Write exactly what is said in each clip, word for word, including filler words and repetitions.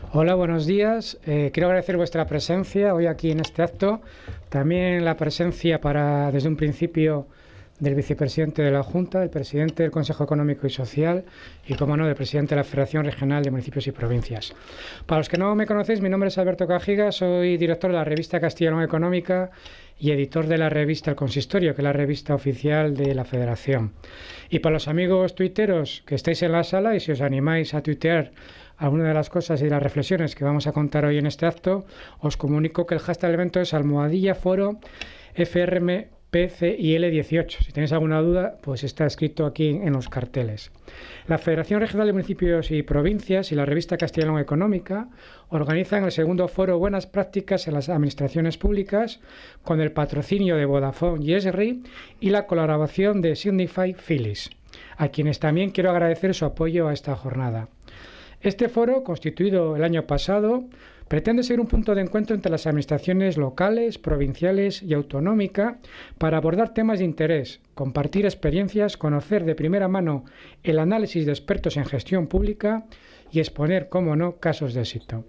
Hola, buenos días. Eh, quiero agradecer vuestra presencia hoy aquí en este acto. También la presencia para, desde un principio, del vicepresidente de la Junta, del presidente del Consejo Económico y Social y, como no, del presidente de la Federación Regional de Municipios y Provincias. Para los que no me conocéis, mi nombre es Alberto Cajigas, soy director de la revista Castilla y León Económica y editor de la revista El Consistorio, que es la revista oficial de la Federación. Y para los amigos tuiteros que estáis en la sala y si os animáis a tuitear alguna de las cosas y las reflexiones que vamos a contar hoy en este acto, os comunico que el hashtag del evento es almohadilla foro F R M P C I L dieciocho. Si tenéis alguna duda, pues está escrito aquí en los carteles. La Federación Regional de Municipios y Provincias y la revista Castilla y León Económica organizan el segundo foro Buenas Prácticas en las Administraciones Públicas con el patrocinio de Vodafone y Esri y la colaboración de Signify Philips, a quienes también quiero agradecer su apoyo a esta jornada. Este foro, constituido el año pasado, pretende ser un punto de encuentro entre las administraciones locales, provinciales y autonómica para abordar temas de interés, compartir experiencias, conocer de primera mano el análisis de expertos en gestión pública y exponer, como no, casos de éxito.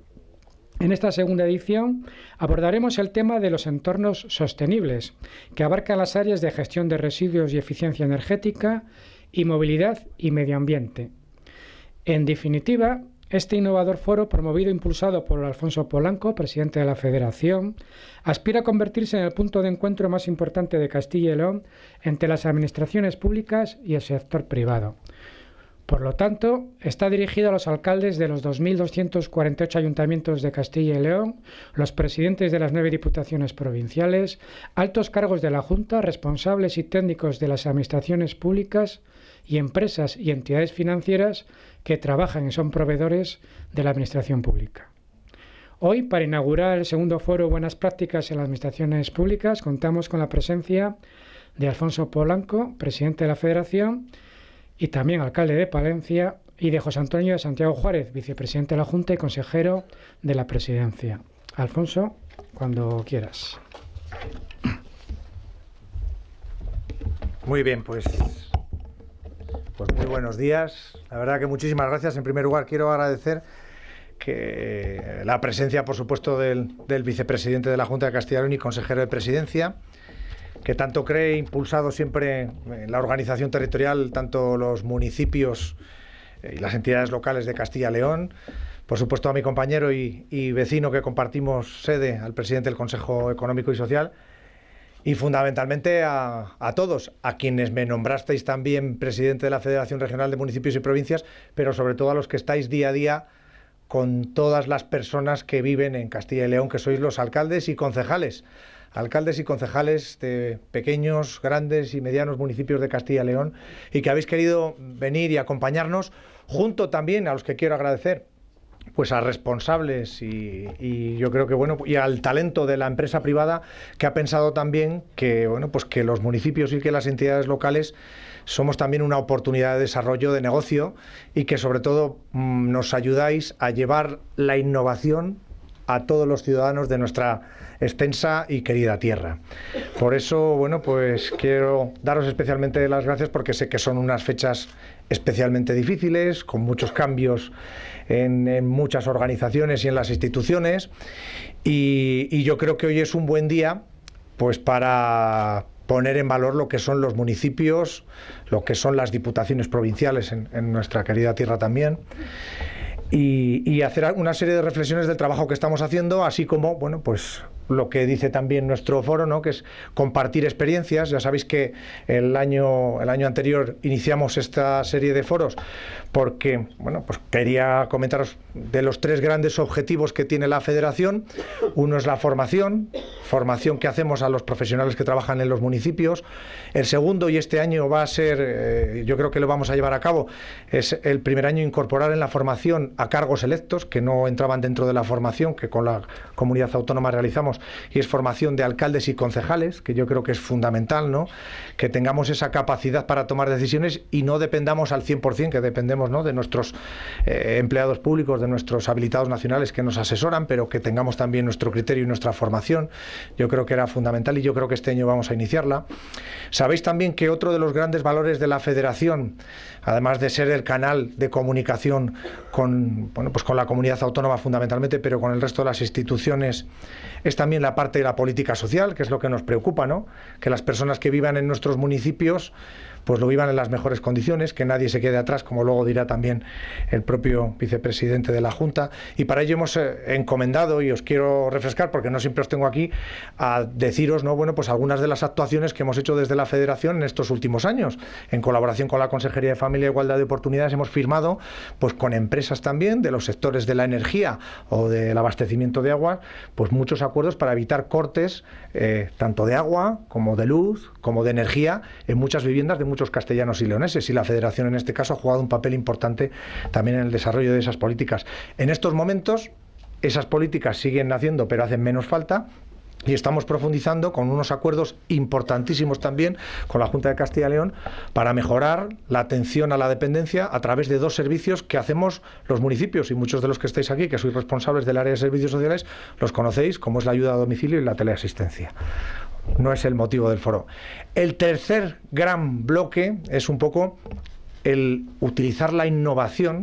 En esta segunda edición abordaremos el tema de los entornos sostenibles, que abarcan las áreas de gestión de residuos y eficiencia energética y movilidad y medio ambiente. En definitiva, este innovador foro, promovido e impulsado por Alfonso Polanco, presidente de la Federación, aspira a convertirse en el punto de encuentro más importante de Castilla y León entre las administraciones públicas y el sector privado. Por lo tanto, está dirigido a los alcaldes de los dos mil doscientos cuarenta y ocho ayuntamientos de Castilla y León, los presidentes de las nueve diputaciones provinciales, altos cargos de la Junta, responsables y técnicos de las administraciones públicas y empresas y entidades financieras que trabajan y son proveedores de la administración pública. Hoy, para inaugurar el segundo foro Buenas Prácticas en las Administraciones Públicas, contamos con la presencia de Alfonso Polanco, presidente de la Federación, y también alcalde de Palencia, y de José Antonio de Santiago Juárez, vicepresidente de la Junta y consejero de la Presidencia. Alfonso, cuando quieras. Muy bien, pues... Pues muy buenos días. La verdad que muchísimas gracias. En primer lugar, quiero agradecer que la presencia, por supuesto, del, del vicepresidente de la Junta de Castilla y León y consejero de Presidencia, que tanto cree impulsado siempre en la organización territorial, tanto los municipios y las entidades locales de Castilla y León. Por supuesto, a mi compañero y, y vecino que compartimos sede, al presidente del Consejo Económico y Social. Y fundamentalmente a, a todos, a quienes me nombrasteis también presidente de la Federación Regional de Municipios y Provincias, pero sobre todo a los que estáis día a día con todas las personas que viven en Castilla y León, que sois los alcaldes y concejales. Alcaldes y concejales de pequeños, grandes y medianos municipios de Castilla y León, y que habéis querido venir y acompañarnos, junto también a los que quiero agradecer, pues a responsables y, y yo creo que bueno y al talento de la empresa privada, que ha pensado también que bueno pues que los municipios y que las entidades locales somos también una oportunidad de desarrollo de negocio y que sobre todo mmm, nos ayudáis a llevar la innovación a todos los ciudadanos de nuestra extensa y querida tierra. Por eso, bueno, pues quiero daros especialmente las gracias, porque sé que son unas fechas especialmente difíciles, con muchos cambios en, en muchas organizaciones y en las instituciones, y, y yo creo que hoy es un buen día pues para poner en valor lo que son los municipios, lo que son las diputaciones provinciales en, en nuestra querida tierra también, y, y hacer una serie de reflexiones del trabajo que estamos haciendo, así como, bueno, pues lo que dice también nuestro foro, ¿no?, que es compartir experiencias. Ya sabéis que el año, el año anterior iniciamos esta serie de foros porque, bueno, pues quería comentaros de los tres grandes objetivos que tiene la Federación. Uno es la formación, formación que hacemos a los profesionales que trabajan en los municipios. El segundo, y este año va a ser, eh, yo creo que lo vamos a llevar a cabo, es el primer año incorporar en la formación a cargos electos que no entraban dentro de la formación que con la comunidad autónoma realizamos hacemos, y es formación de alcaldes y concejales, que yo creo que es fundamental, ¿no? Que tengamos esa capacidad para tomar decisiones y no dependamos al cien por cien, que dependemos, ¿no?, de nuestros eh, empleados públicos, de nuestros habilitados nacionales que nos asesoran, pero que tengamos también nuestro criterio y nuestra formación. Yo creo que era fundamental y yo creo que este año vamos a iniciarla. Sabéis también que otro de los grandes valores de la Federación, además de ser el canal de comunicación con, bueno, pues con la comunidad autónoma fundamentalmente, pero con el resto de las instituciones, es también la parte de la política social, que es lo que nos preocupa, ¿no? Que las personas que vivan en nuestros municipios pues lo vivan en las mejores condiciones, que nadie se quede atrás, como luego dirá también el propio vicepresidente de la Junta, y para ello hemos eh, encomendado, y os quiero refrescar porque no siempre os tengo aquí, a deciros, ¿no?, bueno, pues algunas de las actuaciones que hemos hecho desde la Federación en estos últimos años. En colaboración con la Consejería de Familia e Igualdad de Oportunidades hemos firmado, pues con empresas también de los sectores de la energía o del abastecimiento de agua, pues muchos acuerdos para evitar cortes eh, tanto de agua como de luz, como de energía en muchas viviendas de muchos castellanos y leoneses, y la Federación en este caso ha jugado un papel importante también en el desarrollo de esas políticas. En estos momentos esas políticas siguen naciendo, pero hacen menos falta, y estamos profundizando con unos acuerdos importantísimos también con la Junta de Castilla y León para mejorar la atención a la dependencia a través de dos servicios que hacemos los municipios, y muchos de los que estáis aquí, que sois responsables del área de servicios sociales, los conocéis, como es la ayuda a domicilio y la teleasistencia. No es el motivo del foro. El tercer gran bloque es un poco el utilizar la innovación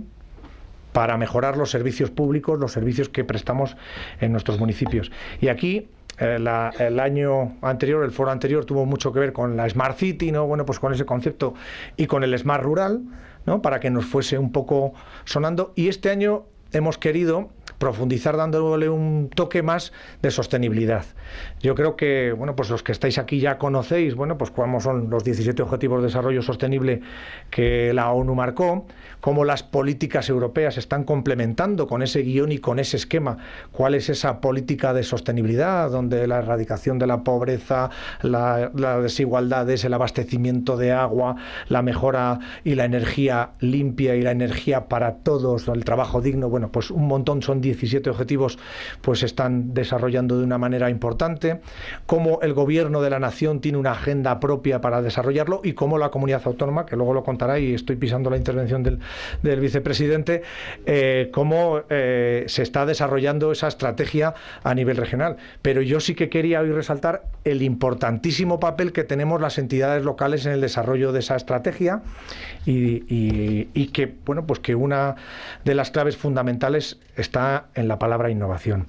para mejorar los servicios públicos, los servicios que prestamos en nuestros municipios. Y aquí eh, la, el año anterior, el foro anterior, tuvo mucho que ver con la Smart City, ¿no? Bueno, pues con ese concepto y con el Smart Rural, ¿no?, para que nos fuese un poco sonando. Y este año hemos querido profundizar dándole un toque más de sostenibilidad. Yo creo que, bueno, pues los que estáis aquí ya conocéis, bueno, pues cuáles son los diecisiete Objetivos de Desarrollo Sostenible que la ONU marcó, cómo las políticas europeas están complementando con ese guión y con ese esquema cuál es esa política de sostenibilidad, donde la erradicación de la pobreza, la, la desigualdades, el abastecimiento de agua, la mejora y la energía limpia y la energía para todos, el trabajo digno, bueno, pues un montón, son diecisiete objetivos, pues se están desarrollando de una manera importante, cómo el gobierno de la nación tiene una agenda propia para desarrollarlo, y cómo la comunidad autónoma, que luego lo contará y estoy pisando la intervención del, del vicepresidente, eh, cómo eh, se está desarrollando esa estrategia a nivel regional. Pero yo sí que quería hoy resaltar el importantísimo papel que tenemos las entidades locales en el desarrollo de esa estrategia, y, y, y que, bueno, pues que una de las claves fundamentales está en la palabra innovación.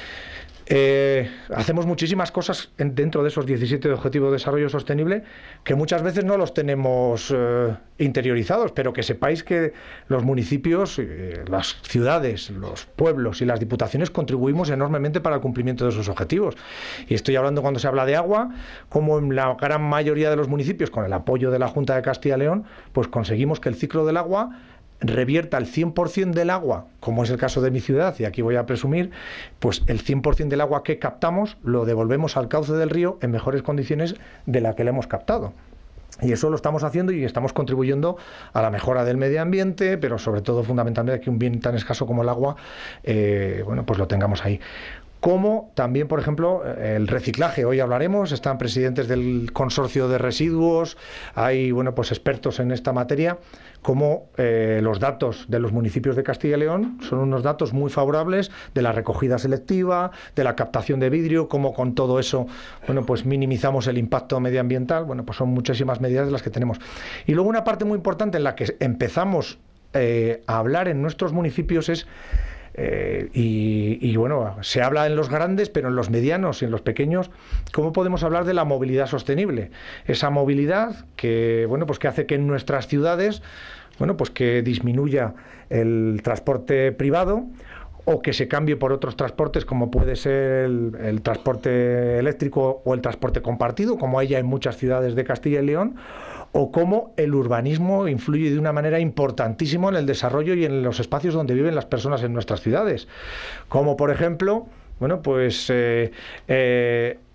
Eh, hacemos muchísimas cosas en, dentro de esos diecisiete Objetivos de Desarrollo Sostenible que muchas veces no los tenemos eh, interiorizados, pero que sepáis que los municipios, eh, las ciudades, los pueblos y las diputaciones contribuimos enormemente para el cumplimiento de esos objetivos. Y estoy hablando, cuando se habla de agua, como en la gran mayoría de los municipios, con el apoyo de la Junta de Castilla y León, pues conseguimos que el ciclo del agua revierta el cien por cien del agua, como es el caso de mi ciudad, y aquí voy a presumir, pues el cien por cien del agua que captamos lo devolvemos al cauce del río en mejores condiciones de la que le hemos captado. Y eso lo estamos haciendo y estamos contribuyendo a la mejora del medio ambiente, pero sobre todo fundamentalmente que un bien tan escaso como el agua, eh, bueno, pues lo tengamos ahí. Como también, por ejemplo, el reciclaje. Hoy hablaremos, están presidentes del consorcio de residuos, hay, bueno, pues expertos en esta materia, como eh, los datos de los municipios de Castilla y León son unos datos muy favorables de la recogida selectiva, de la captación de vidrio, como con todo eso, bueno, pues minimizamos el impacto medioambiental. Bueno, pues son muchísimas medidas de las que tenemos. Y luego una parte muy importante en la que empezamos eh, a hablar en nuestros municipios es Eh, y, y bueno, se habla en los grandes, pero en los medianos y en los pequeños, ¿cómo podemos hablar de la movilidad sostenible? Esa movilidad que, bueno, pues que hace que en nuestras ciudades, bueno, pues que disminuya el transporte privado, o que se cambie por otros transportes, como puede ser el, el transporte eléctrico o el transporte compartido, como hay ya en muchas ciudades de Castilla y León, o cómo el urbanismo influye de una manera importantísima en el desarrollo y en los espacios donde viven las personas en nuestras ciudades. Como, por ejemplo, bueno, pues eh, eh,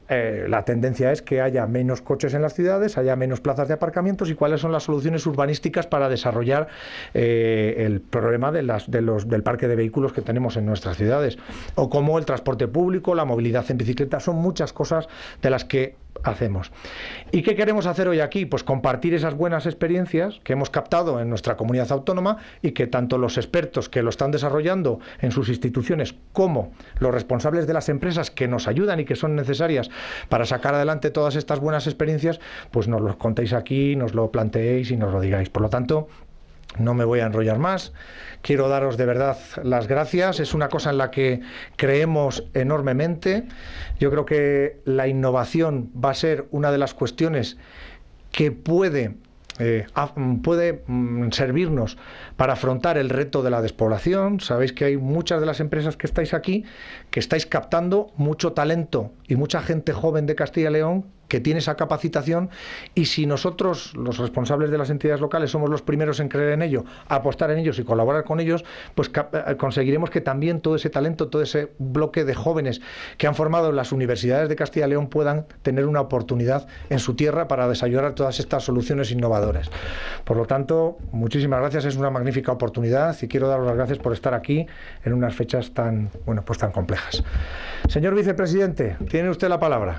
Eh, la tendencia es que haya menos coches en las ciudades, haya menos plazas de aparcamientos, y cuáles son las soluciones urbanísticas para desarrollar eh, el problema de las, de los, del parque de vehículos que tenemos en nuestras ciudades, o cómo el transporte público, la movilidad en bicicleta. Son muchas cosas de las que hacemos. ¿Y qué queremos hacer hoy aquí? Pues compartir esas buenas experiencias que hemos captado en nuestra comunidad autónoma, y que tanto los expertos que lo están desarrollando en sus instituciones como los responsables de las empresas que nos ayudan y que son necesarias para sacar adelante todas estas buenas experiencias, pues nos lo contéis aquí, nos lo planteéis y nos lo digáis. Por lo tanto, no me voy a enrollar más. Quiero daros de verdad las gracias. Es una cosa en la que creemos enormemente. Yo creo que la innovación va a ser una de las cuestiones que puede, eh, puede mm, servirnos para afrontar el reto de la despoblación. Sabéis que hay muchas de las empresas que estáis aquí que estáis captando mucho talento y mucha gente joven de Castilla y León que tiene esa capacitación, y si nosotros, los responsables de las entidades locales, somos los primeros en creer en ello, apostar en ellos y colaborar con ellos, pues conseguiremos que también todo ese talento, todo ese bloque de jóvenes que han formado en las universidades de Castilla y León puedan tener una oportunidad en su tierra para desarrollar todas estas soluciones innovadoras. Por lo tanto, muchísimas gracias, es una magnífica oportunidad, y quiero daros las gracias por estar aquí en unas fechas tan, bueno, pues tan complejas. Señor vicepresidente, tiene usted la palabra.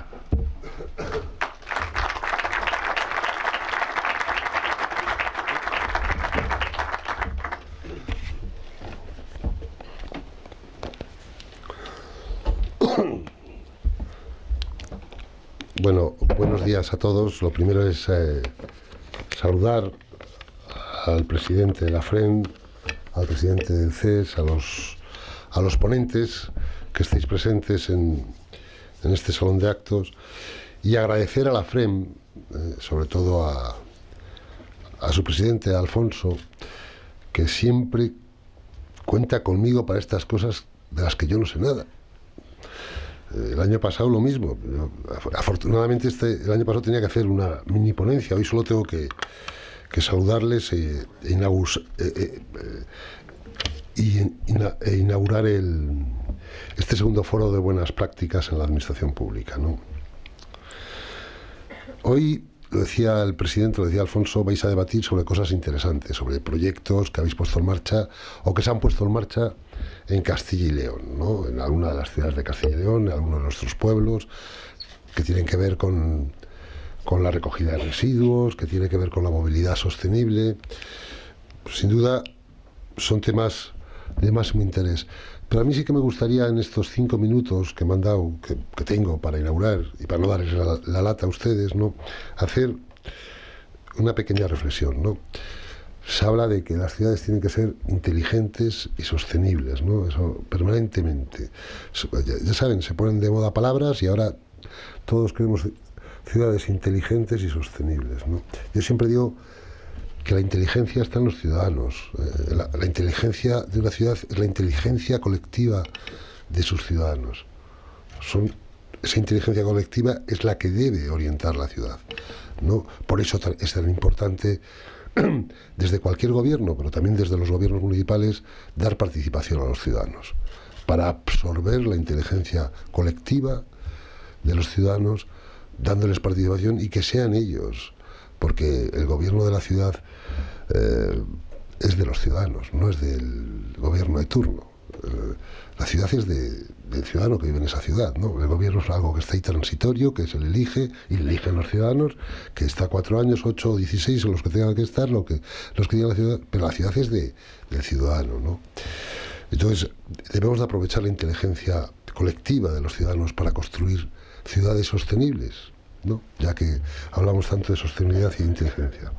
Bueno, buenos días a todos. Lo primero es eh, saludar al presidente de la FREN, al presidente del C E S, a los, a los ponentes que estéis presentes en, en este salón de actos, y agradecer a la FREN, eh, sobre todo a, a su presidente, Alfonso, que siempre cuenta conmigo para estas cosas de las que yo no sé nada. El año pasado lo mismo. Afortunadamente este, el año pasado tenía que hacer una mini ponencia. Hoy solo tengo que, que saludarles e, e, inaugurs, e, e, e inaugurar el, este segundo foro de buenas prácticas en la administración pública, ¿no? Hoy, lo decía el presidente, lo decía Alfonso, vais a debatir sobre cosas interesantes, sobre proyectos que habéis puesto en marcha o que se han puesto en marcha en Castilla y León, ¿no? En alguna de las ciudades de Castilla y León, en algunos de nuestros pueblos, que tienen que ver con, con la recogida de residuos, que tiene que ver con la movilidad sostenible. Sin duda, son temas de máximo interés. Pero a mí sí que me gustaría, en estos cinco minutos que me han dado, que, que tengo para inaugurar, y para no darles la, la lata a ustedes, ¿no?, hacer una pequeña reflexión, ¿no? Se habla de que las ciudades tienen que ser inteligentes y sostenibles, ¿no? Eso permanentemente. Ya, ya saben, se ponen de moda palabras y ahora todos queremos ciudades inteligentes y sostenibles, ¿no? Yo siempre digo que la inteligencia está en los ciudadanos. Eh, la, la inteligencia de una ciudad es la inteligencia colectiva de sus ciudadanos. Son, esa inteligencia colectiva es la que debe orientar la ciudad, ¿no? Por eso es tan importante, desde cualquier gobierno, pero también desde los gobiernos municipales, dar participación a los ciudadanos, para absorber la inteligencia colectiva de los ciudadanos, dándoles participación y que sean ellos, porque el gobierno de la ciudad eh, es de los ciudadanos, no es del gobierno de turno. Eh, la ciudad es de, del ciudadano que vive en esa ciudad, ¿no? El gobierno es algo que está ahí transitorio, que se le elige, y le eligen los ciudadanos, que está cuatro años, ocho o dieciséis, o los que tengan que estar, lo que, los que digan la ciudad, pero la ciudad es de, del ciudadano, ¿no? Entonces, debemos de aprovechar la inteligencia colectiva de los ciudadanos para construir ciudades sostenibles, ¿no?, ya que hablamos tanto de sostenibilidad y de inteligencia.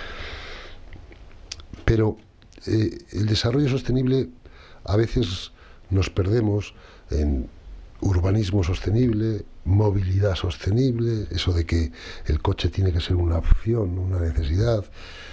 Pero eh, el desarrollo sostenible, a veces nos perdemos en urbanismo sostenible, movilidad sostenible, eso de que el coche tiene que ser una opción, una necesidad,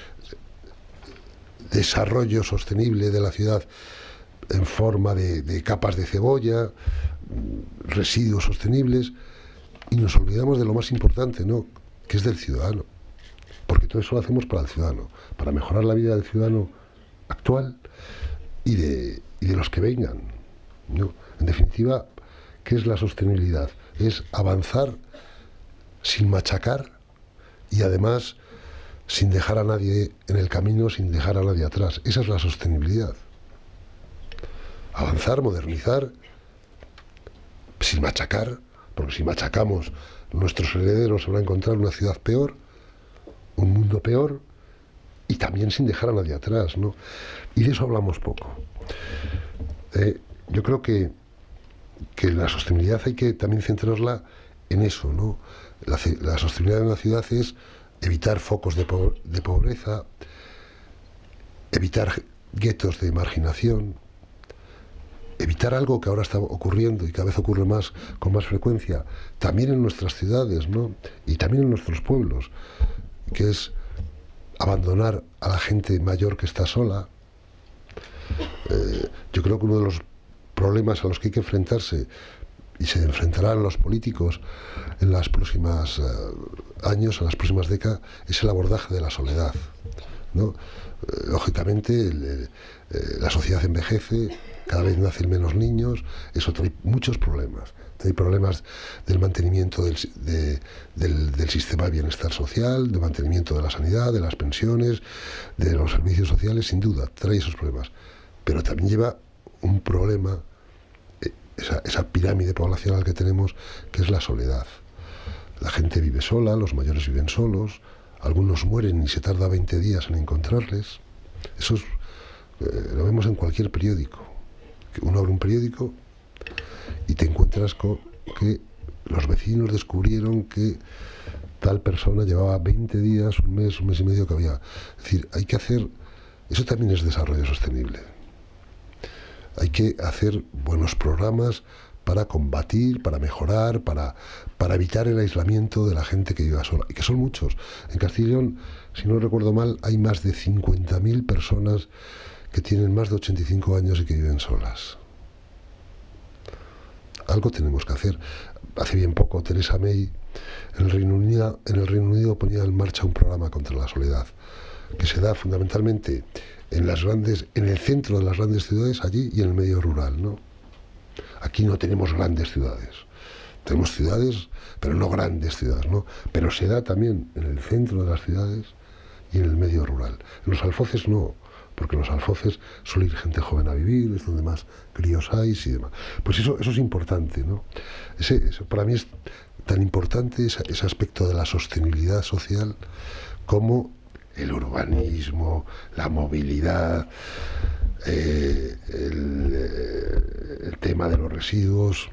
desarrollo sostenible de la ciudad en forma de, de capas de cebolla, residuos sostenibles, y nos olvidamos de lo más importante, ¿no?, que es del ciudadano, porque todo eso lo hacemos para el ciudadano, para mejorar la vida del ciudadano actual y de, y de los que vengan, ¿no? En definitiva, ¿Qué es la sostenibilidad? Es avanzar sin machacar y además sin dejar a nadie en el camino, sin dejar a nadie atrás. Esa es la sostenibilidad. Avanzar, modernizar, sin machacar, porque si machacamos, nuestros herederos se van a encontrar una ciudad peor, un mundo peor, y también sin dejar a nadie atrás, ¿no? Y de eso hablamos poco. Eh, yo creo que, que la sostenibilidad hay que también centrarla en eso, ¿no? La, la sostenibilidad en la ciudad es evitar focos de, po de pobreza, evitar guetos de marginación, evitar algo que ahora está ocurriendo y cada vez ocurre más, con más frecuencia, también en nuestras ciudades, ¿no? Y también en nuestros pueblos, que es abandonar a la gente mayor que está sola. Eh, yo creo que uno de los problemas a los que hay que enfrentarse, y se enfrentarán los políticos en los próximos uh, años, en las próximas décadas, es el abordaje de la soledad, ¿no? Eh, lógicamente, el, el, eh, la sociedad envejece, cada vez nacen menos niños, eso trae muchos problemas. Hay problemas del mantenimiento del, de, del, del sistema de bienestar social, de mantenimiento de la sanidad, de las pensiones, de los servicios sociales, sin duda, trae esos problemas. Pero también lleva un problema, esa, esa pirámide poblacional que tenemos, que es la soledad. La gente vive sola, los mayores viven solos, algunos mueren y se tarda veinte días en encontrarles. Eso es, eh, lo vemos en cualquier periódico. Uno abre un periódico y te encuentras con que los vecinos descubrieron que tal persona llevaba veinte días, un mes, un mes y medio que había. Es decir, hay que hacer, eso también es desarrollo sostenible. Hay que hacer buenos programas para combatir, para mejorar, para, para evitar el aislamiento de la gente que vive sola, y que son muchos. En Castilla y León, si no recuerdo mal, hay más de cincuenta mil personas que tienen más de ochenta y cinco años y que viven solas. Algo tenemos que hacer. Hace bien poco Theresa May en el Reino Unido, en el Reino Unido ponía en marcha un programa contra la soledad, que se da fundamentalmente en las grandes, en el centro de las grandes ciudades, allí, y en el medio rural, ¿no? Aquí no tenemos grandes ciudades. Tenemos ciudades, pero no grandes ciudades, ¿no? Pero se da también en el centro de las ciudades y en el medio rural. En los alfoces no, porque en los alfoces suele ir gente joven a vivir, es donde más críos hay y demás. Pues eso, eso es importante, ¿no? Ese, eso para mí es tan importante ese, ese aspecto de la sostenibilidad social como el urbanismo, la movilidad, eh, el, eh, el tema de los residuos.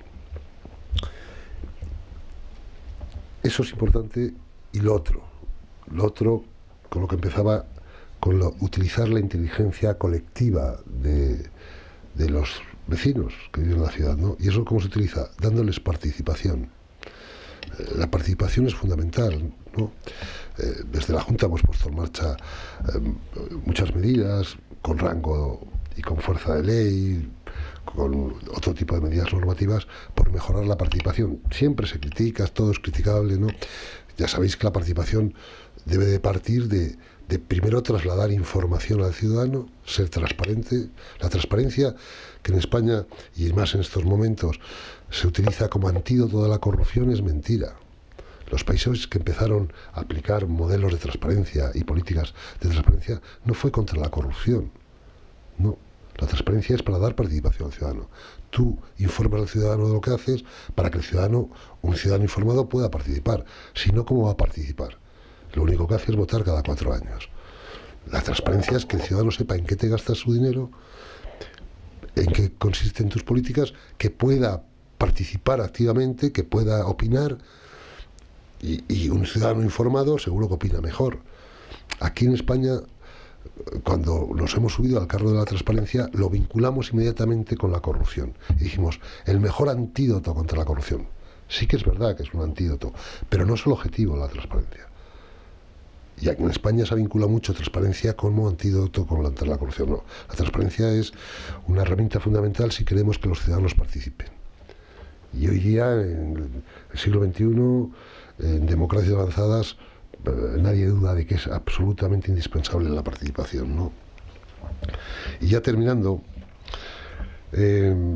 Eso es importante. Y lo otro, lo otro con lo que empezaba, con lo, utilizar la inteligencia colectiva de, de los vecinos que viven en la ciudad, ¿no? ¿Y eso cómo se utiliza? Dándoles participación. Eh, la participación es fundamental, ¿no? Eh, desde la Junta hemos puesto en marcha eh, muchas medidas con rango y con fuerza de ley, con otro tipo de medidas normativas por mejorar la participación. Siempre se critica, todo es criticable, ¿no? Ya sabéis que la participación debe de partir de, de primero trasladar información al ciudadano, ser transparente. La transparencia, que en España, y más en estos momentos, se utiliza como antídoto de la corrupción, es mentira. Los países que empezaron a aplicar modelos de transparencia y políticas de transparencia no fue contra la corrupción, no. La transparencia es para dar participación al ciudadano. Tú informas al ciudadano de lo que haces para que el ciudadano, un ciudadano informado, pueda participar. Si no, ¿cómo va a participar? Lo único que hace es votar cada cuatro años. La transparencia es que el ciudadano sepa en qué te gastas su dinero, en qué consisten tus políticas, que pueda participar activamente, que pueda opinar, y, y un ciudadano informado seguro que opina mejor. Aquí en España, cuando nos hemos subido al carro de la transparencia, lo vinculamos inmediatamente con la corrupción. Y dijimos, el mejor antídoto contra la corrupción. Sí que es verdad que es un antídoto, pero no es el objetivo la transparencia. Y aquí en España se ha vinculado mucho transparencia como antídoto contra la corrupción. No, la transparencia es una herramienta fundamental si queremos que los ciudadanos participen. Y hoy día, en el siglo veintiuno, en democracias avanzadas, nadie duda de que es absolutamente indispensable la participación, ¿no? Y ya terminando, eh,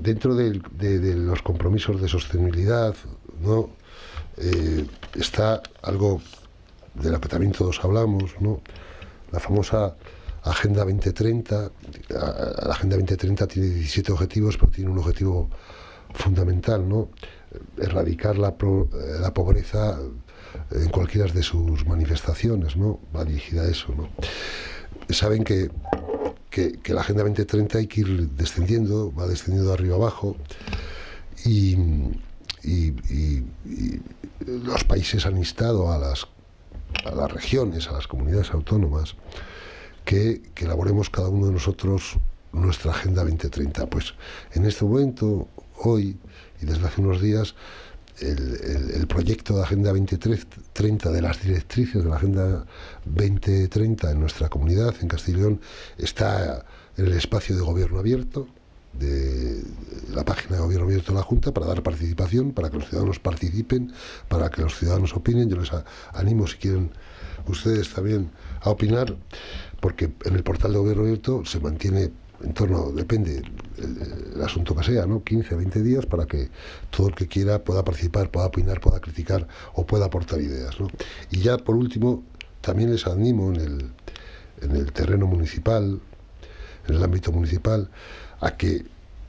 dentro de, de, de los compromisos de sostenibilidad, ¿no? Eh, está algo de lo que también todos hablamos, ¿no? La famosa Agenda veinte treinta. La Agenda veinte treinta tiene diecisiete objetivos, pero tiene un objetivo fundamental, ¿no? Erradicar la, pro, la pobreza en cualquiera de sus manifestaciones, ¿no? Va dirigida a eso, ¿no? Saben que, que, que la Agenda veinte treinta hay que ir descendiendo, va descendiendo de arriba abajo, y, y, y, y los países han instado a las, a las regiones, a las comunidades autónomas, que, que elaboremos cada uno de nosotros nuestra Agenda veinte treinta. Pues en este momento, hoy y desde hace unos días, el, el, el proyecto de Agenda veinte treinta, de las directrices de la Agenda veinte treinta en nuestra comunidad, en Castilla y León, está en el espacio de Gobierno Abierto, de la página de Gobierno Abierto de la Junta, para dar participación, para que los ciudadanos participen, para que los ciudadanos opinen. Yo les animo, si quieren ustedes también, a opinar, porque en el portal de Gobierno Abierto se mantiene en torno, depende el, el asunto que sea, ¿no? quince, veinte días, para que todo el que quiera pueda participar, pueda opinar, pueda criticar o pueda aportar ideas, ¿no? Y ya por último, también les animo en el, en el terreno municipal, en el ámbito municipal, a que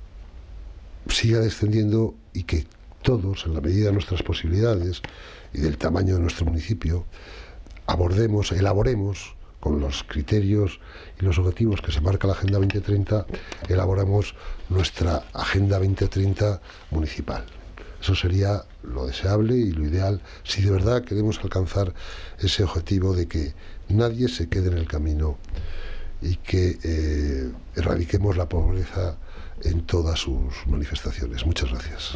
siga descendiendo y que todos, en la medida de nuestras posibilidades y del tamaño de nuestro municipio, abordemos, elaboremos con los criterios y los objetivos que se marca la Agenda veinte treinta, elaboramos nuestra Agenda veinte treinta municipal. Eso sería lo deseable y lo ideal si de verdad queremos alcanzar ese objetivo de que nadie se quede en el camino y que eh, erradiquemos la pobreza en todas sus manifestaciones. Muchas gracias.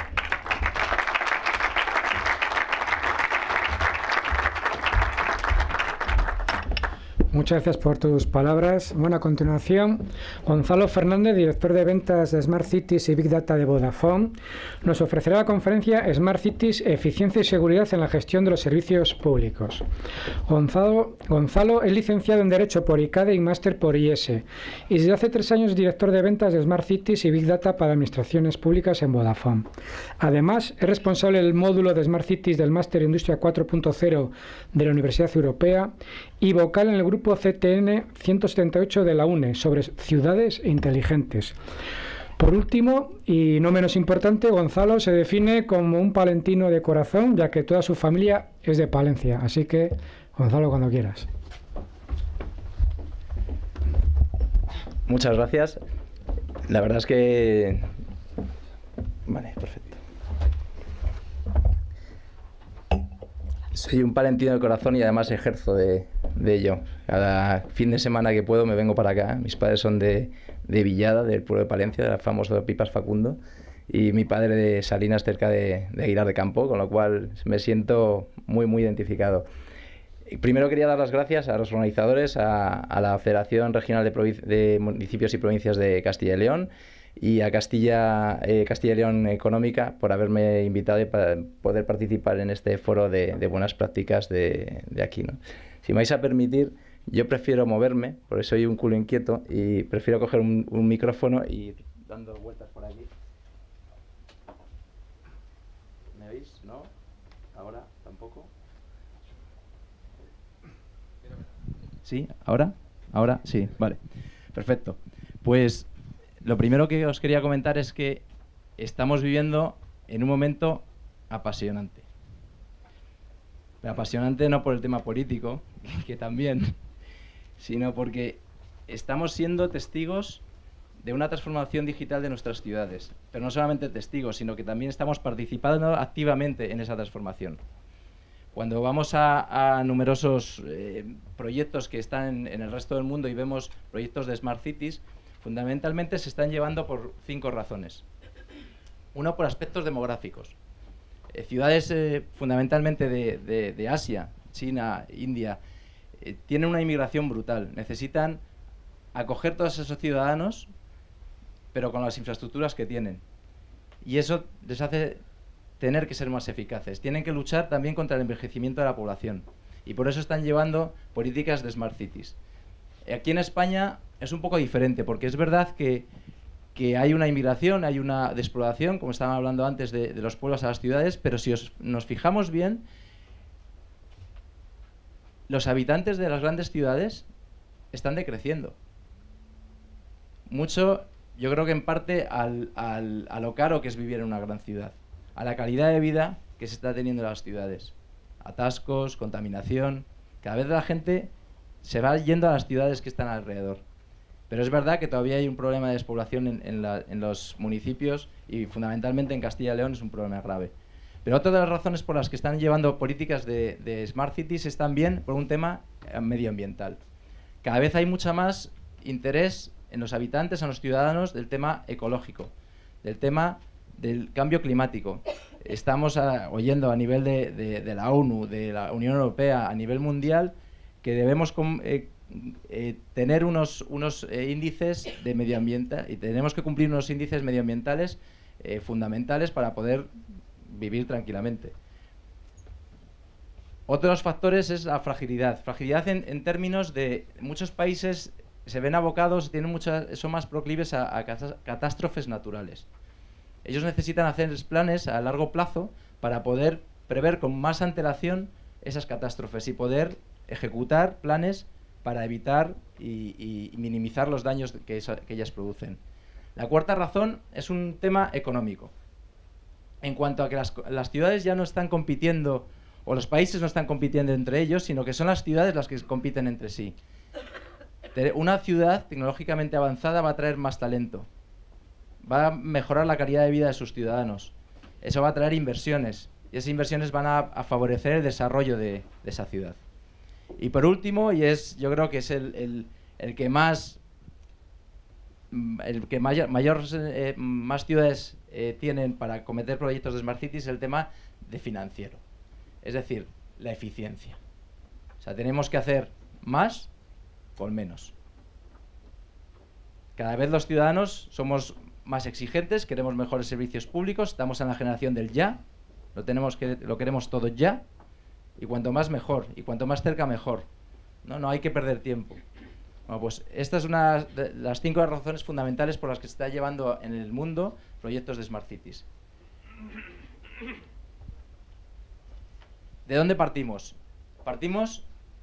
Muchas gracias por tus palabras. Bueno, a continuación, Gonzalo Fernández, director de ventas de Smart Cities y Big Data de Vodafone, nos ofrecerá la conferencia Smart Cities, Eficiencia y Seguridad en la Gestión de los Servicios Públicos. Gonzalo, Gonzalo es licenciado en Derecho por I C A D E y máster por I E S E, y desde hace tres años es director de ventas de Smart Cities y Big Data para Administraciones Públicas en Vodafone. Además, es responsable del módulo de Smart Cities del Máster Industria cuatro punto cero de la Universidad Europea y vocal en el grupo C T N ciento setenta y ocho de la U N E sobre ciudades inteligentes. Por último, y no menos importante, Gonzalo se define como un palentino de corazón, ya que toda su familia es de Palencia. Así que, Gonzalo, cuando quieras. Muchas gracias. La verdad es que... Vale, perfecto. Soy un palentino de corazón y además ejerzo de, de ello. Cada fin de semana que puedo me vengo para acá. Mis padres son de, de Villada, del pueblo de Palencia, del famoso Pipas Facundo, y mi padre de Salinas, cerca de, de Aguilar de Campo, con lo cual me siento muy, muy identificado. Primero quería dar las gracias a los organizadores, a, a la Federación Regional de, Provic- de Municipios y Provincias de Castilla y León, y a Castilla, eh, Castilla y León Económica por haberme invitado y para poder participar en este foro de, de buenas prácticas de, de aquí, ¿no? Si me vais a permitir, yo prefiero moverme, porque soy un culo inquieto, y prefiero coger un, un micrófono y dando vueltas por aquí. ¿Me veis? ¿No? ¿Ahora? ¿Tampoco? ¿Sí? ¿Ahora? ¿Ahora? Sí, vale. Perfecto. Pues... lo primero que os quería comentar es que estamos viviendo en un momento apasionante. Pero apasionante no por el tema político, que también, sino porque estamos siendo testigos de una transformación digital de nuestras ciudades. Pero no solamente testigos, sino que también estamos participando activamente en esa transformación. Cuando vamos a, a numerosos eh, proyectos que están en, en el resto del mundo y vemos proyectos de Smart Cities, fundamentalmente se están llevando por cinco razones. Uno, por aspectos demográficos. Eh, ciudades eh, fundamentalmente de, de, de Asia, China, India, eh, tienen una inmigración brutal. Necesitan acoger todos esos ciudadanos, pero con las infraestructuras que tienen. Y eso les hace tener que ser más eficaces. Tienen que luchar también contra el envejecimiento de la población. Y por eso están llevando políticas de Smart Cities. Aquí en España es un poco diferente, porque es verdad que, que hay una inmigración, hay una despoblación, como estaban hablando antes, de, de los pueblos a las ciudades, pero si os, nos fijamos bien, los habitantes de las grandes ciudades están decreciendo. Mucho, yo creo que en parte al, al, a lo caro que es vivir en una gran ciudad, a la calidad de vida que se está teniendo en las ciudades. Atascos, contaminación, cada vez la gente se va yendo a las ciudades que están alrededor. Pero es verdad que todavía hay un problema de despoblación en, en, la, en los municipios y fundamentalmente en Castilla y León es un problema grave. Pero otra de las razones por las que están llevando políticas de, de Smart Cities es también por un tema medioambiental. Cada vez hay mucha más interés en los habitantes, en los ciudadanos, del tema ecológico, del tema del cambio climático. Estamos a, oyendo a nivel de, de, de la ONU, de la Unión Europea, a nivel mundial, que debemos com, eh, eh, tener unos, unos eh, índices de medio ambiente y tenemos que cumplir unos índices medioambientales eh, fundamentales para poder vivir tranquilamente. Otros factores es la fragilidad. Fragilidad en, en términos de muchos países se ven abocados, tienen muchas, son más proclives a, a catástrofes naturales. Ellos necesitan hacer planes a largo plazo para poder prever con más antelación esas catástrofes y poder ejecutar planes para evitar y, y minimizar los daños que, eso, que ellas producen. La cuarta razón es un tema económico. En cuanto a que las, las ciudades ya no están compitiendo, o los países no están compitiendo entre ellos, sino que son las ciudades las que compiten entre sí. Una ciudad tecnológicamente avanzada va a traer más talento, va a mejorar la calidad de vida de sus ciudadanos. Eso va a traer inversiones, y esas inversiones van a, a favorecer el desarrollo de, de esa ciudad. Y por último, y es, yo creo que es el, el, el que más, el que mayor, mayor eh, más ciudades eh, tienen para cometer proyectos de Smart Cities, es el tema de financiero. Es decir, la eficiencia. O sea, tenemos que hacer más con menos. Cada vez los ciudadanos somos más exigentes, queremos mejores servicios públicos, estamos en la generación del ya, lo, tenemos que, lo queremos todo ya, y cuanto más mejor, y cuanto más cerca mejor. No, no hay que perder tiempo. Bueno, pues esta es una de las cinco razones fundamentales por las que se está llevando en el mundo proyectos de Smart Cities. ¿De dónde partimos? Partimos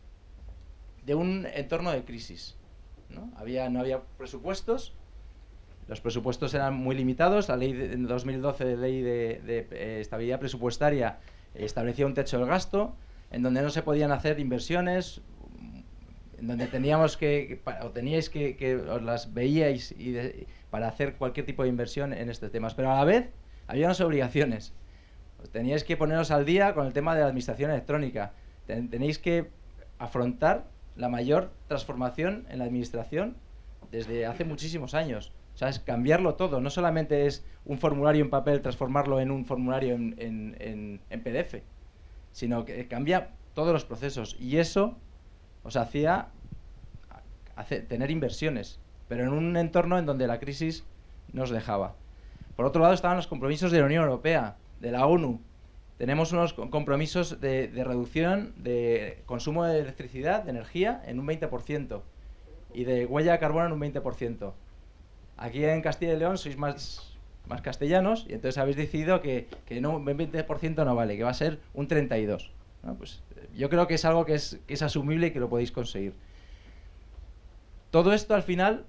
de un entorno de crisis, ¿no? Había, no había presupuestos, los presupuestos eran muy limitados, la ley de dos mil doce de ley de, de eh, estabilidad presupuestaria establecía un techo del gasto, en donde no se podían hacer inversiones, en donde teníamos que, o teníais que, que os las veíais y de, para hacer cualquier tipo de inversión en estos temas, pero a la vez había unas obligaciones. Pues teníais que poneros al día con el tema de la administración electrónica, Ten, tenéis que afrontar la mayor transformación en la administración desde hace muchísimos años. O sea, es cambiarlo todo, no solamente es un formulario en papel, transformarlo en un formulario en, en, en, en P D F, sino que cambia todos los procesos. Y eso os hacía hace, tener inversiones, pero en un entorno en donde la crisis nos dejaba. Por otro lado estaban los compromisos de la Unión Europea, de la ONU. Tenemos unos compromisos de, de reducción de consumo de electricidad, de energía, en un veinte por ciento y de huella de carbono en un veinte por ciento. Aquí en Castilla y León sois más, más castellanos y entonces habéis decidido que, que no, un veinte por ciento no vale, que va a ser un treinta y dos por ciento. ¿No? Pues yo creo que es algo que es, que es asumible y que lo podéis conseguir. Todo esto al final,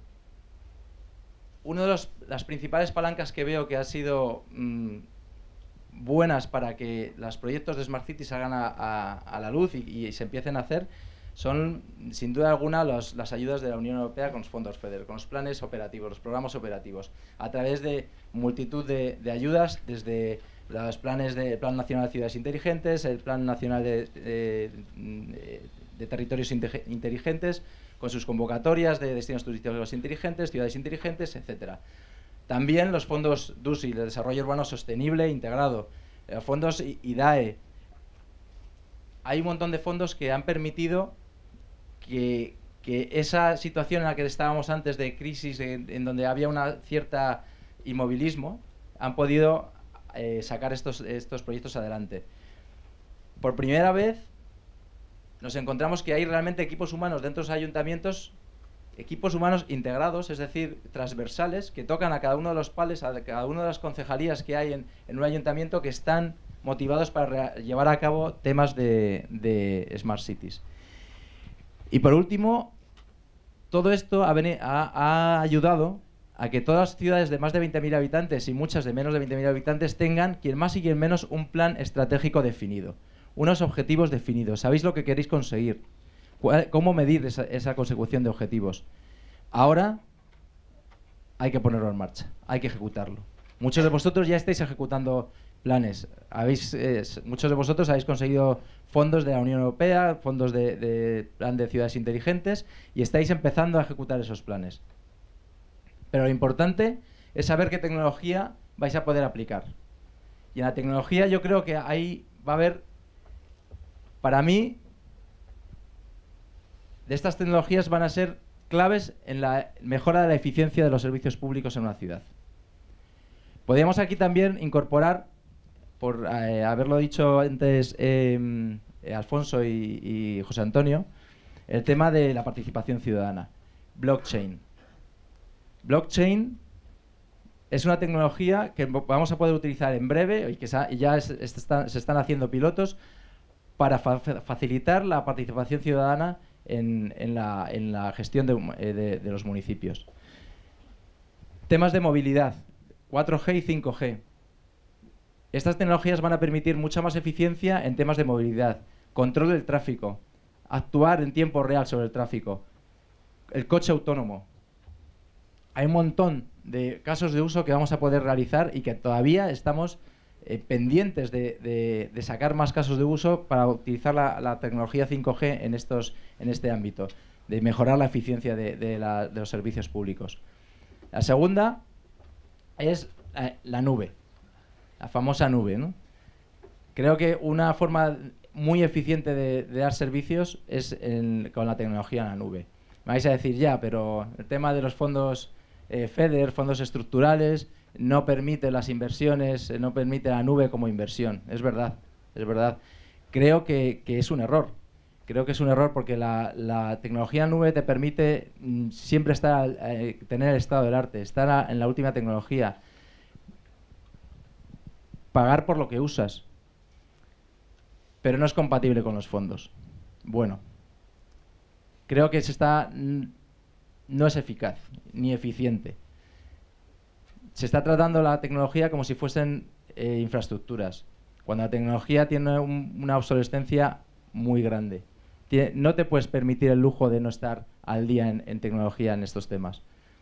una de los, las principales palancas que veo que ha sido mmm, buenas para que los proyectos de Smart Cities salgan a, a, a la luz y, y se empiecen a hacer son, sin duda alguna, los, las ayudas de la Unión Europea con los fondos FEDER, con los planes operativos, los programas operativos, a través de multitud de, de ayudas, desde los planes del Plan Nacional de Ciudades Inteligentes, el Plan Nacional de, de, de, de Territorios Inteligentes, con sus convocatorias de destinos turísticos inteligentes, ciudades inteligentes, etcétera. También los fondos D U S I, de Desarrollo Urbano Sostenible Integrado, eh, fondos I D A E. Hay un montón de fondos que han permitido que, que esa situación en la que estábamos antes de crisis, en, en donde había una cierta inmovilismo, han podido eh, sacar estos, estos proyectos adelante. Por primera vez nos encontramos que hay realmente equipos humanos dentro de los ayuntamientos equipos humanos integrados, es decir, transversales, que tocan a cada uno de los pales, a cada una de las concejalías que hay en, en un ayuntamiento, que están motivados para llevar a cabo temas de, de Smart Cities. Y por último, todo esto ha, ha, ha ayudado a que todas las ciudades de más de veinte mil habitantes y muchas de menos de veinte mil habitantes tengan, quien más y quien menos, un plan estratégico definido, unos objetivos definidos. Sabéis lo que queréis conseguir, cómo medir esa, esa consecución de objetivos. Ahora hay que ponerlo en marcha, hay que ejecutarlo. Muchos de vosotros ya estáis ejecutando planes. Habéis, eh, muchos de vosotros habéis conseguido fondos de la Unión Europea, fondos de, de plan de ciudades inteligentes, y estáis empezando a ejecutar esos planes. Pero lo importante es saber qué tecnología vais a poder aplicar. Y en la tecnología yo creo que ahí va a haber, para mí, de estas tecnologías van a ser claves en la mejora de la eficiencia de los servicios públicos en una ciudad. Podríamos aquí también incorporar, por eh, haberlo dicho antes eh, Alfonso y, y José Antonio, el tema de la participación ciudadana. Blockchain. Blockchain es una tecnología que vamos a poder utilizar en breve y que ya es, está, se están haciendo pilotos para fa facilitar la participación ciudadana en, en, la, en la gestión de, de, de los municipios. Temas de movilidad, cuatro G y cinco G. Estas tecnologías van a permitir mucha más eficiencia en temas de movilidad, control del tráfico, actuar en tiempo real sobre el tráfico, el coche autónomo. Hay un montón de casos de uso que vamos a poder realizar y que todavía estamos eh, pendientes de, de, de sacar más casos de uso para utilizar la, la tecnología cinco G en, estos, en este ámbito, de mejorar la eficiencia de, de, la, de los servicios públicos. La segunda es eh, la nube, la famosa nube, ¿no? Creo que una forma muy eficiente de, de dar servicios es en, con la tecnología en la nube. Me vais a decir, ya, pero el tema de los fondos eh, FEDER, fondos estructurales, no permite las inversiones, eh, no permite la nube como inversión. Es verdad, es verdad. Creo que, que es un error. Creo que es un error porque la, la tecnología en nube te permite mm, siempre estar, eh, tener el estado del arte, estar a, en la última tecnología, pagar por lo que usas, pero no es compatible con los fondos. Bueno, creo que se está, no es eficaz ni eficiente. Se está tratando la tecnología como si fuesen eh, infraestructuras, cuando la tecnología tiene un, una obsolescencia muy grande. Tiene, no te puedes permitir el lujo de no estar al día en, en tecnología en estos temas.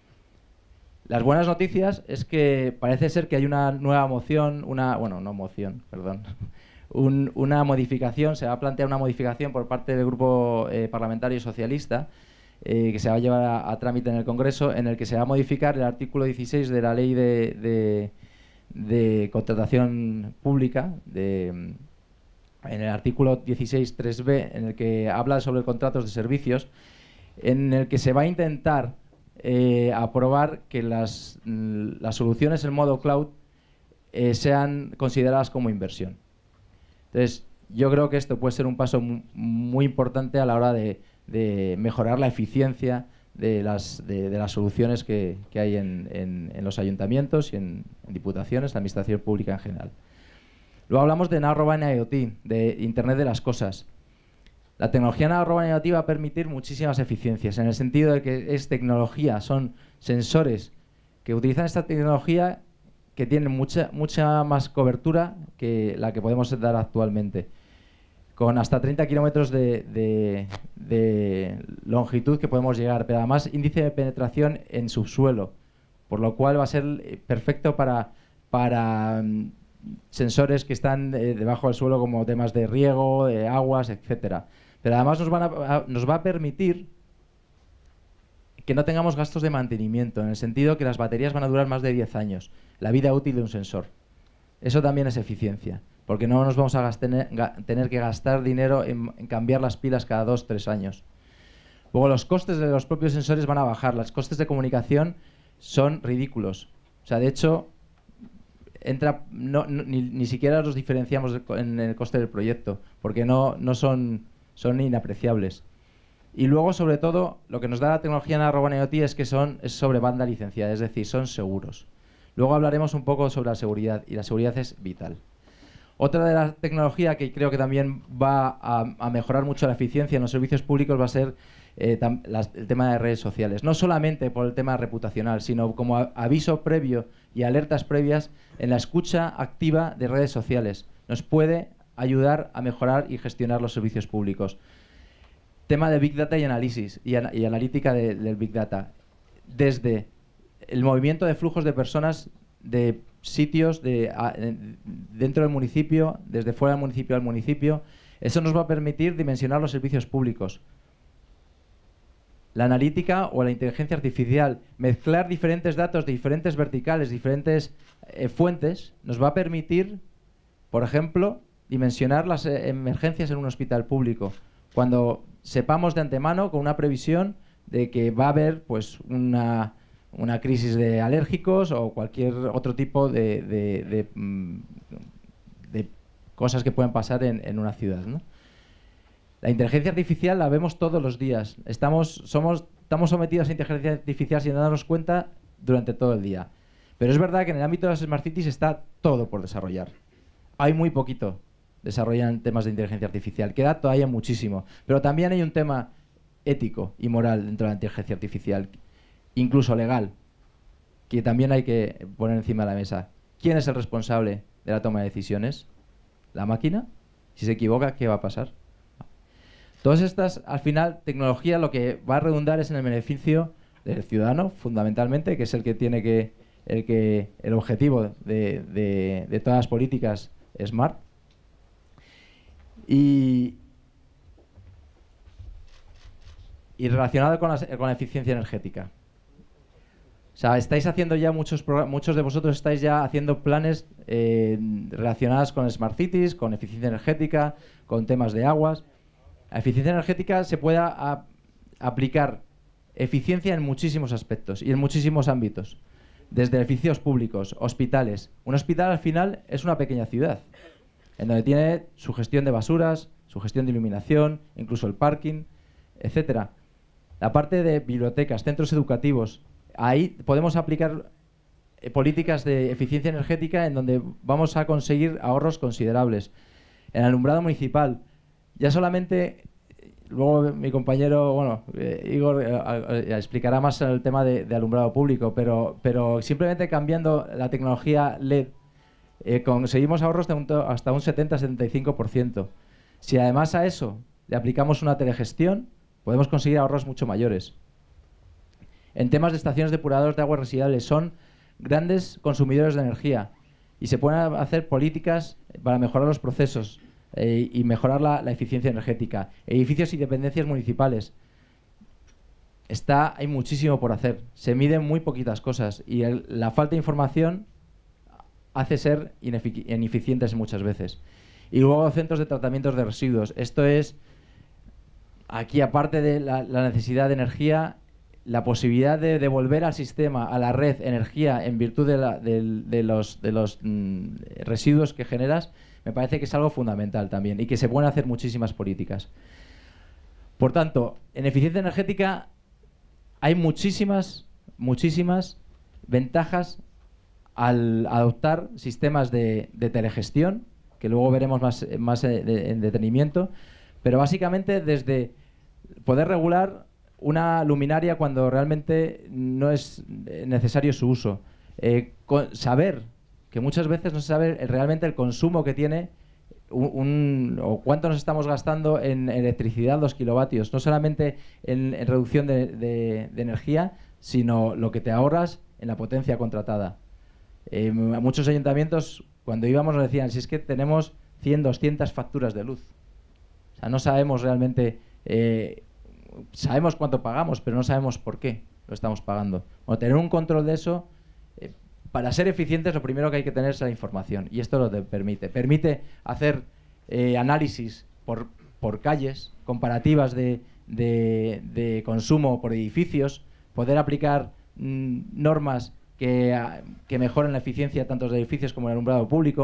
Las buenas noticias es que parece ser que hay una nueva moción, una, bueno, no moción, perdón, un, una modificación, se va a plantear una modificación por parte del Grupo eh, Parlamentario Socialista eh, que se va a llevar a, a trámite en el Congreso, en el que se va a modificar el artículo dieciséis de la Ley de, de, de Contratación Pública, de, en el artículo dieciséis tres b, en el que habla sobre contratos de servicios, en el que se va a intentar Eh, aprobar que las, las soluciones en modo cloud eh, sean consideradas como inversión. Entonces, yo creo que esto puede ser un paso muy importante a la hora de, de mejorar la eficiencia de las, de, de las soluciones que, que hay en, en, en los ayuntamientos y en, en diputaciones, la administración pública en general. Luego hablamos de Narrowband IoT, de Internet de las Cosas. La tecnología Narrowband IoT va a permitir muchísimas eficiencias, en el sentido de que es tecnología, son sensores que utilizan esta tecnología que tienen mucha, mucha más cobertura que la que podemos dar actualmente, con hasta treinta kilómetros de, de, de longitud que podemos llegar, pero además índice de penetración en subsuelo, por lo cual va a ser perfecto para, para um, sensores que están eh, debajo del suelo, como temas de riego, de aguas, etcétera. Pero además nos, van a, a, nos va a permitir que no tengamos gastos de mantenimiento, en el sentido que las baterías van a durar más de diez años, la vida útil de un sensor. Eso también es eficiencia, porque no nos vamos a tener, tener que gastar dinero en, en cambiar las pilas cada dos, tres años. Luego los costes de los propios sensores van a bajar, los costes de comunicación son ridículos. O sea, de hecho, entra, no, no, ni, ni siquiera los diferenciamos en el coste del proyecto, porque no, no son... son inapreciables. Y luego, sobre todo, lo que nos da la tecnología Narrowband IoT es que son, es sobre banda licenciada, es decir, son seguros. Luego hablaremos un poco sobre la seguridad, y la seguridad es vital. Otra de las tecnologías que creo que también va a, a mejorar mucho la eficiencia en los servicios públicos va a ser eh, tam, las, el tema de redes sociales. No solamente por el tema reputacional, sino como a, aviso previo y alertas previas en la escucha activa de redes sociales. Nos puede ayudar a mejorar y gestionar los servicios públicos. Tema de Big Data y análisis y, an y analítica de, del Big Data. Desde el movimiento de flujos de personas de sitios de, a, dentro del municipio, desde fuera del municipio al municipio, eso nos va a permitir dimensionar los servicios públicos. La analítica o la inteligencia artificial, mezclar diferentes datos de diferentes verticales, diferentes eh, fuentes, nos va a permitir, por ejemplo, dimensionar las eh, emergencias en un hospital público. Cuando sepamos de antemano, con una previsión de que va a haber pues una, una crisis de alérgicos o cualquier otro tipo de, de, de, de cosas que pueden pasar en, en una ciudad, ¿no? La inteligencia artificial la vemos todos los días. Estamos, somos, estamos sometidos a inteligencia artificial sin darnos cuenta durante todo el día. Pero es verdad que en el ámbito de las Smart Cities está todo por desarrollar. Hay muy poquito desarrollan temas de inteligencia artificial. Queda todavía muchísimo. Pero también hay un tema ético y moral dentro de la inteligencia artificial, incluso legal, que también hay que poner encima de la mesa. ¿Quién es el responsable de la toma de decisiones? ¿La máquina? Si se equivoca, ¿qué va a pasar? Todas estas, al final, tecnología lo que va a redundar es en el beneficio del ciudadano, fundamentalmente, que es el que tiene que, el, que, el objetivo de, de, de todas las políticas Smart. Y, y relacionado con la, con la eficiencia energética. O sea, estáis haciendo ya muchos, muchos de vosotros estáis ya haciendo planes eh, relacionados con Smart Cities, con eficiencia energética, con temas de aguas. La eficiencia energética se puede a, aplicar eficiencia en muchísimos aspectos y en muchísimos ámbitos. Desde edificios públicos, hospitales. Un hospital al final es una pequeña ciudad, en donde tiene su gestión de basuras, su gestión de iluminación, incluso el parking, etcétera. La parte de bibliotecas, centros educativos, ahí podemos aplicar eh, políticas de eficiencia energética en donde vamos a conseguir ahorros considerables. En el alumbrado municipal, ya solamente, luego mi compañero, bueno, eh, Igor eh, eh, explicará más el tema de, de alumbrado público, pero, pero simplemente cambiando la tecnología L E D, Eh, conseguimos ahorros de un hasta un setenta a setenta y cinco por ciento. Si además a eso le aplicamos una telegestión, podemos conseguir ahorros mucho mayores. En temas de estaciones depuradoras de aguas residuales, son grandes consumidores de energía y se pueden hacer políticas para mejorar los procesos eh, y mejorar la, la eficiencia energética. Edificios y dependencias municipales. Está, hay muchísimo por hacer. Se miden muy poquitas cosas y el, la falta de información hace ser ineficientes muchas veces. Y luego centros de tratamientos de residuos. Esto es, aquí aparte de la, la necesidad de energía, la posibilidad de devolver al sistema, a la red, energía en virtud de, la, de, de los, de los mm, residuos que generas, me parece que es algo fundamental también y que se pueden hacer muchísimas políticas. Por tanto, en eficiencia energética hay muchísimas, muchísimas ventajas al adoptar sistemas de, de telegestión, que luego veremos más, más de, en detenimiento, pero básicamente desde poder regular una luminaria cuando realmente no es necesario su uso, eh, con, saber que muchas veces no se sabe el, realmente el consumo que tiene un, un, o cuánto nos estamos gastando en electricidad, los kilovatios, no solamente en, en reducción de, de, de energía, sino lo que te ahorras en la potencia contratada. Eh, a muchos ayuntamientos, cuando íbamos, nos decían, si es que tenemos cien, doscientas facturas de luz. O sea, no sabemos realmente, eh, sabemos cuánto pagamos, pero no sabemos por qué lo estamos pagando. Bueno, tener un control de eso, eh, para ser eficientes, lo primero que hay que tener es la información, y esto lo te permite. Permite hacer eh, análisis por, por calles, comparativas de, de, de consumo por edificios, poder aplicar mm, normas Que, que mejoren la eficiencia tanto de edificios como el alumbrado público.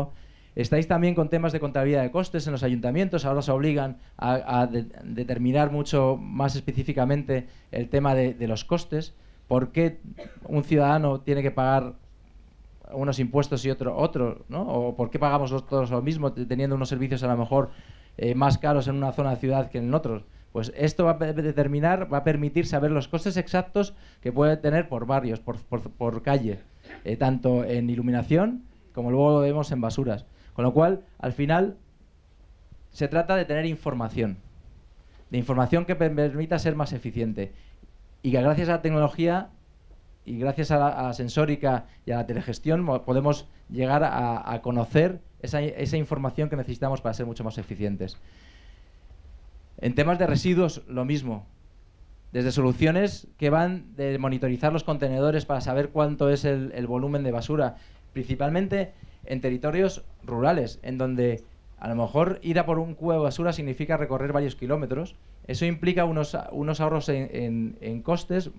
Estáis también con temas de contabilidad de costes en los ayuntamientos. Ahora os obligan a, a de, determinar mucho más específicamente el tema de, de los costes. ¿Por qué un ciudadano tiene que pagar unos impuestos y otro otro, ¿no? ¿O por qué pagamos todos lo mismo teniendo unos servicios a lo mejor eh, más caros en una zona de ciudad que en otros? Pues esto va a determinar, va a permitir saber los costes exactos que puede tener por barrios, por, por, por calle, eh, tanto en iluminación como luego lo vemos en basuras. Con lo cual, al final, se trata de tener información, de información que permita ser más eficiente y que gracias a la tecnología y gracias a la, a la sensórica y a la telegestión podemos llegar a, a conocer esa, esa información que necesitamos para ser mucho más eficientes. En temas de residuos, lo mismo. Desde soluciones que van de monitorizar los contenedores para saber cuánto es el, el volumen de basura, principalmente en territorios rurales, en donde a lo mejor ir a por un cubo de basura significa recorrer varios kilómetros. Eso implica unos, unos ahorros en, en, en costes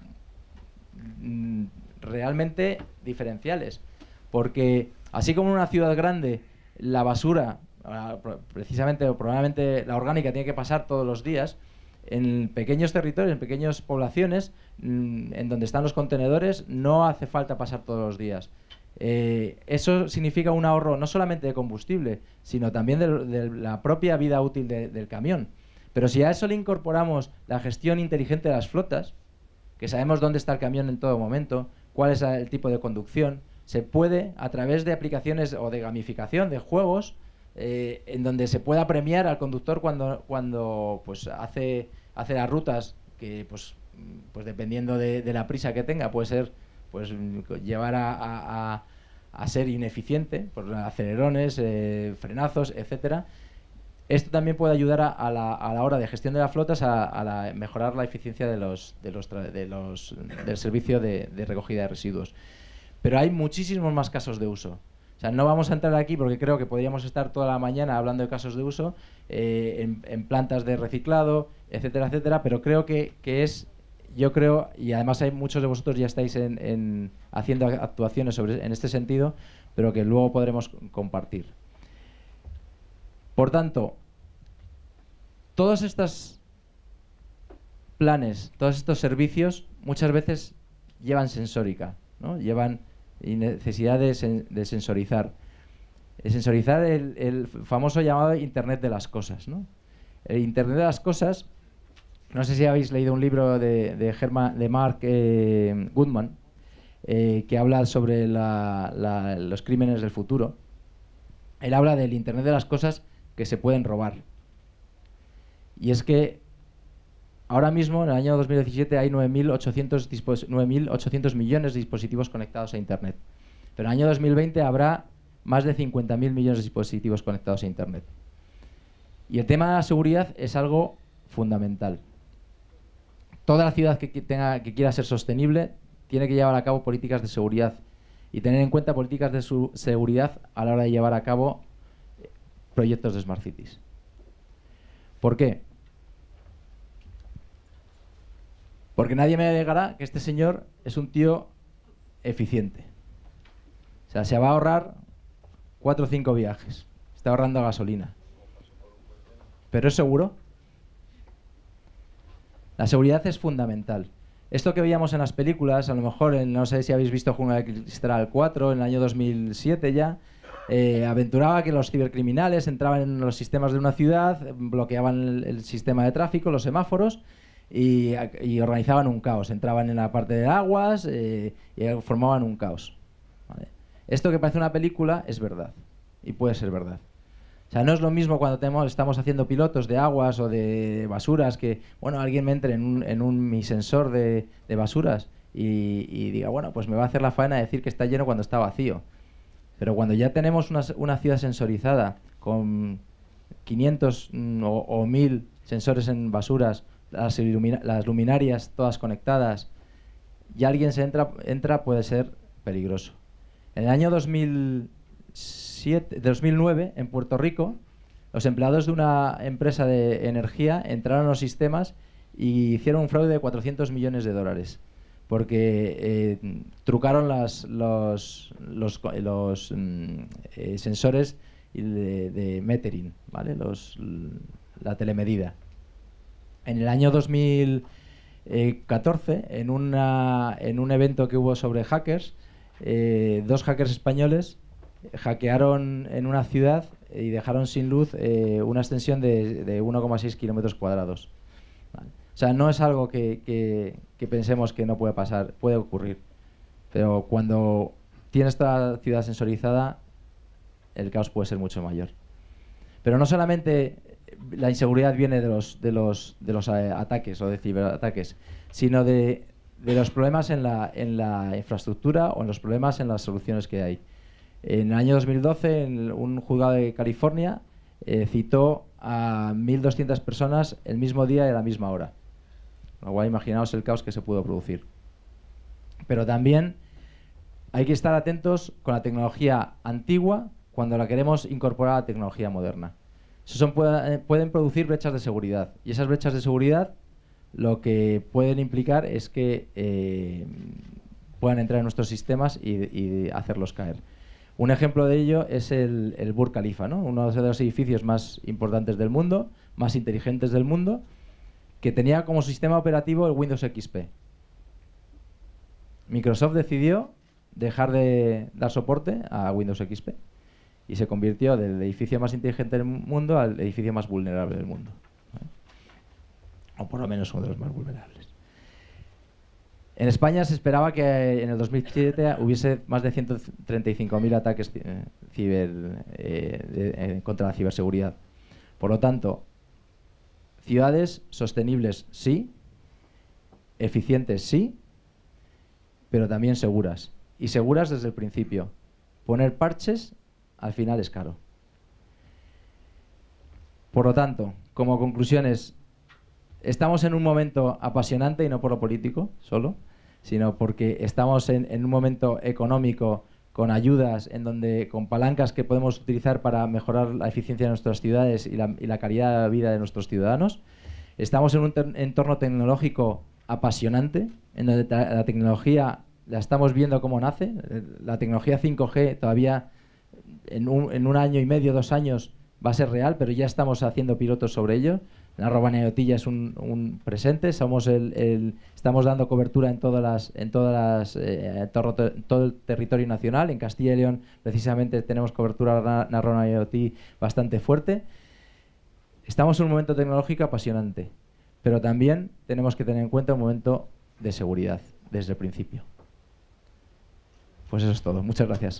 mm, realmente diferenciales. Porque así como en una ciudad grande la basura, precisamente o probablemente la orgánica, tiene que pasar todos los días, en pequeños territorios, en pequeñas poblaciones, mmm, en donde están los contenedores, no hace falta pasar todos los días. Eh, eso significa un ahorro no solamente de combustible, sino también de, de la propia vida útil de, del camión. Pero si a eso le incorporamos la gestión inteligente de las flotas, que sabemos dónde está el camión en todo momento, cuál es el tipo de conducción, se puede, a través de aplicaciones o de gamificación, de juegos, eh, en donde se pueda premiar al conductor cuando, cuando pues, hace, hace las rutas, que pues, pues dependiendo de, de la prisa que tenga, puede ser pues llevar a, a, a ser ineficiente, por acelerones, eh, frenazos, etcétera. Esto también puede ayudar a, a, la, a la hora de gestión de las flotas a, a la, mejorar la eficiencia de los, de los, de los, del servicio de, de recogida de residuos. Pero hay muchísimos más casos de uso. O sea, no vamos a entrar aquí porque creo que podríamos estar toda la mañana hablando de casos de uso eh, en, en plantas de reciclado, etcétera, etcétera, pero creo que, que es... Yo creo, y además hay muchos de vosotros ya estáis en, en haciendo actuaciones sobre, en este sentido, pero que luego podremos compartir. Por tanto, todos estos planes, todos estos servicios, muchas veces llevan sensórica, ¿no? Llevan necesidad de, sen, de sensorizar. De sensorizar el, el famoso llamado Internet de las cosas, ¿no? El Internet de las cosas... No sé si habéis leído un libro de, de, Germa, de Mark eh, Goodman eh, que habla sobre la, la, los crímenes del futuro. Él habla del Internet de las cosas que se pueden robar. Y es que ahora mismo, en el año dos mil diecisiete, hay nueve mil ochocientos millones de dispositivos conectados a Internet. Pero en el año dos mil veinte habrá más de cincuenta mil millones de dispositivos conectados a Internet. Y el tema de la seguridad es algo fundamental. Toda la ciudad que, tenga, que quiera ser sostenible tiene que llevar a cabo políticas de seguridad y tener en cuenta políticas de su seguridad a la hora de llevar a cabo proyectos de Smart Cities. ¿Por qué? Porque nadie me negará que este señor es un tío eficiente. O sea, se va a ahorrar cuatro o cinco viajes. Está ahorrando gasolina. ¿Pero es seguro? La seguridad es fundamental. Esto que veíamos en las películas, a lo mejor, en, no sé si habéis visto Jungla de Cristal cuatro, en el año dos mil siete ya, eh, aventuraba que los cibercriminales entraban en los sistemas de una ciudad, bloqueaban el, el sistema de tráfico, los semáforos, y, y organizaban un caos. Entraban en la parte de aguas eh, y formaban un caos. ¿Vale? Esto que parece una película es verdad, y puede ser verdad. O sea, no es lo mismo cuando tenemos, estamos haciendo pilotos de aguas o de basuras que, bueno, alguien me entre en un, en un mi sensor de, de basuras y, y diga, bueno, pues me va a hacer la faena de decir que está lleno cuando está vacío. Pero cuando ya tenemos una, una ciudad sensorizada con quinientos mm, o, o mil sensores en basuras, las, ilumina, las luminarias todas conectadas, y alguien se entra, entra puede ser peligroso. En el año dos mil nueve, en Puerto Rico, los empleados de una empresa de energía entraron a los sistemas y hicieron un fraude de cuatrocientos millones de dólares. porque eh, trucaron las, los, los, los mm, eh, sensores de, de metering, ¿vale? Los, la telemedida. En el año dos mil catorce, en, una, en un evento que hubo sobre hackers, eh, dos hackers españoles hackearon en una ciudad y dejaron sin luz eh, una extensión de, de uno coma seis kilómetros cuadrados. ¿Vale? O sea, no es algo que, que, que pensemos que no puede pasar, puede ocurrir. Pero cuando tienes toda la ciudad sensorizada, el caos puede ser mucho mayor. Pero no solamente la inseguridad viene de los, de los, de los eh, ataques o de ciberataques, sino de, de los problemas en la, en la infraestructura o en los problemas en las soluciones que hay. En el año dos mil doce, en un juzgado de California eh, citó a mil doscientas personas el mismo día y a la misma hora. Con lo cual, imaginaos el caos que se pudo producir. Pero también hay que estar atentos con la tecnología antigua cuando la queremos incorporar a la tecnología moderna. Eso son, pueden producir brechas de seguridad. Y esas brechas de seguridad lo que pueden implicar es que eh, puedan entrar en nuestros sistemas y, y hacerlos caer. Un ejemplo de ello es el, el Burj Khalifa, ¿no? Uno de los edificios más importantes del mundo, más inteligentes del mundo, que tenía como sistema operativo el Windows X P. Microsoft decidió dejar de dar soporte a Windows X P y se convirtió del edificio más inteligente del mundo al edificio más vulnerable del mundo, ¿eh? O por lo menos uno de los más vulnerables. En España se esperaba que en el dos mil siete hubiese más de ciento treinta y cinco mil ataques eh, ciber, eh, de, eh, contra la ciberseguridad. Por lo tanto, ciudades sostenibles sí, eficientes sí, pero también seguras. Y seguras desde el principio. Poner parches al final es caro. Por lo tanto, como conclusiones, estamos en un momento apasionante, y no por lo político solo, sino porque estamos en, en un momento económico con ayudas, en donde con palancas que podemos utilizar para mejorar la eficiencia de nuestras ciudades y la, y la calidad de vida de nuestros ciudadanos. Estamos en un entorno tecnológico apasionante, en donde la tecnología la estamos viendo cómo nace. La tecnología cinco G todavía en un, en un año y medio, dos años, va a ser real, pero ya estamos haciendo pilotos sobre ello. La Narrowband IoT ya es un, un presente. Somos el, el, estamos dando cobertura en todas las, en todas las, eh, todo, todo el territorio nacional. En Castilla y León, precisamente, tenemos cobertura Narrowband IoT bastante fuerte. Estamos en un momento tecnológico apasionante, pero también tenemos que tener en cuenta un momento de seguridad desde el principio. Pues eso es todo. Muchas gracias.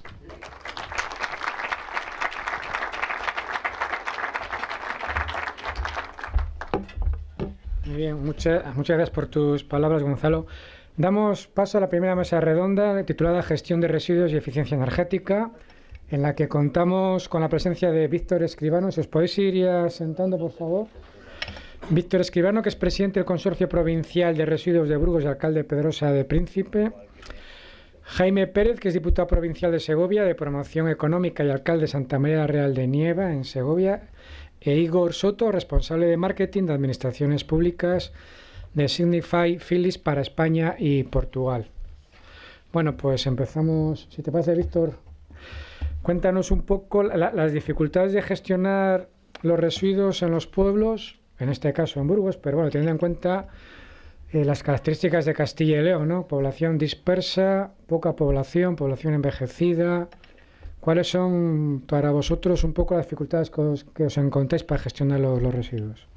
Muy bien, muchas, muchas gracias por tus palabras, Gonzalo. Damos paso a la primera mesa redonda titulada Gestión de residuos y eficiencia energética, en la que contamos con la presencia de Víctor Escribano. Si os podéis ir ya sentando, por favor. Víctor Escribano, que es presidente del Consorcio Provincial de Residuos de Burgos y alcalde de Pedrosa de Príncipe. Jaime Pérez, que es diputado provincial de Segovia, de Promoción Económica y alcalde de Santa María la Real de Nieva, en Segovia. E Igor Soto, responsable de marketing de administraciones públicas de Signify Philips para España y Portugal. Bueno, pues empezamos. Si te parece, Víctor, cuéntanos un poco la, las dificultades de gestionar los residuos en los pueblos, en este caso en Burgos, pero bueno, teniendo en cuenta eh, las características de Castilla y León, ¿no? Población dispersa, poca población, población envejecida. ¿Cuáles son para vosotros un poco las dificultades que os, que os encontráis para gestionar los, los residuos?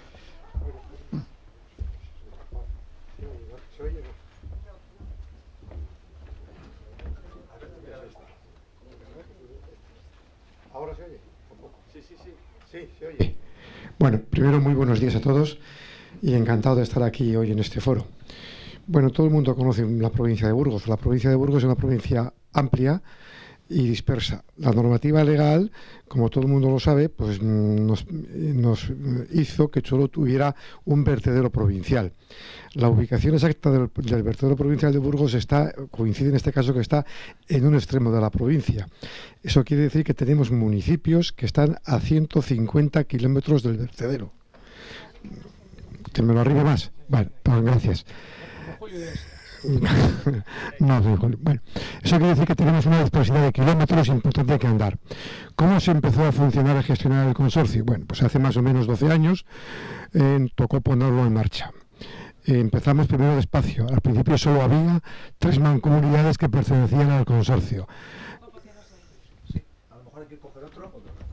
¿Ahora se oye? Sí, sí, sí. Sí, se oye. Bueno, primero muy buenos días a todos y encantado de estar aquí hoy en este foro. Bueno, todo el mundo conoce la provincia de Burgos. La provincia de Burgos es una provincia amplia y dispersa. La normativa legal, como todo el mundo lo sabe, pues nos, nos hizo que solo tuviera un vertedero provincial. La ubicación exacta del, del vertedero provincial de Burgos está, coincide en este caso que está en un extremo de la provincia. Eso quiere decir que tenemos municipios que están a ciento cincuenta kilómetros del vertedero. ¿Que me lo arriba más? Vale, pues gracias. No, bueno, eso quiere decir que tenemos una disparidad de kilómetros importante que andar. ¿Cómo se empezó a funcionar y gestionar el consorcio? Bueno, pues hace más o menos doce años eh, tocó ponerlo en marcha. Eh, empezamos primero despacio. Al principio solo había tres mancomunidades que pertenecían al consorcio. Sí, a lo mejor hay que coger otro.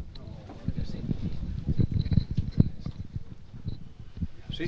Sí.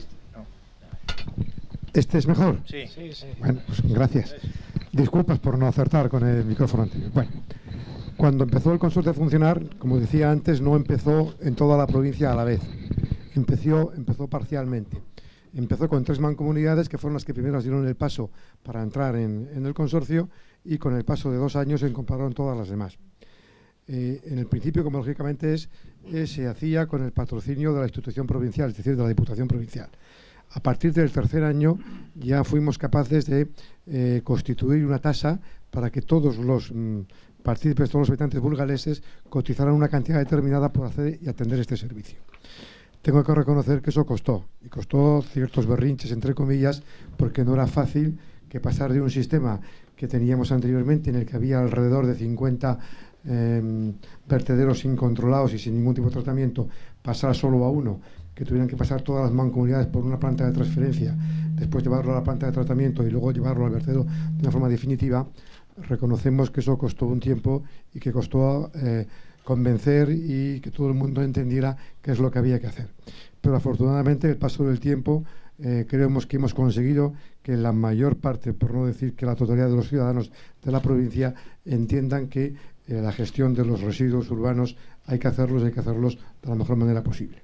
¿Este es mejor? Sí, sí, sí. Bueno, pues gracias. Disculpas por no acertar con el micrófono anterior. Bueno, cuando empezó el consorcio a funcionar, como decía antes, no empezó en toda la provincia a la vez. Empezó, empezó parcialmente. Empezó con tres mancomunidades que fueron las que primero dieron el paso para entrar en, en el consorcio, y con el paso de dos años se incorporaron todas las demás. Eh, en el principio, como lógicamente es, eh, se hacía con el patrocinio de la institución provincial, es decir, de la Diputación Provincial. A partir del tercer año ya fuimos capaces de eh, constituir una tasa para que todos los mm, partícipes, todos los habitantes burgaleses cotizaran una cantidad determinada por hacer y atender este servicio. Tengo que reconocer que eso costó, y costó ciertos berrinches, entre comillas, porque no era fácil que pasar de un sistema que teníamos anteriormente, en el que había alrededor de cincuenta eh, vertederos incontrolados y sin ningún tipo de tratamiento, pasar solo a uno, que tuvieran que pasar todas las mancomunidades por una planta de transferencia, después llevarlo a la planta de tratamiento y luego llevarlo al vertedero de una forma definitiva. Reconocemos que eso costó un tiempo y que costó eh, convencer y que todo el mundo entendiera qué es lo que había que hacer. Pero afortunadamente, el paso del tiempo, eh, creemos que hemos conseguido que la mayor parte, por no decir que la totalidad de los ciudadanos de la provincia, entiendan que eh, la gestión de los residuos urbanos hay que hacerlos, hay que hacerlos de la mejor manera posible.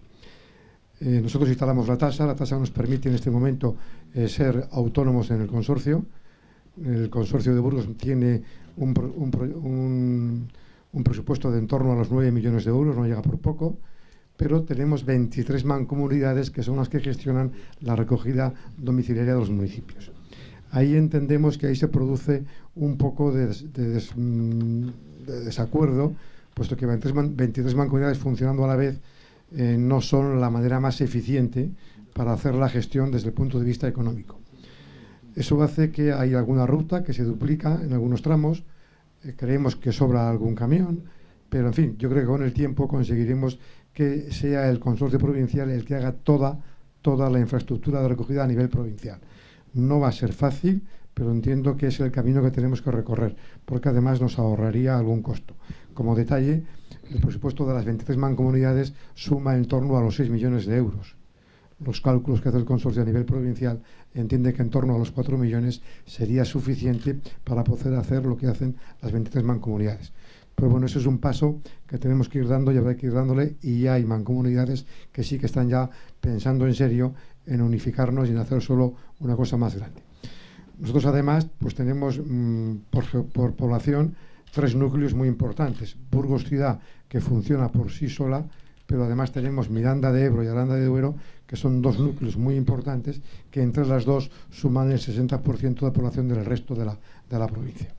Eh, nosotros instalamos la tasa. La tasa nos permite en este momento eh, ser autónomos en el consorcio. El consorcio de Burgos tiene un, un, un, un presupuesto de en torno a los nueve millones de euros, no llega por poco, pero tenemos veintitrés mancomunidades que son las que gestionan la recogida domiciliaria de los municipios. Ahí entendemos que ahí se produce un poco de, de, des, de desacuerdo, puesto que veintitrés mancomunidades funcionando a la vez eh, no son la manera más eficiente para hacer la gestión desde el punto de vista económico. Eso hace que hay alguna ruta que se duplica en algunos tramos, eh, creemos que sobra algún camión, pero en fin, yo creo que con el tiempo conseguiremos que sea el consorcio provincial el que haga toda, toda la infraestructura de recogida a nivel provincial. No va a ser fácil, pero entiendo que es el camino que tenemos que recorrer, porque además nos ahorraría algún costo. Como detalle, el presupuesto de las veintitrés mancomunidades suma en torno a los seis millones de euros. Los cálculos que hace el consorcio a nivel provincial entiende que en torno a los cuatro millones sería suficiente para poder hacer lo que hacen las veintitrés mancomunidades. Pero bueno, eso es un paso que tenemos que ir dando y habrá que ir dándole, y ya hay mancomunidades que sí que están ya pensando en serio en unificarnos y en hacer solo una cosa más grande. Nosotros además pues tenemos mmm, por, por población tres núcleos muy importantes. Burgos ciudad, que funciona por sí sola, pero además tenemos Miranda de Ebro y Aranda de Duero, que son dos núcleos muy importantes que entre las dos suman el sesenta por ciento de la población del resto de la, de la provincia.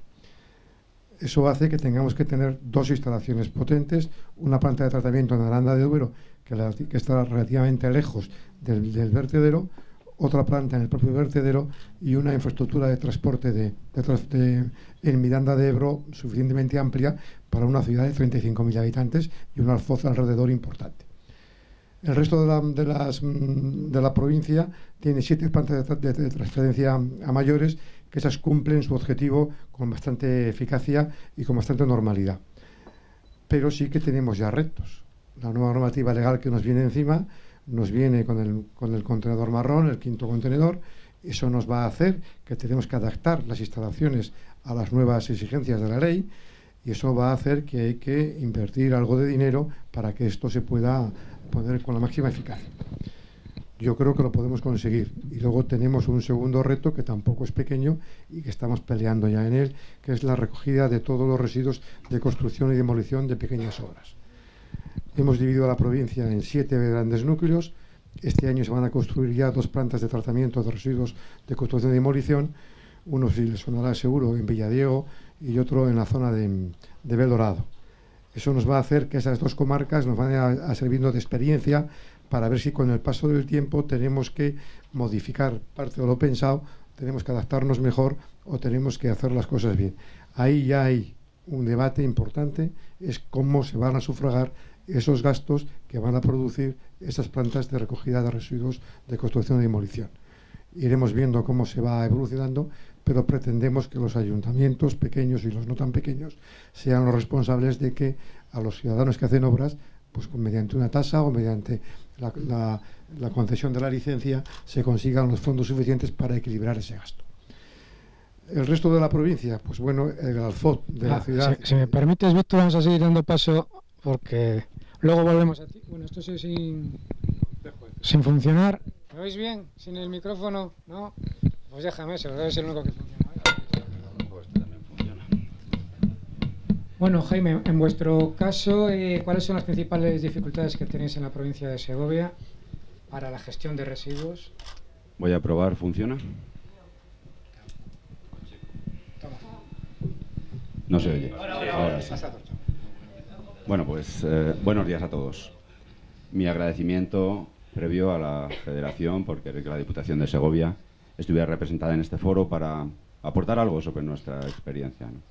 Eso hace que tengamos que tener dos instalaciones potentes, una planta de tratamiento en Aranda de Duero, que, la, que está relativamente lejos del, del vertedero, otra planta en el propio vertedero y una infraestructura de transporte de, de, de, en Miranda de Ebro suficientemente amplia para una ciudad de treinta y cinco mil habitantes y un alfoz alrededor importante. El resto de la, de las, de la provincia tiene siete plantas de, de, de transferencia a mayores, que esas cumplen su objetivo con bastante eficacia y con bastante normalidad. Pero sí que tenemos ya retos. La nueva normativa legal que nos viene encima nos viene con el, con el contenedor marrón, el quinto contenedor. Eso nos va a hacer que tenemos que adaptar las instalaciones a las nuevas exigencias de la ley, y eso va a hacer que hay que invertir algo de dinero para que esto se pueda poner con la máxima eficacia. Yo creo que lo podemos conseguir. Y luego tenemos un segundo reto que tampoco es pequeño y que estamos peleando ya en él, que es la recogida de todos los residuos de construcción y demolición de pequeñas obras. Hemos dividido la provincia en siete grandes núcleos. Este año se van a construir ya dos plantas de tratamiento de residuos de construcción y demolición. Uno, si les sonará seguro, en Villadiego, y otro en la zona de, de Belorado. Eso nos va a hacer que esas dos comarcas nos van a, a servir de experiencia para ver si con el paso del tiempo tenemos que modificar parte de lo pensado, tenemos que adaptarnos mejor o tenemos que hacer las cosas bien. Ahí ya hay un debate importante, es cómo se van a sufragar esos gastos que van a producir esas plantas de recogida de residuos de construcción y demolición. Iremos viendo cómo se va evolucionando, pero pretendemos que los ayuntamientos pequeños y los no tan pequeños sean los responsables de que a los ciudadanos que hacen obras, pues mediante una tasa o mediante la, la, la concesión de la licencia, se consigan los fondos suficientes para equilibrar ese gasto. El resto de la provincia, pues bueno, el Alfot de ah, la ciudad... Si, si me permites, Víctor, vamos a seguir dando paso porque luego volvemos a ti. Bueno, esto sí sin, sin funcionar. ¿Me oís bien? ¿Sin el micrófono? ¿No? Pues déjame eso, debe ser el único que funciona. Bueno, Jaime, en vuestro caso, eh, ¿cuáles son las principales dificultades que tenéis en la provincia de Segovia para la gestión de residuos? Voy a probar, ¿funciona? No se oye. Ahora sí. Bueno, pues eh, buenos días a todos. Mi agradecimiento previo a la Federación por querer que la Diputación de Segovia estuviera representada en este foro para aportar algo sobre nuestra experiencia, ¿no?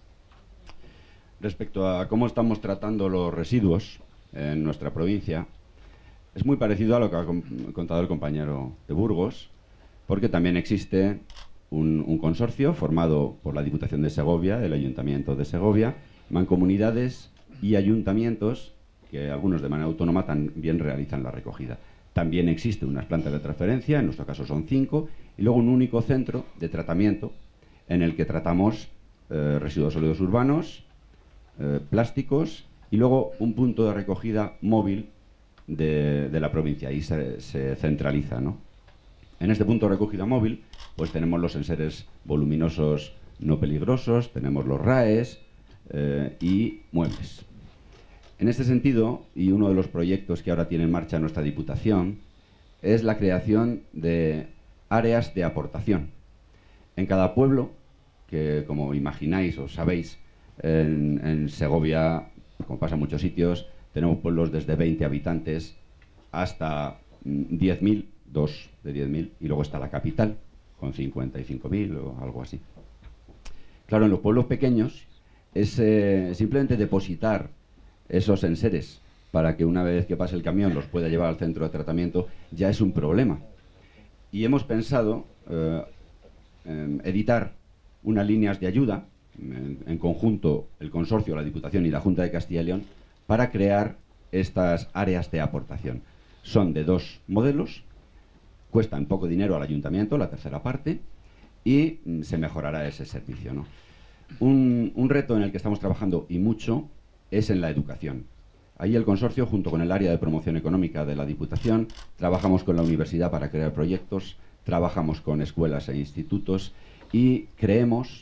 Respecto a cómo estamos tratando los residuos en nuestra provincia, es muy parecido a lo que ha contado el compañero de Burgos, porque también existe un, un consorcio formado por la Diputación de Segovia, el Ayuntamiento de Segovia, mancomunidades y ayuntamientos que algunos de manera autónoma también realizan la recogida. También existe unas plantas de transferencia, en nuestro caso son cinco, y luego un único centro de tratamiento en el que tratamos eh, residuos sólidos urbanos, eh, plásticos y luego un punto de recogida móvil de, de la provincia. Ahí se, se centraliza, ¿no? En este punto de recogida móvil pues tenemos los enseres voluminosos no peligrosos, tenemos los R A Es eh, y muebles. En este sentido, y uno de los proyectos que ahora tiene en marcha nuestra Diputación, es la creación de áreas de aportación. En cada pueblo, que como imagináis o sabéis, en, en Segovia, como pasa en muchos sitios, tenemos pueblos desde veinte habitantes hasta diez mil, dos de diez mil, y luego está la capital, con cincuenta y cinco mil o algo así. Claro, en los pueblos pequeños es eh, simplemente depositar esos enseres para que una vez que pase el camión los pueda llevar al centro de tratamiento ya es un problema. Y hemos pensado eh, eh, editar unas líneas de ayuda, en, en conjunto el consorcio, la Diputación y la Junta de Castilla y León, para crear estas áreas de aportación. Son de dos modelos, cuestan poco dinero al ayuntamiento, la tercera parte, y mm, se mejorará ese servicio, ¿no? Un, un reto en el que estamos trabajando y mucho es en la educación. Ahí el consorcio, junto con el área de promoción económica de la Diputación, trabajamos con la universidad para crear proyectos, trabajamos con escuelas e institutos y creemos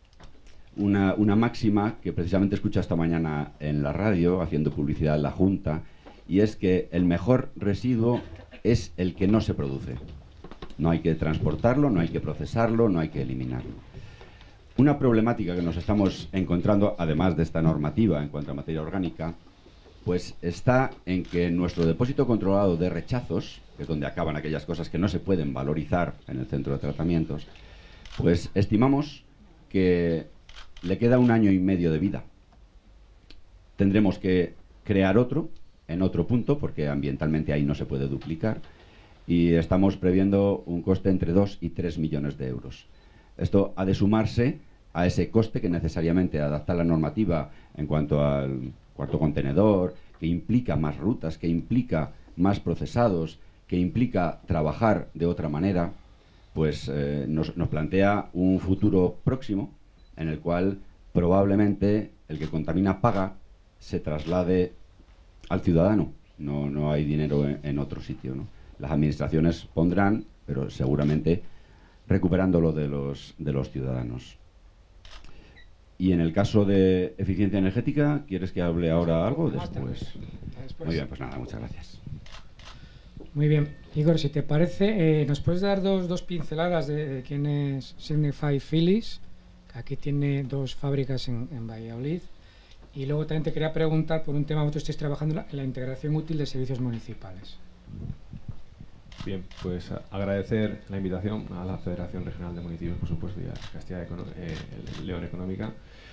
una, una máxima que precisamente escuché esta mañana en la radio, haciendo publicidad en la Junta, y es que el mejor residuo es el que no se produce. No hay que transportarlo, no hay que procesarlo, no hay que eliminarlo. Una problemática que nos estamos encontrando, además de esta normativa en cuanto a materia orgánica, pues está en que nuestro depósito controlado de rechazos, que es donde acaban aquellas cosas que no se pueden valorizar en el centro de tratamientos, pues estimamos que le queda un año y medio de vida. Tendremos que crear otro, en otro punto, porque ambientalmente ahí no se puede duplicar, y estamos previendo un coste entre dos y tres millones de euros. Esto ha de sumarse a ese coste que necesariamente adaptar la normativa en cuanto al cuarto contenedor, que implica más rutas, que implica más procesados, que implica trabajar de otra manera, pues eh, nos, nos plantea un futuro próximo en el cual probablemente el que contamina paga se traslade al ciudadano. No, no hay dinero en, en otro sitio, ¿no? Las administraciones pondrán, pero seguramente recuperándolo de los, de los ciudadanos. Y en el caso de eficiencia energética, ¿quieres que hable ahora algo o después? después? Muy bien, pues nada, muchas gracias. Muy bien. Igor, si te parece, eh, ¿nos puedes dar dos, dos pinceladas de, de quién es Signify Philips? Que aquí tiene dos fábricas en, en Valladolid. Y luego también te quería preguntar por un tema que vosotros estáis trabajando en la, en la integración útil de servicios municipales. Bien, pues agradecer la invitación a la Federación Regional de Municipios, por supuesto, y a Castilla eh, León Económica.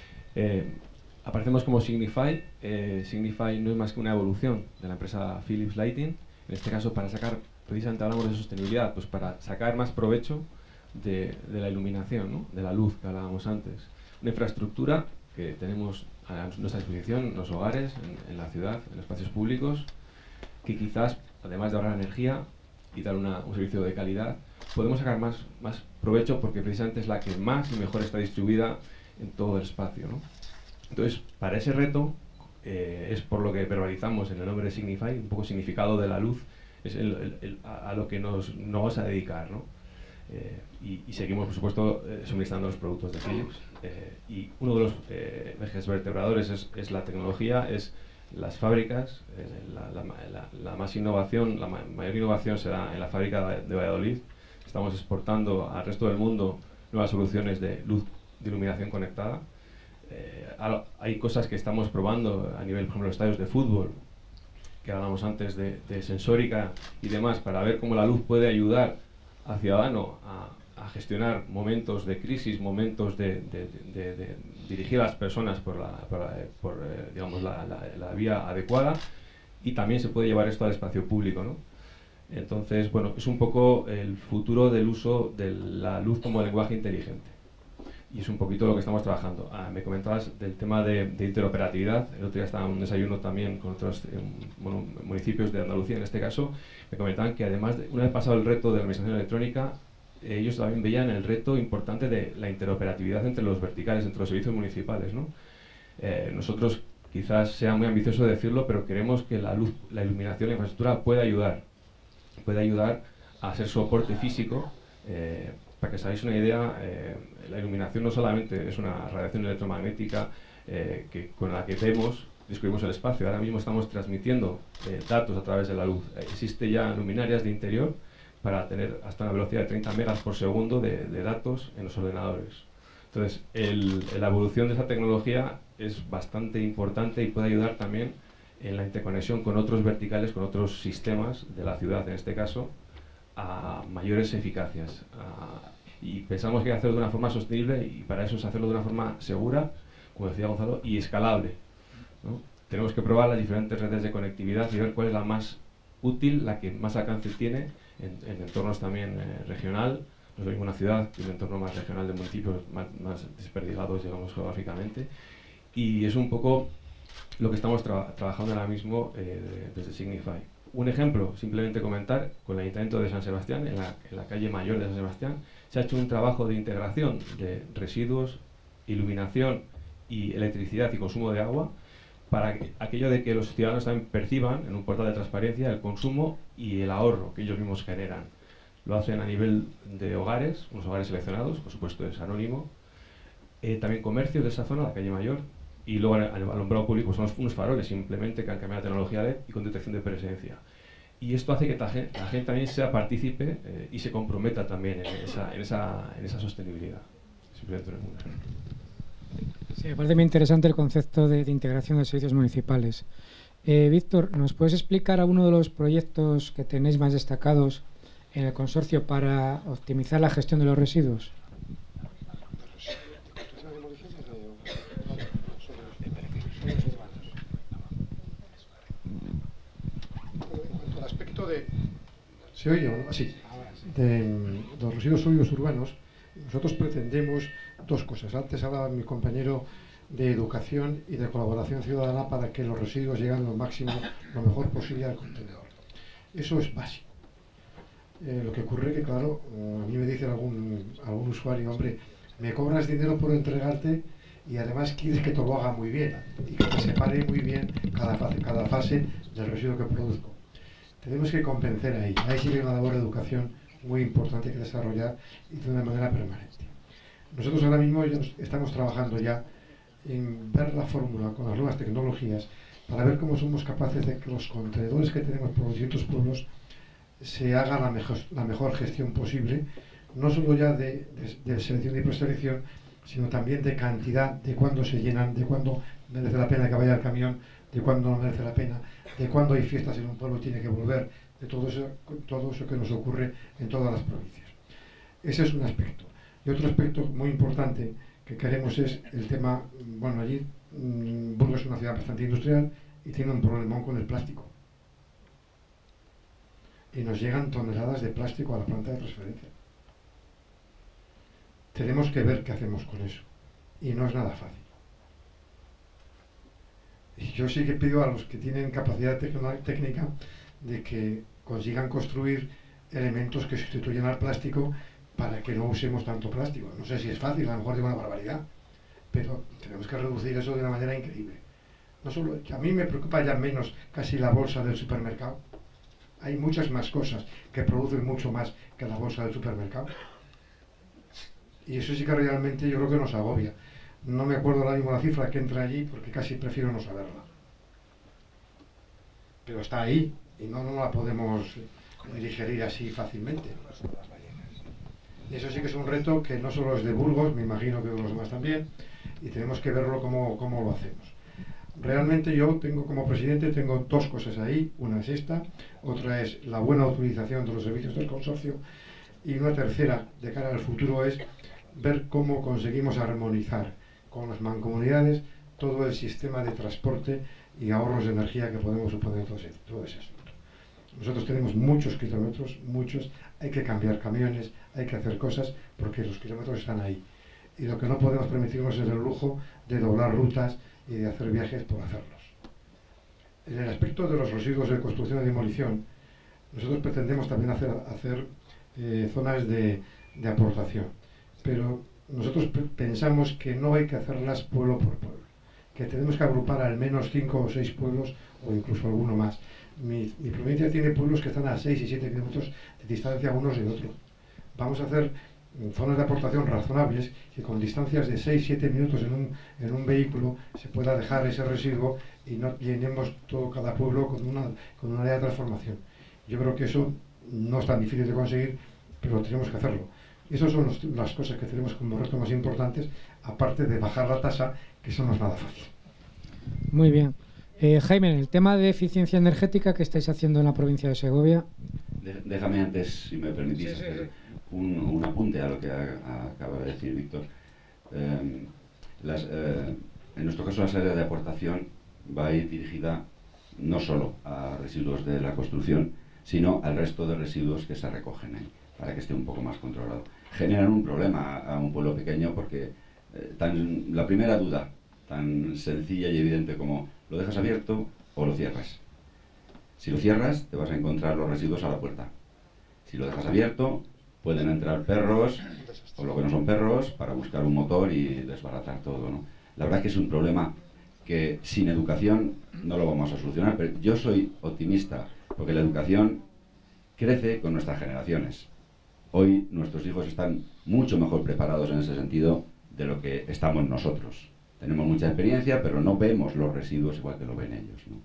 Eh, aparecemos como Signify. Eh, Signify no es más que una evolución de la empresa Philips Lighting, en este caso para sacar, precisamente hablamos de sostenibilidad, pues para sacar más provecho de, de la iluminación, ¿no? De la luz que hablábamos antes. Una infraestructura que tenemos a nuestra disposición en los hogares, en, en la ciudad, en los espacios públicos, que quizás, además de ahorrar energía y dar una, un servicio de calidad, podemos sacar más, más provecho porque precisamente es la que más y mejor está distribuida en todo el espacio, ¿no? Entonces, para ese reto, eh, es por lo que verbalizamos en el nombre de Signify, un poco significado de la luz, es el, el, el, a, a lo que nos, nos vamos a dedicar, ¿no? Eh, y, y seguimos, por supuesto, eh, suministrando los productos de Philips. Eh, y uno de los eh, ejes vertebradores es, es la tecnología, es las fábricas. Eh, la, la, la, la más innovación, la ma mayor innovación se da en la fábrica de, de Valladolid. Estamos exportando al resto del mundo nuevas soluciones de luz, de iluminación conectada. Eh, hay cosas que estamos probando a nivel, por ejemplo, de estadios de fútbol, que hablábamos antes de, de sensórica y demás, para ver cómo la luz puede ayudar al ciudadano a, a gestionar momentos de crisis, momentos de, de, de, de dirigir a las personas por, la, por, la, por eh, digamos, la, la, la vía adecuada, y también se puede llevar esto al espacio público, ¿no? Entonces, bueno, es un poco el futuro del uso de la luz como lenguaje inteligente. Y es un poquito lo que estamos trabajando. Ah, me comentabas del tema de, de interoperatividad. El otro día estaba en un desayuno también con otros eh, bueno, municipios de Andalucía, en este caso. Me comentaban que además, de, una vez pasado el reto de la administración electrónica, eh, ellos también veían el reto importante de la interoperatividad entre los verticales, entre los servicios municipales, ¿no? Eh, nosotros, quizás sea muy ambicioso decirlo, pero queremos que la luz, la iluminación, la infraestructura pueda ayudar. Puede ayudar a ser soporte físico. Eh, Para que os hagáis una idea, eh, la iluminación no solamente es una radiación electromagnética eh, que, con la que vemos, descubrimos el espacio. Ahora mismo estamos transmitiendo eh, datos a través de la luz. Eh, existe ya luminarias de interior para tener hasta una velocidad de treinta megas por segundo de, de datos en los ordenadores. Entonces, el, la evolución de esta tecnología es bastante importante y puede ayudar también en la interconexión con otros verticales, con otros sistemas de la ciudad, en este caso, a mayores eficacias. A, y pensamos que hay que hacerlo de una forma sostenible, y para eso es hacerlo de una forma segura, como decía Gonzalo, y escalable, ¿no? Tenemos que probar las diferentes redes de conectividad y ver cuál es la más útil, la que más alcance tiene en, en entornos también eh, regional. No es lo mismo una ciudad que un entorno más regional de municipios más, más desperdigados, digamos, geográficamente. Y es un poco lo que estamos tra trabajando ahora mismo eh, desde Signify. Un ejemplo, simplemente comentar, con el Ayuntamiento de San Sebastián, en la, en la calle mayor de San Sebastián, se ha hecho un trabajo de integración de residuos, iluminación y electricidad y consumo de agua, para que, aquello de que los ciudadanos también perciban en un portal de transparencia el consumo y el ahorro que ellos mismos generan. Lo hacen a nivel de hogares, unos hogares seleccionados, por supuesto es anónimo, eh, también comercios de esa zona, la calle mayor, y luego al alumbrado público son unos faroles simplemente que han cambiado la tecnología L E D y con detección de presencia. Y esto hace que la gente, la gente también sea partícipe eh, y se comprometa también en esa, en esa, en esa sostenibilidad. Simplemente un ejemplo. Sí, me parece muy interesante el concepto de, de integración de servicios municipales. Eh, Víctor, ¿nos puedes explicar alguno de los proyectos que tenéis más destacados en el consorcio para optimizar la gestión de los residuos? De, ¿Se oye o no? Sí. De, de los residuos sólidos urbanos, nosotros pretendemos dos cosas. Antes hablaba mi compañero de educación y de colaboración ciudadana para que los residuos lleguen lo máximo, lo mejor posible al contenedor. Eso es básico. Eh, lo que ocurre es que, claro, a mí me dice algún, algún usuario, hombre, me cobras dinero por entregarte y además quieres que te lo haga muy bien y que te separe muy bien cada fase, cada fase del residuo que produzco. Tenemos que convencer ahí. Ahí sí hay una labor de educación muy importante que desarrollar y de una manera permanente. Nosotros ahora mismo ya estamos trabajando ya en ver la fórmula con las nuevas tecnologías para ver cómo somos capaces de que los contenedores que tenemos por los distintos pueblos se haga la mejor, la mejor gestión posible, no solo ya de, de, de selección y preselección, sino también de cantidad, de cuándo se llenan, de cuándo merece la pena que vaya el camión, de cuándo no merece la pena, de cuándo hay fiestas en un pueblo y tiene que volver, de todo eso, todo eso que nos ocurre en todas las provincias. Ese es un aspecto. Y otro aspecto muy importante que queremos es el tema, bueno, allí mmm, Burgos es una ciudad bastante industrial y tiene un problemón con el plástico. Y nos llegan toneladas de plástico a la planta de transferencia. Tenemos que ver qué hacemos con eso. Y no es nada fácil. Y yo sí que pido a los que tienen capacidad técnica de que consigan construir elementos que sustituyan al plástico para que no usemos tanto plástico. No sé si es fácil, a lo mejor digo una barbaridad, pero tenemos que reducir eso de una manera increíble. No solo, a mí me preocupa ya menos casi la bolsa del supermercado. Hay muchas más cosas que producen mucho más que la bolsa del supermercado. Y eso sí que realmente yo creo que nos agobia. No me acuerdo ahora mismo la cifra que entra allí porque casi prefiero no saberla. Pero está ahí y no, no la podemos digerir así fácilmente. Y eso sí que es un reto que no solo es de Burgos, me imagino que de los demás también, y tenemos que verlo cómo, cómo lo hacemos. Realmente yo tengo como presidente tengo dos cosas ahí, una es esta, otra es la buena utilización de los servicios del consorcio, y una tercera de cara al futuro es ver cómo conseguimos armonizar con las mancomunidades todo el sistema de transporte y ahorros de energía que podemos suponer todo ese, todo ese asunto. Nosotros tenemos muchos kilómetros, muchos, hay que cambiar camiones, hay que hacer cosas porque los kilómetros están ahí. Y lo que no podemos permitirnos es el lujo de doblar rutas y de hacer viajes por hacerlos. En el aspecto de los residuos de construcción y demolición, nosotros pretendemos también hacer, hacer eh, zonas de, de aportación, pero nosotros pensamos que no hay que hacerlas pueblo por pueblo, que tenemos que agrupar al menos cinco o seis pueblos o incluso alguno más. Mi, mi provincia tiene pueblos que están a seis y siete kilómetros de distancia unos de otros. Vamos a hacer zonas de aportación razonables que con distancias de seis a siete minutos en un, en un vehículo se pueda dejar ese residuo y no llenemos todo cada pueblo con una, con una área de transformación. Yo creo que eso no es tan difícil de conseguir, pero tenemos que hacerlo. Y esas son los, las cosas que tenemos como retos más importantes, aparte de bajar la tasa, que eso no es nada fácil. Muy bien. Eh, Jaime, el tema de eficiencia energética que estáis haciendo en la provincia de Segovia. Déjame antes, si me permitís, sí, sí, hacer sí. Un, un apunte a lo que a, a, acaba de decir Víctor. Eh, las, eh, en nuestro caso, la área de aportación va a ir dirigida no solo a residuos de la construcción, sino al resto de residuos que se recogen ahí, para que esté un poco más controlado. Generan un problema a, a un pueblo pequeño porque eh, tan, la primera duda, tan sencilla y evidente como ¿lo dejas abierto o lo cierras? Si lo cierras, te vas a encontrar los residuos a la puerta. Si lo dejas abierto, pueden entrar perros, o lo que no son perros, para buscar un motor y desbaratar todo, ¿no? La verdad es que es un problema que sin educación no lo vamos a solucionar, pero yo soy optimista, porque la educación crece con nuestras generaciones. Hoy nuestros hijos están mucho mejor preparados en ese sentido de lo que estamos nosotros. Tenemos mucha experiencia, pero no vemos los residuos igual que lo ven ellos, ¿no?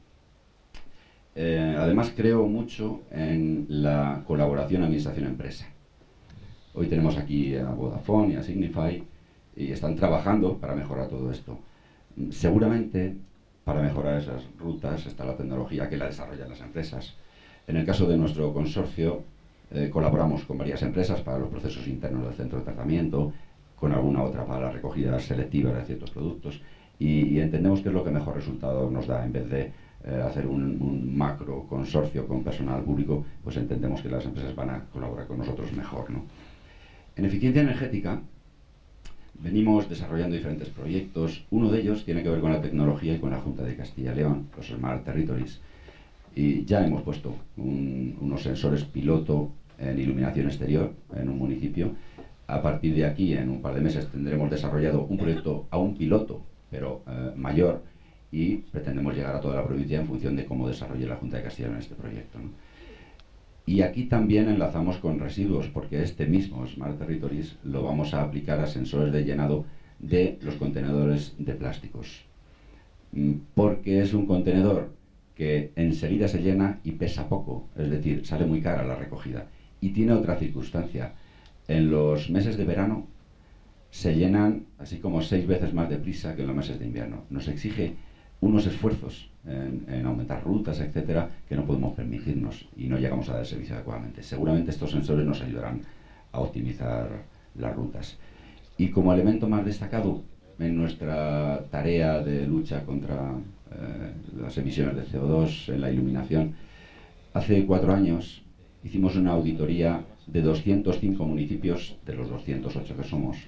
Eh, además, creo mucho en la colaboración administración-empresa. Hoy tenemos aquí a Vodafone y a Signify y están trabajando para mejorar todo esto. Seguramente, para mejorar esas rutas está la tecnología que la desarrollan las empresas. En el caso de nuestro consorcio, eh, colaboramos con varias empresas para los procesos internos del centro de tratamiento, con alguna otra para la recogida selectiva de ciertos productos, y, y entendemos que es lo que mejor resultado nos da. En vez de eh, hacer un, un macro consorcio con personal público, pues entendemos que las empresas van a colaborar con nosotros mejor, ¿no? En eficiencia energética venimos desarrollando diferentes proyectos. Uno de ellos tiene que ver con la tecnología y con la Junta de Castilla y León, los Smart Territories, y ya hemos puesto un, unos sensores piloto en iluminación exterior en un municipio. A partir de aquí, en un par de meses, tendremos desarrollado un proyecto a un piloto, pero eh, mayor, y pretendemos llegar a toda la provincia en función de cómo desarrolle la Junta de Castilla y León este proyecto, ¿no? Y aquí también enlazamos con residuos, porque este mismo Smart Territories lo vamos a aplicar a sensores de llenado de los contenedores de plásticos. Porque es un contenedor que enseguida se llena y pesa poco, es decir, sale muy cara la recogida. Y tiene otra circunstancia. En los meses de verano se llenan así como seis veces más deprisa que en los meses de invierno. Nos exige unos esfuerzos en, en aumentar rutas, etcétera, que no podemos permitirnos y no llegamos a dar el servicio adecuadamente. Seguramente estos sensores nos ayudarán a optimizar las rutas. Y como elemento más destacado en nuestra tarea de lucha contra eh, las emisiones de C O dos en la iluminación, hace cuatro años hicimos una auditoría de doscientos cinco municipios de los doscientos ocho que somos,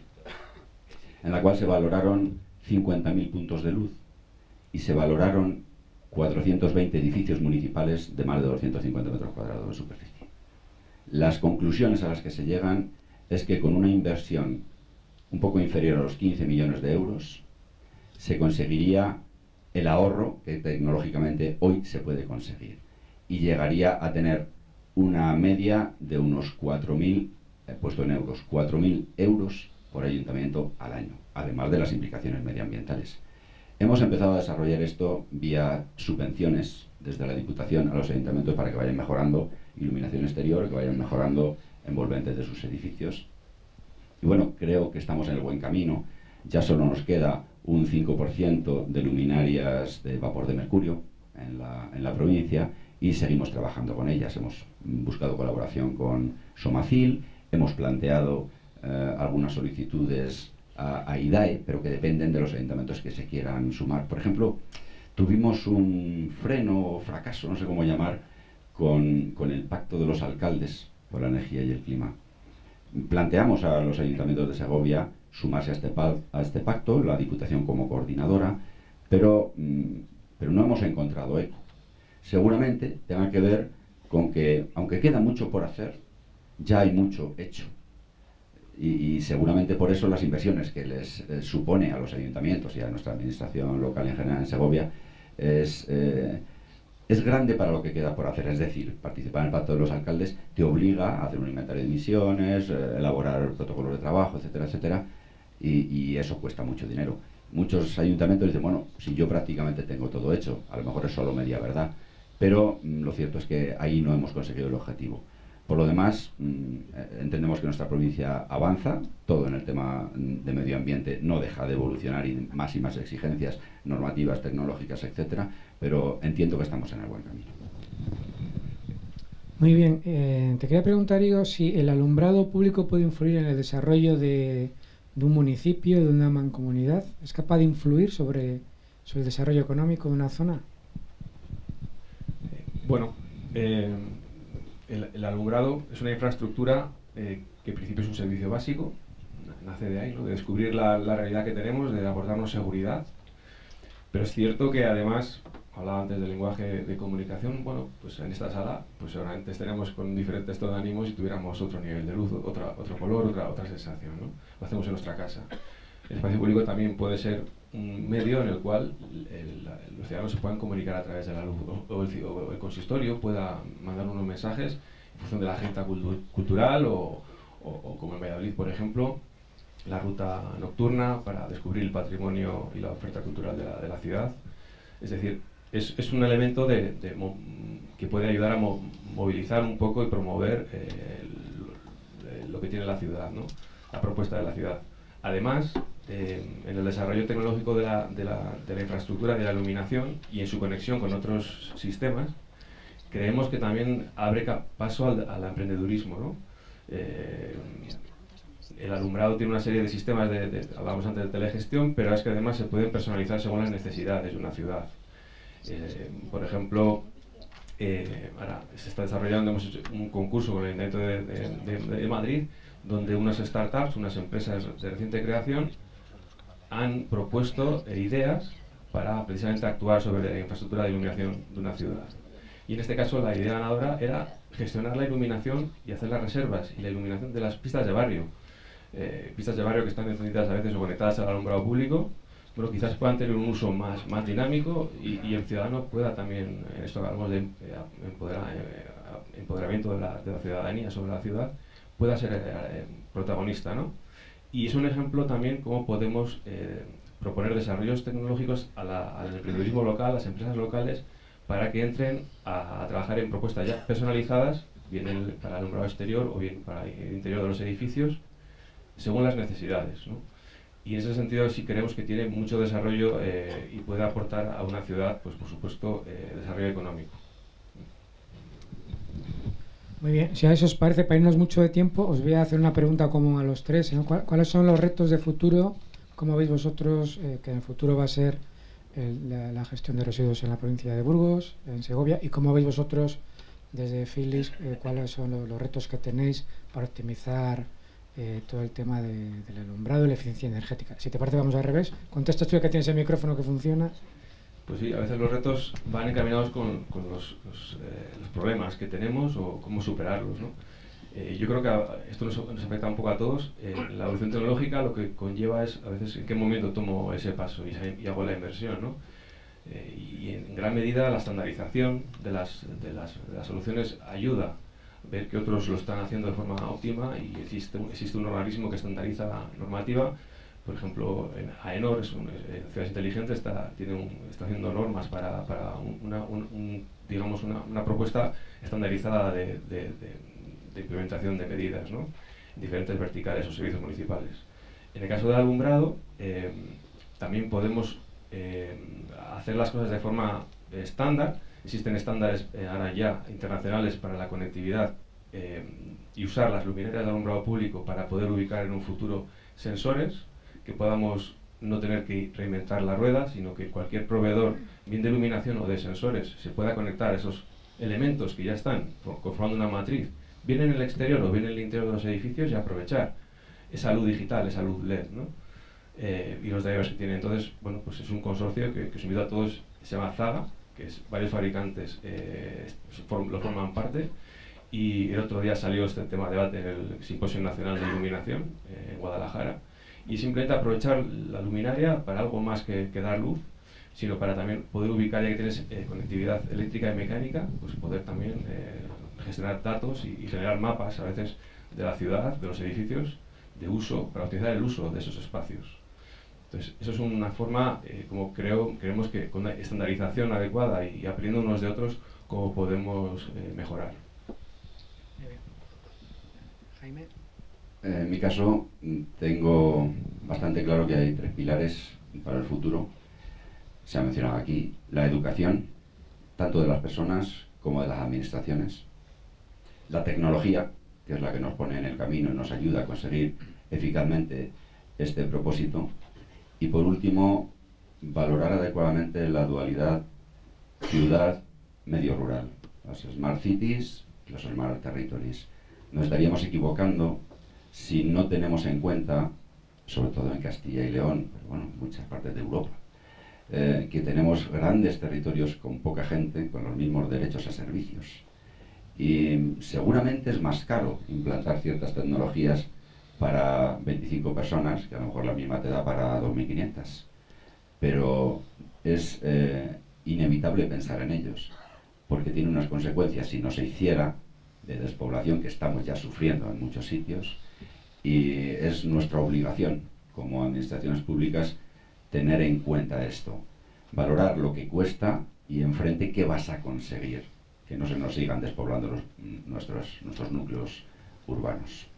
en la cual se valoraron cincuenta mil puntos de luz y se valoraron cuatrocientos veinte edificios municipales de más de doscientos cincuenta metros cuadrados de superficie. Las conclusiones a las que se llegan es que con una inversión un poco inferior a los quince millones de euros se conseguiría el ahorro que tecnológicamente hoy se puede conseguir y llegaría a tener una media de unos cuatro mil, he puesto en euros, cuatro mil euros por ayuntamiento al año, además de las implicaciones medioambientales. Hemos empezado a desarrollar esto vía subvenciones desde la Diputación a los ayuntamientos para que vayan mejorando iluminación exterior, que vayan mejorando envolventes de sus edificios. Y bueno, creo que estamos en el buen camino. Ya solo nos queda un cinco por ciento de luminarias de vapor de mercurio en la, en la provincia y seguimos trabajando con ellas. Hemos buscado colaboración con Somacil, hemos planteado eh, algunas solicitudes a, a I D A E, pero que dependen de los ayuntamientos que se quieran sumar. Por ejemplo, tuvimos un freno o fracaso, no sé cómo llamar, con, con el pacto de los alcaldes por la energía y el clima. Planteamos a los ayuntamientos de Segovia sumarse a este, a este pacto, la Diputación como coordinadora, pero, pero no hemos encontrado eco. Seguramente tenga que ver con que, aunque queda mucho por hacer, ya hay mucho hecho. Y, y seguramente por eso las inversiones que les eh, supone a los ayuntamientos y a nuestra administración local en general en Segovia es, eh, es grande para lo que queda por hacer. Es decir, participar en el pacto de los alcaldes te obliga a hacer un inventario de emisiones, eh, elaborar protocolos de trabajo, etcétera, etcétera, y, y eso cuesta mucho dinero. Muchos ayuntamientos dicen, bueno, si yo prácticamente tengo todo hecho, a lo mejor es solo media verdad, pero mm, lo cierto es que ahí no hemos conseguido el objetivo. Por lo demás, mmm, entendemos que nuestra provincia avanza, todo en el tema de medio ambiente no deja de evolucionar y más y más exigencias normativas, tecnológicas, etcétera, pero entiendo que estamos en el buen camino. Muy bien, eh, te quería preguntar, Igo, si el alumbrado público puede influir en el desarrollo de, de un municipio, de una mancomunidad. ¿Es capaz de influir sobre, sobre el desarrollo económico de una zona? Bueno, eh, el, el alumbrado es una infraestructura eh, que en principio es un servicio básico, nace de ahí, ¿no? De descubrir la, la realidad que tenemos, de abordarnos seguridad. Pero es cierto que además, hablaba antes del lenguaje de comunicación, bueno, pues en esta sala, pues seguramente estaremos con diferentes estados de ánimo si tuviéramos otro nivel de luz, otra, otro color, otra, otra sensación, ¿no? Lo hacemos en nuestra casa. El espacio público también puede ser un medio en el cual el, los ciudadanos se puedan comunicar a través de la luz, o, o, el, o el consistorio pueda mandar unos mensajes en función de la agenda cultu cultural o, o, o como en Valladolid, por ejemplo, la ruta nocturna para descubrir el patrimonio y la oferta cultural de la, de la ciudad. Es decir, es, es un elemento de, de mo que puede ayudar a mo movilizar un poco y promover eh, el, lo que tiene la ciudad, ¿no? La propuesta de la ciudad. Además, eh, en el desarrollo tecnológico de la, de, la, de la infraestructura de la iluminación y en su conexión con otros sistemas, creemos que también abre paso al, al emprendedurismo, ¿no? Eh, el alumbrado tiene una serie de sistemas, de, de, hablábamos antes de telegestión, pero es que además se pueden personalizar según las necesidades de una ciudad. Eh, por ejemplo, eh, ahora se está desarrollando, hemos hecho un concurso con el Ayuntamiento de, de, de, de Madrid, donde unas startups, unas empresas de reciente creación, han propuesto eh, ideas para precisamente actuar sobre la infraestructura de iluminación de una ciudad. Y en este caso la idea ganadora era gestionar la iluminación y hacer las reservas y la iluminación de las pistas de barrio. Eh, pistas de barrio que están encendidas a veces o conectadas al alumbrado público, pero quizás puedan tener un uso más, más dinámico y, y el ciudadano pueda también, en esto hablamos de empodera, eh, empoderamiento de la, de la ciudadanía sobre la ciudad, pueda ser eh, protagonista, ¿no? Y es un ejemplo también cómo podemos eh, proponer desarrollos tecnológicos a la, al emprendedurismo local, a las empresas locales, para que entren a, a trabajar en propuestas ya personalizadas, bien el, para el alumbrado exterior o bien para el interior de los edificios, según las necesidades, ¿no? y en ese sentido sí creemos que tiene mucho desarrollo eh, y puede aportar a una ciudad, pues por supuesto, eh, desarrollo económico. Muy bien, si a eso os parece, para irnos mucho de tiempo, os voy a hacer una pregunta común a los tres, ¿no? ¿Cuáles son los retos de futuro? ¿Cómo veis vosotros eh, que en el futuro va a ser el, la, la gestión de residuos en la provincia de Burgos, en Segovia? ¿Y cómo veis vosotros desde Filis eh, cuáles son los, los retos que tenéis para optimizar eh, todo el tema de, del alumbrado y la eficiencia energética? Si te parece, vamos al revés. Contestas tú, que tienes el micrófono que funciona. Pues sí, a veces los retos van encaminados con, con los, los, eh, los problemas que tenemos o cómo superarlos, ¿no? Eh, yo creo que a, esto nos, nos afecta un poco a todos. Eh, la evolución tecnológica lo que conlleva es a veces en qué momento tomo ese paso y, y hago la inversión, ¿no? Eh, y en gran medida la estandarización de las, de, las, de las soluciones ayuda a ver que otros lo están haciendo de forma óptima y existe, existe un organismo que estandariza la normativa. Por ejemplo, en AENOR, es un, eh, Ciudades Inteligentes, está, tiene un, está haciendo normas para, para una, un, un, digamos una, una propuesta estandarizada de, de, de, de implementación de medidas, ¿no? En diferentes verticales o servicios municipales. En el caso del alumbrado, eh, también podemos eh, hacer las cosas de forma estándar. Existen estándares eh, ahora ya internacionales para la conectividad eh, y usar las luminarias de alumbrado público para poder ubicar en un futuro sensores, que podamos no tener que reinventar la rueda, sino que cualquier proveedor, bien de iluminación o de sensores, se pueda conectar a esos elementos que ya están conformando una matriz, bien en el exterior o bien en el interior de los edificios, y aprovechar esa luz digital, esa luz L E D, ¿no? Eh, y los drivers que tiene. Entonces, bueno, pues es un consorcio que, que os invito a todos, se llama Zaga, que es varios fabricantes eh, form, lo forman parte, y el otro día salió este tema de debate en el Simposio Nacional de Iluminación eh, en Guadalajara. Y simplemente aprovechar la luminaria para algo más que, que dar luz, sino para también poder ubicar, ya que tienes eh, conectividad eléctrica y mecánica, pues poder también eh, gestionar datos y, y generar mapas a veces de la ciudad, de los edificios, de uso, para optimizar el uso de esos espacios. Entonces, eso es una forma, eh, como creo, creemos que con una estandarización adecuada y, y aprendiendo unos de otros, cómo podemos eh, mejorar. Jaime. En mi caso, tengo bastante claro que hay tres pilares para el futuro. Se ha mencionado aquí la educación, tanto de las personas como de las administraciones. La tecnología, que es la que nos pone en el camino y nos ayuda a conseguir eficazmente este propósito. Y por último, valorar adecuadamente la dualidad ciudad-medio rural, las Smart Cities y los Smart Territories. Nos estaríamos equivocando si no tenemos en cuenta, sobre todo en Castilla y León, pero bueno, en muchas partes de Europa, eh, que tenemos grandes territorios con poca gente, con los mismos derechos a servicios. Y seguramente es más caro implantar ciertas tecnologías para veinticinco personas, que a lo mejor la misma te da para dos mil quinientas. Pero es eh, inevitable pensar en ellos, porque tiene unas consecuencias, si no se hiciera, de despoblación que estamos ya sufriendo en muchos sitios. Y es nuestra obligación como administraciones públicas tener en cuenta esto, valorar lo que cuesta y enfrente qué vas a conseguir, que no se nos sigan despoblando los, nuestros, nuestros núcleos urbanos.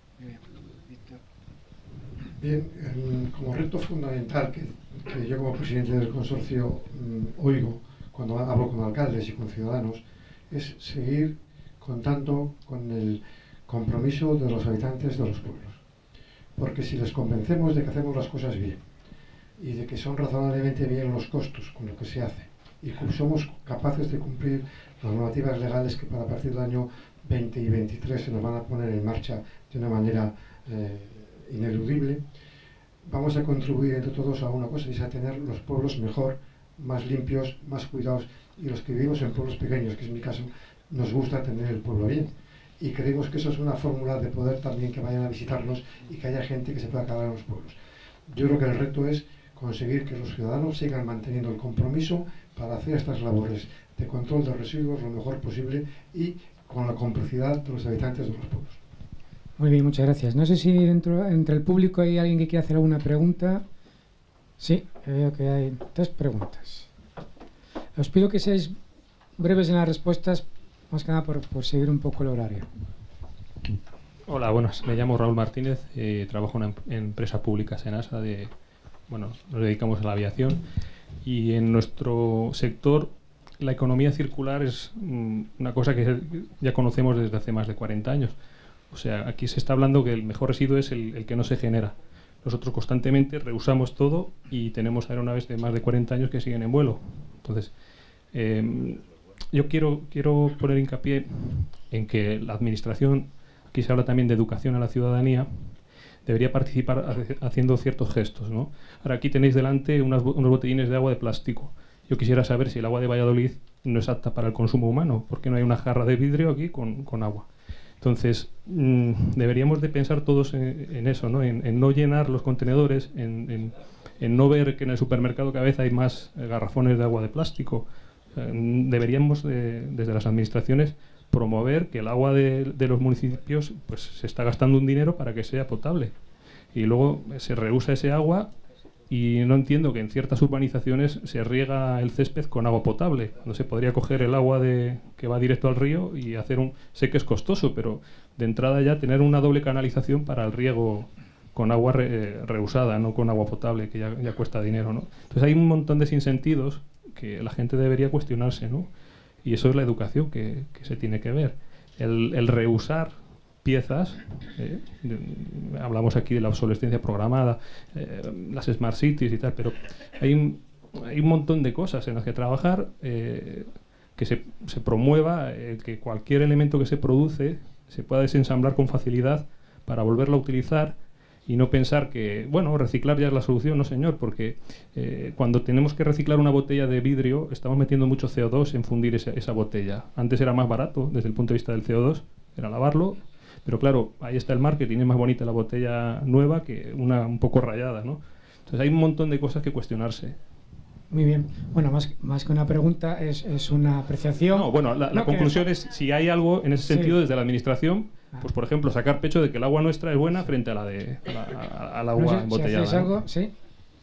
Bien, el, como reto fundamental que, que yo como presidente del consorcio mmm, oigo cuando hablo con alcaldes y con ciudadanos es seguir contando con el compromiso de los habitantes de los pueblos, porque si les convencemos de que hacemos las cosas bien y de que son razonablemente bien los costos con lo que se hace y que somos capaces de cumplir las normativas legales que para partir del año veinte y veintitrés se nos van a poner en marcha de una manera eh, ineludible, vamos a contribuir entre todos a una cosa, y es a tener los pueblos mejor, más limpios, más cuidados, y los que vivimos en pueblos pequeños, que es mi caso, nos gusta tener el pueblo bien. Y creemos que eso es una fórmula de poder también que vayan a visitarnos y que haya gente que se pueda quedar en los pueblos. Yo creo que el reto es conseguir que los ciudadanos sigan manteniendo el compromiso para hacer estas labores de control de residuos lo mejor posible y con la complicidad de los habitantes de los pueblos. Muy bien, muchas gracias. No sé si dentro, entre el público hay alguien que quiera hacer alguna pregunta. Sí, veo que hay tres preguntas. Os pido que seáis breves en las respuestas, más que nada por, por seguir un poco el horario. Hola, buenas. Me llamo Raúl Martínez, eh, trabajo en una em empresa pública, Senasa, de, bueno, nos dedicamos a la aviación, y en nuestro sector la economía circular es mm, una cosa que ya conocemos desde hace más de cuarenta años. O sea, aquí se está hablando que el mejor residuo es el, el que no se genera. Nosotros constantemente reusamos todo y tenemos aeronaves de más de cuarenta años que siguen en vuelo. Entonces, eh, yo quiero, quiero poner hincapié en que la administración, aquí se habla también de educación a la ciudadanía, debería participar haciendo ciertos gestos, ¿no? Ahora aquí tenéis delante unas, unos botellines de agua de plástico. Yo quisiera saber si el agua de Valladolid no es apta para el consumo humano, porque no hay una jarra de vidrio aquí con, con agua. Entonces, mmm, deberíamos de pensar todos en, en eso, ¿no? En, en no llenar los contenedores, en, en, en no ver que en el supermercado cada vez hay más eh, garrafones de agua de plástico. Eh, deberíamos, de, desde las administraciones, promover que el agua de, de los municipios pues se está gastando un dinero para que sea potable. Y luego se reusa ese agua. Y no entiendo que en ciertas urbanizaciones se riega el césped con agua potable. No se podría coger el agua de, que va directo al río y hacer un... Sé que es costoso, pero de entrada ya tener una doble canalización para el riego con agua re, reusada, no con agua potable, que ya, ya cuesta dinero, ¿no? Entonces hay un montón de sinsentidos que la gente debería cuestionarse, ¿no? Y eso es la educación que, que se tiene que ver. El, el reusar piezas, eh, de, hablamos aquí de la obsolescencia programada, eh, las smart cities y tal, pero hay un, hay un montón de cosas en las que trabajar, eh, que se, se promueva eh, que cualquier elemento que se produce se pueda desensamblar con facilidad para volverlo a utilizar y no pensar que, bueno, reciclar ya es la solución. No, señor, porque eh, cuando tenemos que reciclar una botella de vidrio estamos metiendo mucho C O dos en fundir esa, esa botella. Antes era más barato desde el punto de vista del C O dos, era lavarlo. Pero claro, ahí está el marketing, es más bonita la botella nueva que una un poco rayada, ¿no? Entonces hay un montón de cosas que cuestionarse. Muy bien. Bueno, más, más que una pregunta, es, es una apreciación. No, bueno, la, la no, conclusión que... es, si hay algo en ese sentido sí. desde la administración, ah. pues por ejemplo, sacar pecho de que el agua nuestra es buena frente a la de a la, a, al agua no sé, embotellada. Si algo, ¿sí?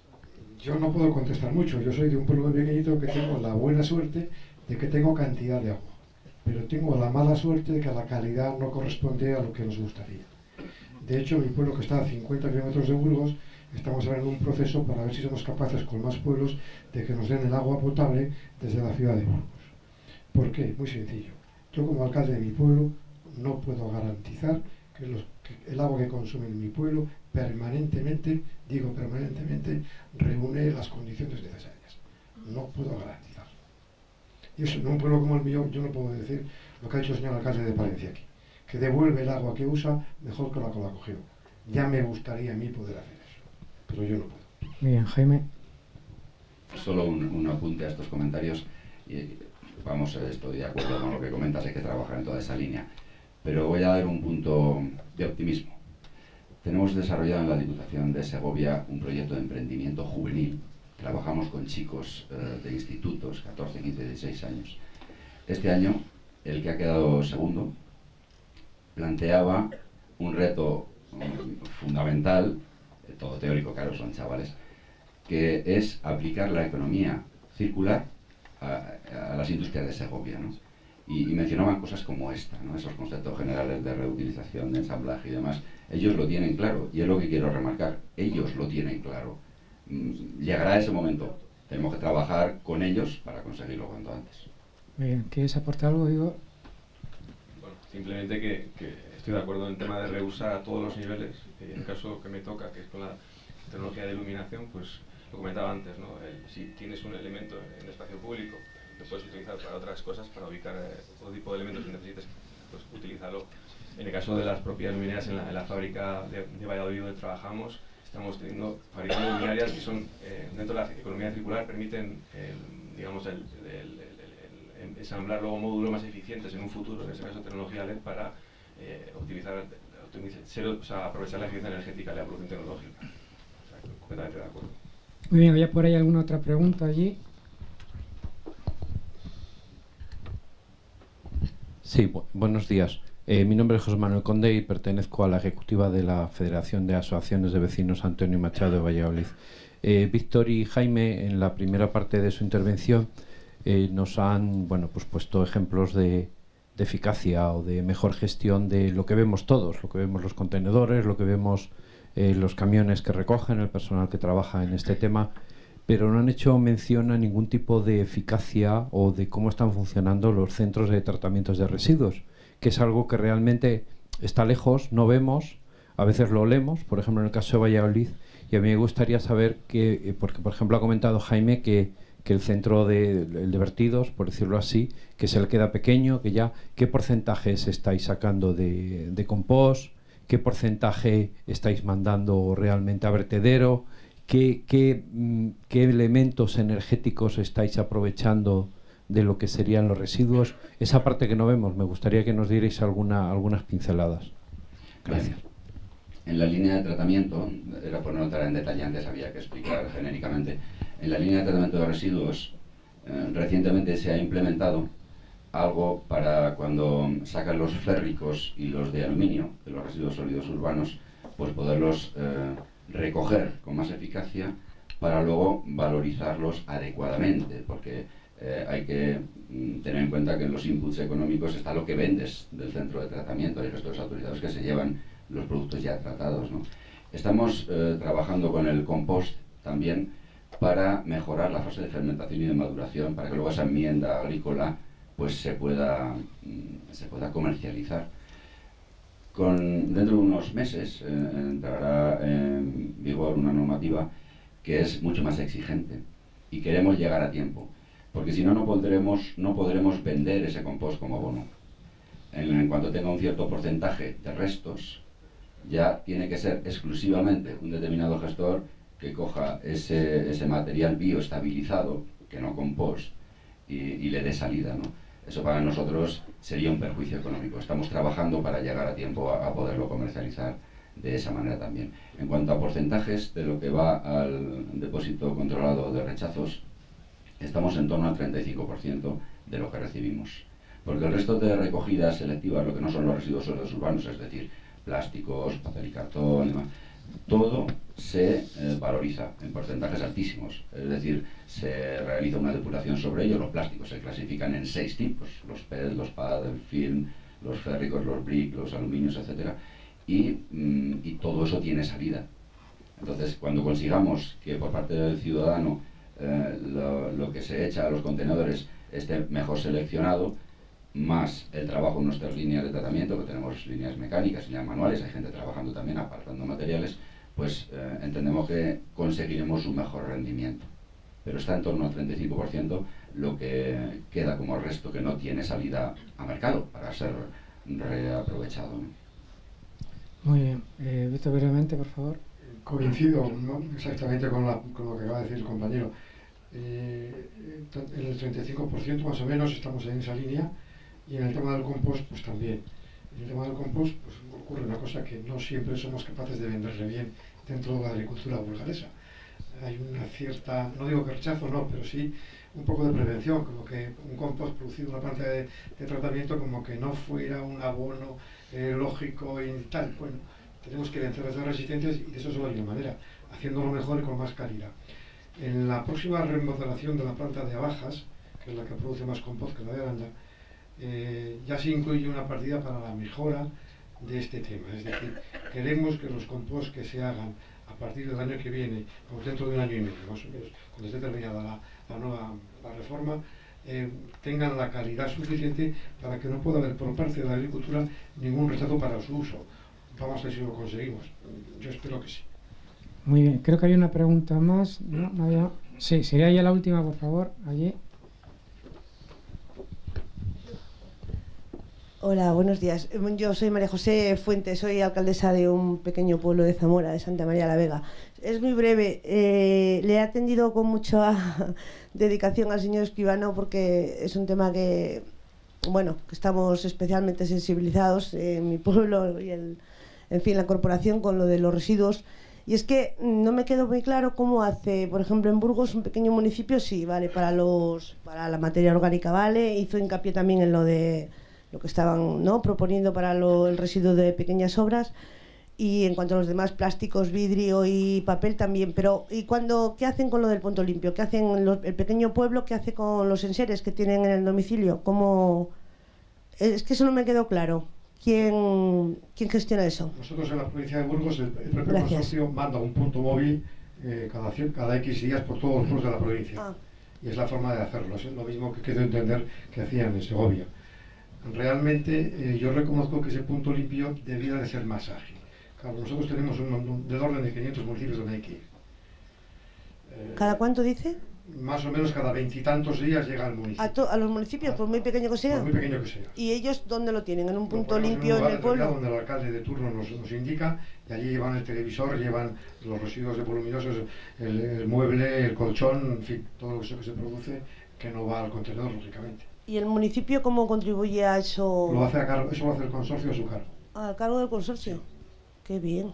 Yo no puedo contestar mucho. Yo soy de un pueblo pequeñito que tengo la buena suerte de que tengo cantidad de agua. Pero tengo la mala suerte de que la calidad no corresponde a lo que nos gustaría. De hecho, mi pueblo, que está a cincuenta kilómetros de Burgos, estamos ahora en un proceso para ver si somos capaces con más pueblos de que nos den el agua potable desde la ciudad de Burgos. ¿Por qué? Muy sencillo. Yo como alcalde de mi pueblo no puedo garantizar que, los, que el agua que consume en mi pueblo permanentemente, digo permanentemente, reúne las condiciones necesarias. No puedo garantizar. Y eso, en un pueblo como el mío, yo no puedo decir lo que ha dicho el señor alcalde de Palencia aquí, que devuelve el agua que usa mejor que la que la cogió. Ya me gustaría a mí poder hacer eso, pero yo no puedo. Muy bien, Jaime. Solo un, un apunte a estos comentarios. Y, vamos, estoy de acuerdo con lo que comentas, hay que trabajar en toda esa línea. Pero voy a dar un punto de optimismo. Tenemos desarrollado en la Diputación de Segovia un proyecto de emprendimiento juvenil. Trabajamos con chicos eh, de institutos, catorce, quince, dieciséis años. Este año, el que ha quedado segundo planteaba un reto um, fundamental, eh, todo teórico, claro, son chavales, que es aplicar la economía circular a, a las industrias de Segovia, ¿no? Y, y mencionaban cosas como esta, ¿no? Esos conceptos generales de reutilización, de ensamblaje y demás. Ellos lo tienen claro, y es lo que quiero remarcar, ellos lo tienen claro. Llegará ese momento. Tenemos que trabajar con ellos para conseguirlo cuanto antes. Muy bien. ¿Quieres aportar algo, Igor? Bueno, simplemente que, que estoy de acuerdo en el tema de reusar a todos los niveles. Y en el caso que me toca, que es con la tecnología de iluminación, pues lo comentaba antes, ¿no? El, si tienes un elemento en el espacio público, lo puedes utilizar para otras cosas, para ubicar eh, todo tipo de elementos que necesites, pues utilízalo. En el caso de las propias luminarias en la, en la fábrica de, de Valladolid donde trabajamos, estamos teniendo, fabricando luminarias que son, eh, dentro de la economía circular, permiten, el, digamos, el, el, el, el, el ensamblar luego módulos más eficientes en un futuro, en este caso tecnología L E D, para eh, optimizar, optimizar ser, o sea, aprovechar la eficiencia energética y la evolución tecnológica. O sea, completamente de acuerdo. Muy bien, ¿había por ahí alguna otra pregunta allí? Sí, bu buenos días. Eh, mi nombre es José Manuel Conde y pertenezco a la ejecutiva de la Federación de Asociaciones de Vecinos Antonio Machado de Valladolid. Eh, Víctor y Jaime, en la primera parte de su intervención, eh, nos han bueno, pues puesto ejemplos de, de eficacia o de mejor gestión de lo que vemos todos, lo que vemos los contenedores, lo que vemos eh, los camiones que recogen, el personal que trabaja en este tema, pero no han hecho mención a ningún tipo de eficacia o de cómo están funcionando los centros de tratamientos de residuos, que es algo que realmente está lejos, no vemos, a veces lo olemos, por ejemplo en el caso de Valladolid, y a mí me gustaría saber que, porque por ejemplo ha comentado Jaime que, que el centro de, el de vertidos, por decirlo así, que se le queda pequeño, que ya, ¿qué porcentajes estáis sacando de, de compost? ¿Qué porcentaje estáis mandando realmente a vertedero? ¿Qué, qué, qué elementos energéticos estáis aprovechando de lo que serían los residuos? Esa parte que no vemos, me gustaría que nos dierais alguna, algunas pinceladas. Gracias. Bien. En la línea de tratamiento, era por no entrar en detalle, antes había que explicar genéricamente, en la línea de tratamiento de residuos eh, recientemente se ha implementado algo para cuando sacan los férricos y los de aluminio, de los residuos sólidos urbanos, pues poderlos eh, recoger con más eficacia para luego valorizarlos adecuadamente, porque eh, hay que mm, tener en cuenta que en los inputs económicos está lo que vendes del centro de tratamiento, hay gestos autorizados que se llevan los productos ya tratados, ¿no? Estamos eh, trabajando con el compost también para mejorar la fase de fermentación y de maduración, para que luego esa enmienda agrícola pues se pueda, mm, se pueda comercializar. Con, dentro de unos meses eh, entrará en vigor una normativa que es mucho más exigente y queremos llegar a tiempo, porque si no, no podremos, no podremos vender ese compost como abono. En, en cuanto tenga un cierto porcentaje de restos, ya tiene que ser exclusivamente un determinado gestor que coja ese, ese material bioestabilizado, que no compost, y, y le dé salida, ¿no? Eso para nosotros sería un perjuicio económico. Estamos trabajando para llegar a tiempo a, a poderlo comercializar de esa manera también. En cuanto a porcentajes de lo que va al depósito controlado de rechazos, estamos en torno al treinta y cinco por ciento de lo que recibimos. Porque el resto de recogidas selectivas, lo que no son los residuos sólidos urbanos, es decir, plásticos, papel y cartón, y demás, todo se eh, valoriza en porcentajes altísimos. Es decir, se realiza una depuración sobre ello. Los plásticos se clasifican en seis tipos: los P E T, los P A D, el film, los férricos, los brick, los aluminios, etcétera. Y, mm, y todo eso tiene salida. Entonces, cuando consigamos que por parte del ciudadano eh, lo, lo que se echa a los contenedores esté mejor seleccionado, más el trabajo en nuestras líneas de tratamiento, que tenemos líneas mecánicas, líneas manuales, hay gente trabajando también apartando materiales, pues eh, entendemos que conseguiremos un mejor rendimiento. Pero está en torno al treinta y cinco por ciento lo que queda como resto que no tiene salida a mercado para ser reaprovechado, ¿no? Muy bien. Eh, Víctor, brevemente, por favor. Coincido, ¿no?, exactamente con, la, con lo que acaba de decir el compañero. Eh, en el treinta y cinco por ciento más o menos estamos en esa línea. Y en el tema del compost, pues también. En el tema del compost, pues ocurre una cosa que no siempre somos capaces de venderle bien dentro de la agricultura burgalesa. Hay una cierta, no digo que rechazo, no, pero sí un poco de prevención, como que un compost producido en una planta de, de tratamiento como que no fuera un abono eh, lógico y tal. Bueno, tenemos que vencer esas resistencias y de eso solo hay una manera, haciéndolo mejor y con más calidad. En la próxima remodelación de la planta de Abajas, que es la que produce más compost que la de Aranda, Eh, ya se incluye una partida para la mejora de este tema. Es decir, queremos que los compost que se hagan a partir del año que viene, o dentro de un año y medio más o menos, cuando esté terminada la, la nueva la reforma, eh, tengan la calidad suficiente para que no pueda haber por parte de la agricultura ningún rechazo para su uso. Vamos a ver si lo conseguimos. Yo espero que sí. Muy bien, creo que hay una pregunta más. ¿No? ¿No había? Sí, sería ya la última, por favor, allí. Hola, buenos días. Yo soy María José Fuentes, soy alcaldesa de un pequeño pueblo de Zamora, de Santa María la Vega. Es muy breve. Eh, le he atendido con mucha dedicación al señor Escribano porque es un tema que, bueno, que estamos especialmente sensibilizados en mi pueblo y, el, en fin, la corporación con lo de los residuos. Y es que no me quedó muy claro cómo hace, por ejemplo, en Burgos, un pequeño municipio, sí, vale, para los para la materia orgánica, vale, hizo hincapié también en lo de lo que estaban, ¿no?, proponiendo para lo, el residuo de pequeñas obras, y en cuanto a los demás, plásticos, vidrio y papel también. Pero ¿y cuando qué hacen con lo del punto limpio? ¿Qué hacen los, el pequeño pueblo? ¿Qué hace con los enseres que tienen en el domicilio? ¿Cómo Es que eso no me quedó claro. ¿Quién, quién gestiona eso? Nosotros en la provincia de Burgos, el, el propio Gracias. consorcio manda un punto móvil eh, cada, cada X días por todos los puntos de la provincia. Ah. Y es la forma de hacerlo. Es lo mismo que quiero entender que hacían en Segovia. Realmente eh, yo reconozco que ese punto limpio debía de ser más ágil. Claro, nosotros tenemos un, un, del orden de quinientos municipios donde hay que ir. Eh, ¿Cada cuánto dice? Más o menos cada veintitantos días llega al municipio. ¿A, to, a los municipios, por muy pequeño que sea? Por muy pequeño que sea. ¿Y ellos dónde lo tienen? ¿En un punto Lo limpio en, en el pueblo? Donde el alcalde de turno nos, nos indica, y allí llevan el televisor, llevan los residuos de voluminosos, el, el mueble, el colchón, en fin, todo lo que se, que se produce que no va al contenedor, lógicamente. ¿Y el municipio cómo contribuye a eso? Lo hace a cargo, eso lo hace el consorcio a su cargo. ¿A cargo del consorcio? Qué bien.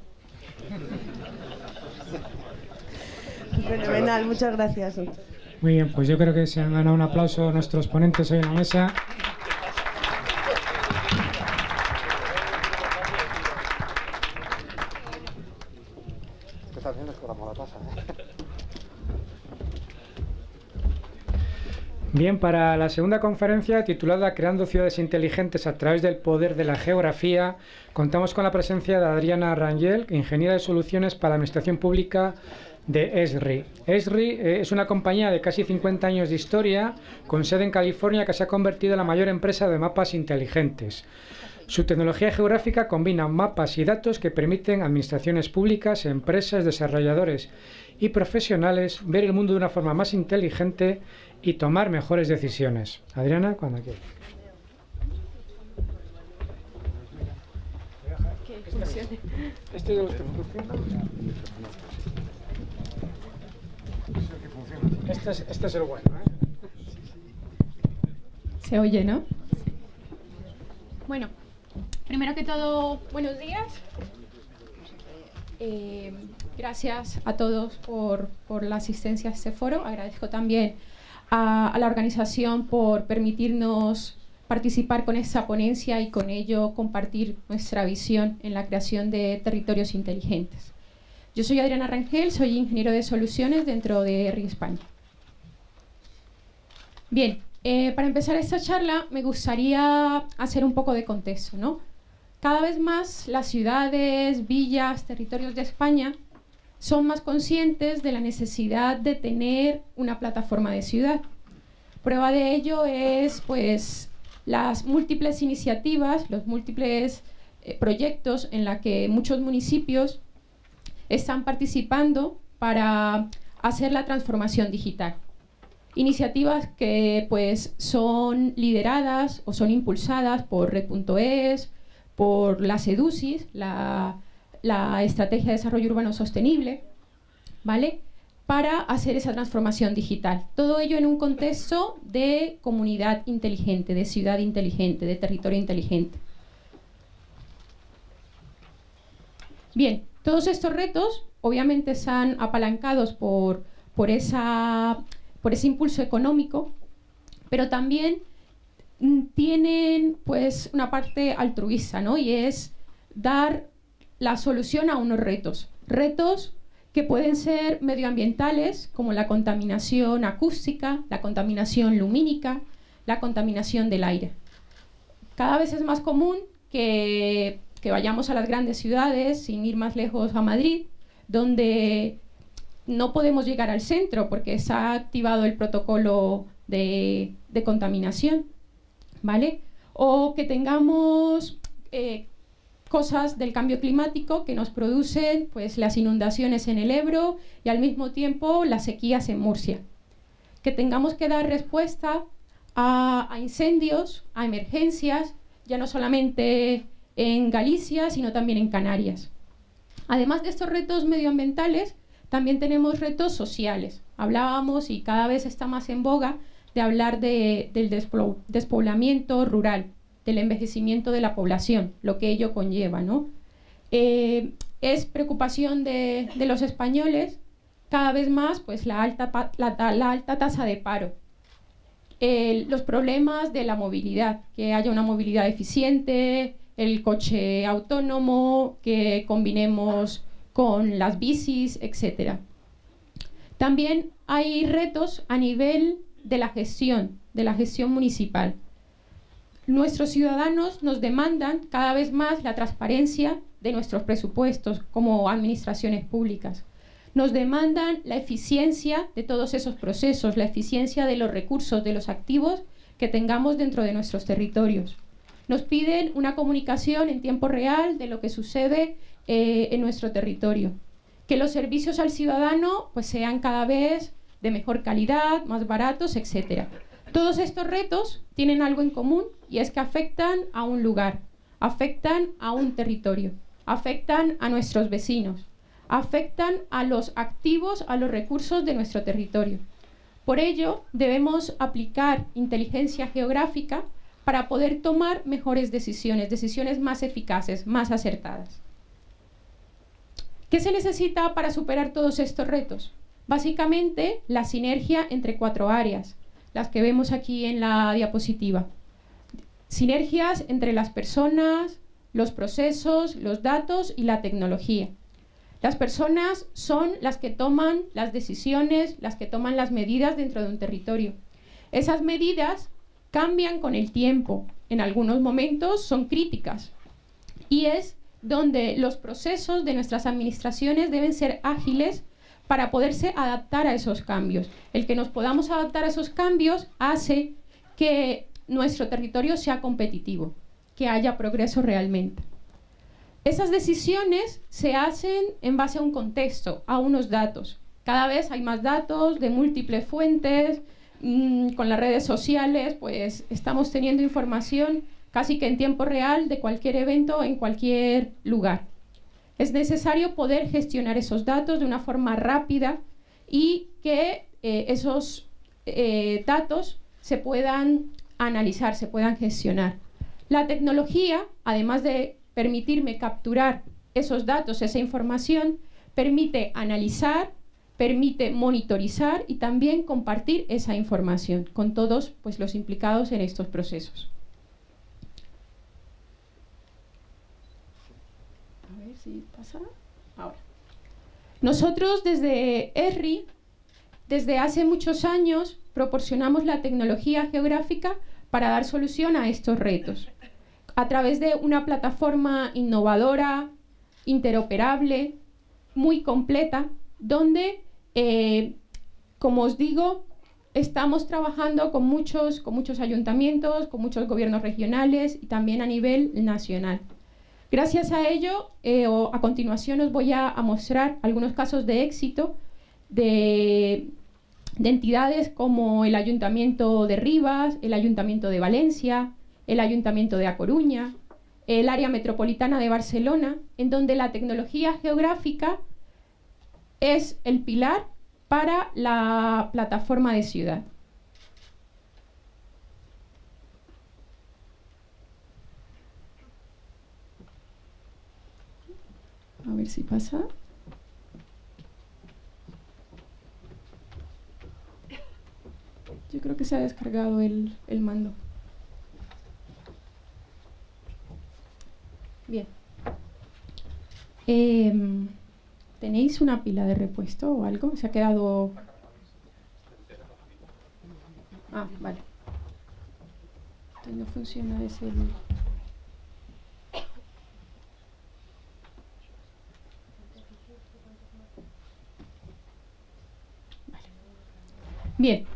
Fenomenal, muchas gracias. Muy bien, pues yo creo que se han ganado un aplauso nuestros ponentes hoy en la mesa. Que también les cobramos la tasa, ¿eh? Bien, para la segunda conferencia, titulada Creando ciudades inteligentes a través del poder de la geografía, contamos con la presencia de Adriana Rangel, ingeniera de soluciones para la administración pública de Esri. Esri es una compañía de casi cincuenta años de historia, con sede en California, que se ha convertido en la mayor empresa de mapas inteligentes. Su tecnología geográfica combina mapas y datos que permiten a administraciones públicas, empresas, desarrolladores y profesionales ver el mundo de una forma más inteligente y tomar mejores decisiones. Adriana, cuando quieras. Este de los que funcionan. Este es, este es el bueno, ¿eh? Se oye, ¿no? Bueno, primero que todo, buenos días. Eh, gracias a todos por, por la asistencia a este foro. Agradezco también a, a la organización por permitirnos participar con esta ponencia y con ello compartir nuestra visión en la creación de territorios inteligentes. Yo soy Adriana Rangel, soy ingeniero de soluciones dentro de Esri España. Bien, eh, para empezar esta charla me gustaría hacer un poco de contexto, ¿no? Cada vez más las ciudades, villas, territorios de España son más conscientes de la necesidad de tener una plataforma de ciudad. Prueba de ello es, pues, las múltiples iniciativas, los múltiples eh, proyectos en los que muchos municipios están participando para hacer la transformación digital. Iniciativas que pues son lideradas o son impulsadas por Red punto es, por la SEDUSIS, la, la Estrategia de Desarrollo Urbano Sostenible, ¿vale?, para hacer esa transformación digital. Todo ello en un contexto de comunidad inteligente, de ciudad inteligente, de territorio inteligente. Bien, todos estos retos obviamente están apalancados por, por, esa, por ese impulso económico, pero también tienen pues una parte altruista, ¿no? Y es dar la solución a unos retos. Retos que pueden ser medioambientales, como la contaminación acústica, la contaminación lumínica, la contaminación del aire. Cada vez es más común que, que vayamos a las grandes ciudades, sin ir más lejos a Madrid, donde no podemos llegar al centro porque se ha activado el protocolo de, de contaminación, ¿vale? O que tengamos eh, cosas del cambio climático que nos producen pues, las inundaciones en el Ebro y al mismo tiempo las sequías en Murcia. Que tengamos que dar respuesta a, a incendios, a emergencias, ya no solamente en Galicia, sino también en Canarias. Además de estos retos medioambientales, también tenemos retos sociales. Hablábamos, y cada vez está más en boga, de hablar de, del despoblamiento rural, del envejecimiento de la población, lo que ello conlleva, ¿no? Eh, es preocupación de, de los españoles cada vez más pues, la, alta, la, la alta tasa de paro, eh, los problemas de la movilidad, que haya una movilidad eficiente, el coche autónomo, que combinemos con las bicis, etcétera. También hay retos a nivel de la gestión, de la gestión municipal. Nuestros ciudadanos nos demandan cada vez más la transparencia de nuestros presupuestos como administraciones públicas. Nos demandan la eficiencia de todos esos procesos, la eficiencia de los recursos, de los activos que tengamos dentro de nuestros territorios. Nos piden una comunicación en tiempo real de lo que sucede eh, en nuestro territorio. Que los servicios al ciudadano pues, sean cada vez de mejor calidad, más baratos, etcétera. Todos estos retos tienen algo en común y es que afectan a un lugar, afectan a un territorio, afectan a nuestros vecinos, afectan a los activos, a los recursos de nuestro territorio. Por ello, debemos aplicar inteligencia geográfica para poder tomar mejores decisiones, decisiones más eficaces, más acertadas. ¿Qué se necesita para superar todos estos retos? Básicamente, la sinergia entre cuatro áreas, las que vemos aquí en la diapositiva. Sinergias entre las personas, los procesos, los datos y la tecnología. Las personas son las que toman las decisiones, las que toman las medidas dentro de un territorio. Esas medidas cambian con el tiempo, en algunos momentos son críticas, y es donde los procesos de nuestras administraciones deben ser ágiles para poderse adaptar a esos cambios. El que nos podamos adaptar a esos cambios hace que nuestro territorio sea competitivo, que haya progreso realmente. Esas decisiones se hacen en base a un contexto, a unos datos. Cada vez hay más datos de múltiples fuentes, mmm, con las redes sociales, pues estamos teniendo información casi que en tiempo real de cualquier evento en cualquier lugar. Es necesario poder gestionar esos datos de una forma rápida y que eh, esos eh, datos se puedan analizar, se puedan gestionar. La tecnología, además de permitirme capturar esos datos, esa información, permite analizar, permite monitorizar y también compartir esa información con todos pues, los implicados en estos procesos. A ver si pasa. Ahora. Nosotros desde E S R I, desde hace muchos años, proporcionamos la tecnología geográfica para dar solución a estos retos, a través de una plataforma innovadora, interoperable, muy completa, donde, eh, como os digo, estamos trabajando con muchos, con muchos ayuntamientos, con muchos gobiernos regionales y también a nivel nacional. Gracias a ello, eh, o a continuación os voy a, a mostrar algunos casos de éxito de, de entidades como el Ayuntamiento de Rivas, el Ayuntamiento de Valencia, el Ayuntamiento de A Coruña, el Área Metropolitana de Barcelona, en donde la tecnología geográfica es el pilar para la plataforma de ciudad. A ver si pasa. Yo creo que se ha descargado el, el mando. Bien. Eh, ¿Tenéis una pila de repuesto o algo? ¿Se ha quedado...? Ah, vale. Entonces no funciona ese... Vale. Bien.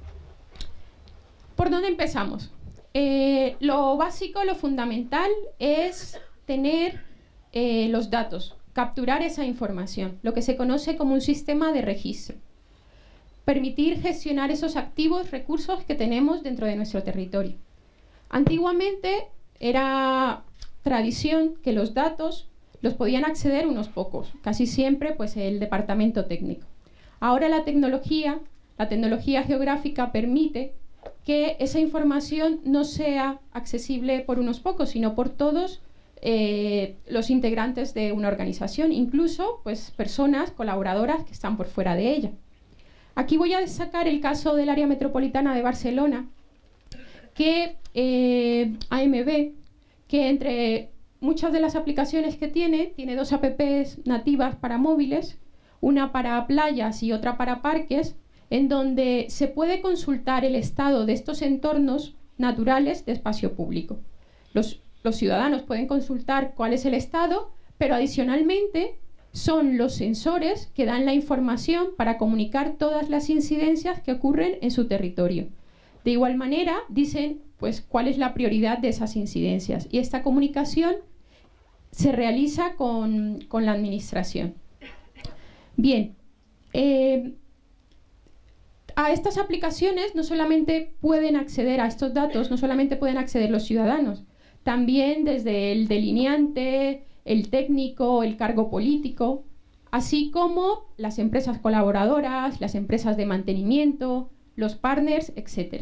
¿Por dónde empezamos? Eh, lo básico, lo fundamental es tener eh, los datos, capturar esa información, lo que se conoce como un sistema de registro. Permitir gestionar esos activos, recursos que tenemos dentro de nuestro territorio. Antiguamente era tradición que los datos los podían acceder unos pocos, casi siempre pues el departamento técnico. Ahora la tecnología, la tecnología geográfica permite que esa información no sea accesible por unos pocos, sino por todos eh, los integrantes de una organización, incluso pues, personas colaboradoras que están por fuera de ella. Aquí voy a destacar el caso del Área Metropolitana de Barcelona, que eh, A M B, que entre muchas de las aplicaciones que tiene, tiene dos apps nativas para móviles, una para playas y otra para parques, en donde se puede consultar el estado de estos entornos naturales de espacio público. Los, los ciudadanos pueden consultar cuál es el estado, pero adicionalmente son los sensores que dan la información para comunicar todas las incidencias que ocurren en su territorio. De igual manera, dicen pues cuál es la prioridad de esas incidencias, y esta comunicación se realiza con, con la administración. Bien, eh, a estas aplicaciones no solamente pueden acceder a estos datos, no solamente pueden acceder los ciudadanos, también desde el delineante, el técnico, el cargo político, así como las empresas colaboradoras, las empresas de mantenimiento, los partners, etcétera.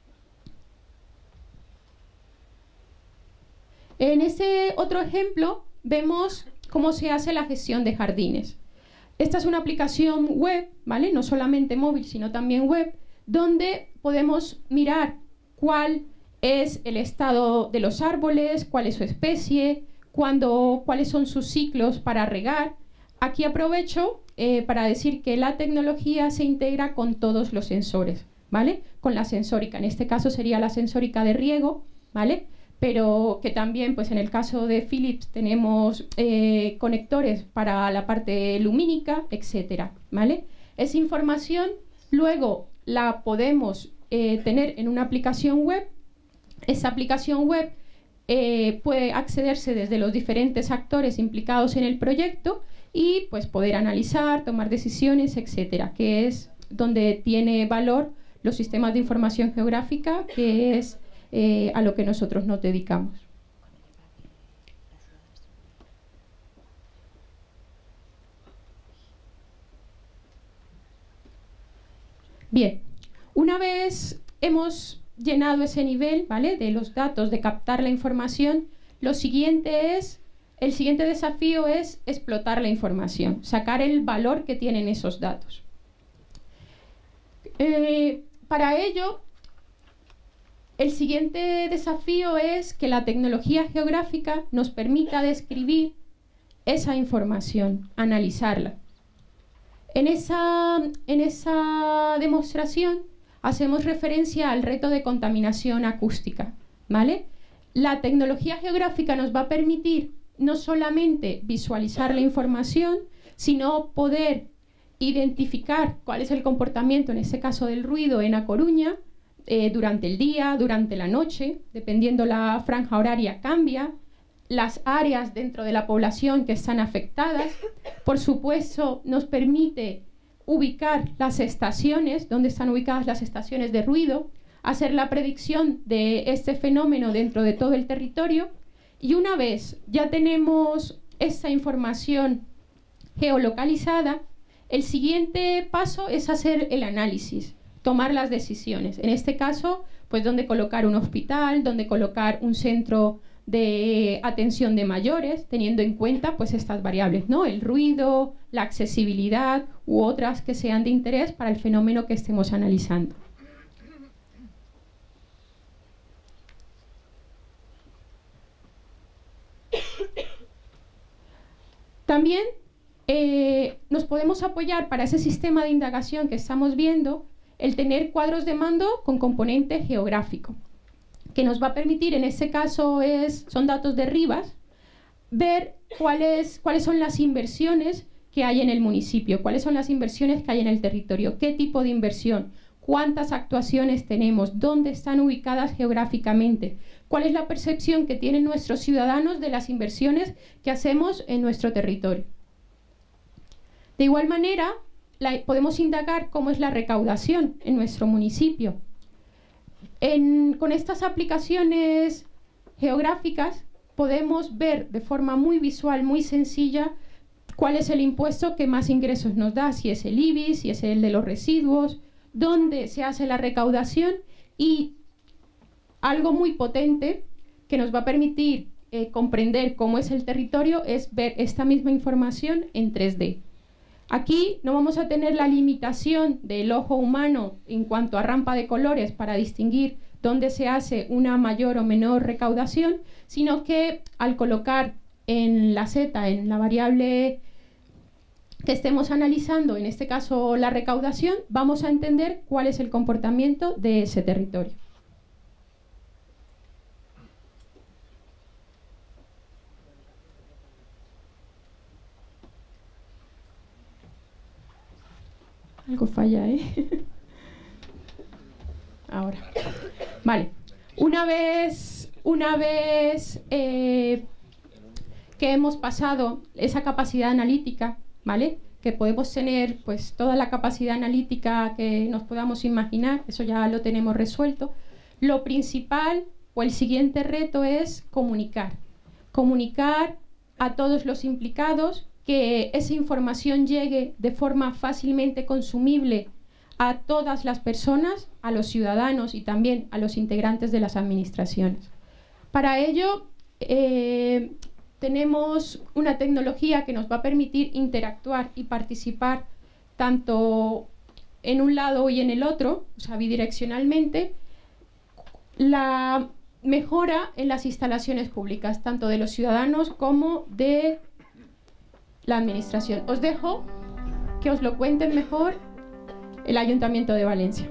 En este otro ejemplo vemos cómo se hace la gestión de jardines. Esta es una aplicación web, ¿vale? No solamente móvil, sino también web, donde podemos mirar cuál es el estado de los árboles, cuál es su especie, cuándo, cuáles son sus ciclos para regar. Aquí aprovecho eh, para decir que la tecnología se integra con todos los sensores, ¿vale? Con la sensórica, en este caso sería la sensórica de riego, ¿vale? Pero que también, pues en el caso de Philips, tenemos eh, conectores para la parte lumínica, etcétera, ¿vale? Esa información luego la podemos eh, tener en una aplicación web. Esa aplicación web eh, puede accederse desde los diferentes actores implicados en el proyecto y pues poder analizar, tomar decisiones, etcétera, que es donde tiene valor los sistemas de información geográfica, que es Eh, a lo que nosotros nos dedicamos. Bien, una vez hemos llenado ese nivel, ¿vale?, de los datos, de captar la información, lo siguiente es, el siguiente desafío es explotar la información, sacar el valor que tienen esos datos. Eh, para ello, el siguiente desafío es que la tecnología geográfica nos permita describir esa información, analizarla. En esa, en esa demostración hacemos referencia al reto de contaminación acústica, ¿vale? La tecnología geográfica nos va a permitir no solamente visualizar la información, sino poder identificar cuál es el comportamiento, en este caso del ruido, en A Coruña, Eh, durante el día, durante la noche, dependiendo la franja horaria cambia, las áreas dentro de la población que están afectadas. Por supuesto, nos permite ubicar las estaciones, donde están ubicadas las estaciones de ruido, hacer la predicción de este fenómeno dentro de todo el territorio, y una vez ya tenemos esta información geolocalizada, el siguiente paso es hacer el análisis, tomar las decisiones. En este caso, pues dónde colocar un hospital, dónde colocar un centro de atención de mayores, teniendo en cuenta pues estas variables, ¿no? El ruido, la accesibilidad u otras que sean de interés para el fenómeno que estemos analizando. También eh, nos podemos apoyar para ese sistema de indagación que estamos viendo el tener cuadros de mando con componente geográfico, que nos va a permitir, en este caso es, son datos de Rivas, ver cuáles, cuáles son las inversiones que hay en el municipio, cuáles son las inversiones que hay en el territorio, qué tipo de inversión, cuántas actuaciones tenemos, dónde están ubicadas geográficamente, cuál es la percepción que tienen nuestros ciudadanos de las inversiones que hacemos en nuestro territorio. De igual manera, La, podemos indagar cómo es la recaudación en nuestro municipio. En, con estas aplicaciones geográficas podemos ver de forma muy visual, muy sencilla, cuál es el impuesto que más ingresos nos da, si es el I B I, si es el de los residuos, dónde se hace la recaudación, y algo muy potente que nos va a permitir eh, comprender cómo es el territorio es ver esta misma información en tres D. Aquí no vamos a tener la limitación del ojo humano en cuanto a rampa de colores para distinguir dónde se hace una mayor o menor recaudación, sino que al colocar en la Z, en la variable que estemos analizando, en este caso la recaudación, vamos a entender cuál es el comportamiento de ese territorio. Algo falla, ¿eh? Ahora. Vale. Una vez, una vez eh, que hemos pasado esa capacidad analítica, ¿vale? Que podemos tener pues toda la capacidad analítica que nos podamos imaginar, eso ya lo tenemos resuelto. Lo principal o el siguiente reto es comunicar. Comunicar a todos los implicados, que esa información llegue de forma fácilmente consumible a todas las personas, a los ciudadanos y también a los integrantes de las administraciones. Para ello, eh, tenemos una tecnología que nos va a permitir interactuar y participar tanto en un lado y en el otro, o sea, bidireccionalmente, la mejora en las instalaciones públicas, tanto de los ciudadanos como de la administración. Os dejo que os lo cuenten mejor el Ayuntamiento de Valencia.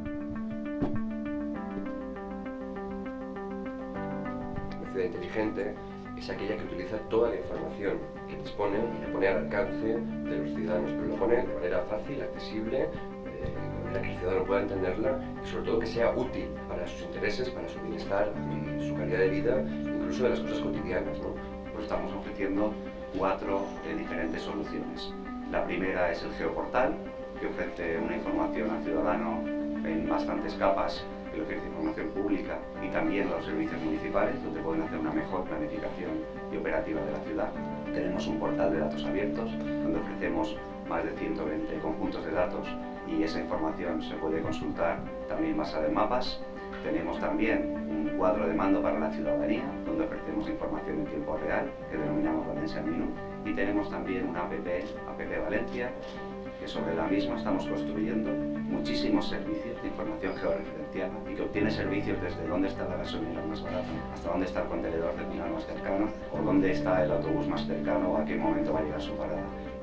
La ciudad inteligente es aquella que utiliza toda la información que dispone y la pone al alcance de los ciudadanos, pero lo pone de manera fácil, accesible, eh, de manera que el ciudadano pueda entenderla y sobre todo que sea útil para sus intereses, para su bienestar y su calidad de vida, incluso de las cosas cotidianas, ¿no? Pues estamos ofreciendo cuatro eh, diferentes soluciones. La primera es el Geoportal, que ofrece una información al ciudadano en bastantes capas, que le ofrece información pública y también los servicios municipales, donde pueden hacer una mejor planificación y operativa de la ciudad. Tenemos un portal de datos abiertos, donde ofrecemos más de ciento veinte conjuntos de datos y esa información se puede consultar también basada en mapas. Tenemos también un cuadro de mando para la ciudadanía, donde ofrecemos información en tiempo real, que denominamos Valencia Minut, y tenemos también una app, app Valencia, que sobre la misma estamos construyendo muchísimos servicios de información georreferenciada y que obtiene servicios desde dónde está la gasolina más barata, hasta dónde está el contenedor de final más cercano, o dónde está el autobús más cercano o a qué momento va a llegar su parada.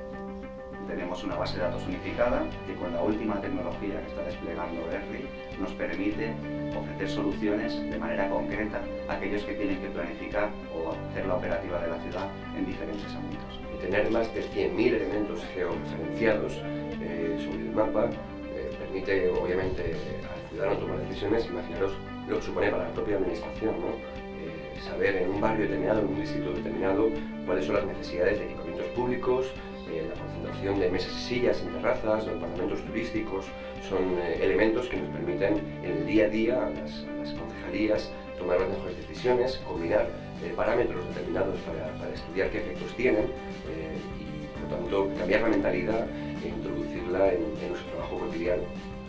Tenemos una base de datos unificada que con la última tecnología que está desplegando E R R I nos permite ofrecer soluciones de manera concreta a aquellos que tienen que planificar o hacer la operativa de la ciudad en diferentes ámbitos. Y tener más de cien mil elementos georreferenciados eh, sobre el mapa eh, permite obviamente al ciudadano tomar decisiones. Imaginaros lo que supone para la propia administración, ¿no? Eh, saber en un barrio determinado, en un distrito determinado, cuáles son las necesidades de equipamientos públicos, eh, la concentración de mesas y sillas en terrazas o en parlamentos turísticos, son eh, elementos que nos permiten en el día a día a las, a las concejalías tomar las mejores decisiones, combinar eh, parámetros determinados para, para estudiar qué efectos tienen eh, y por lo tanto cambiar la mentalidad e introducirla en, en nuestro trabajo cotidiano.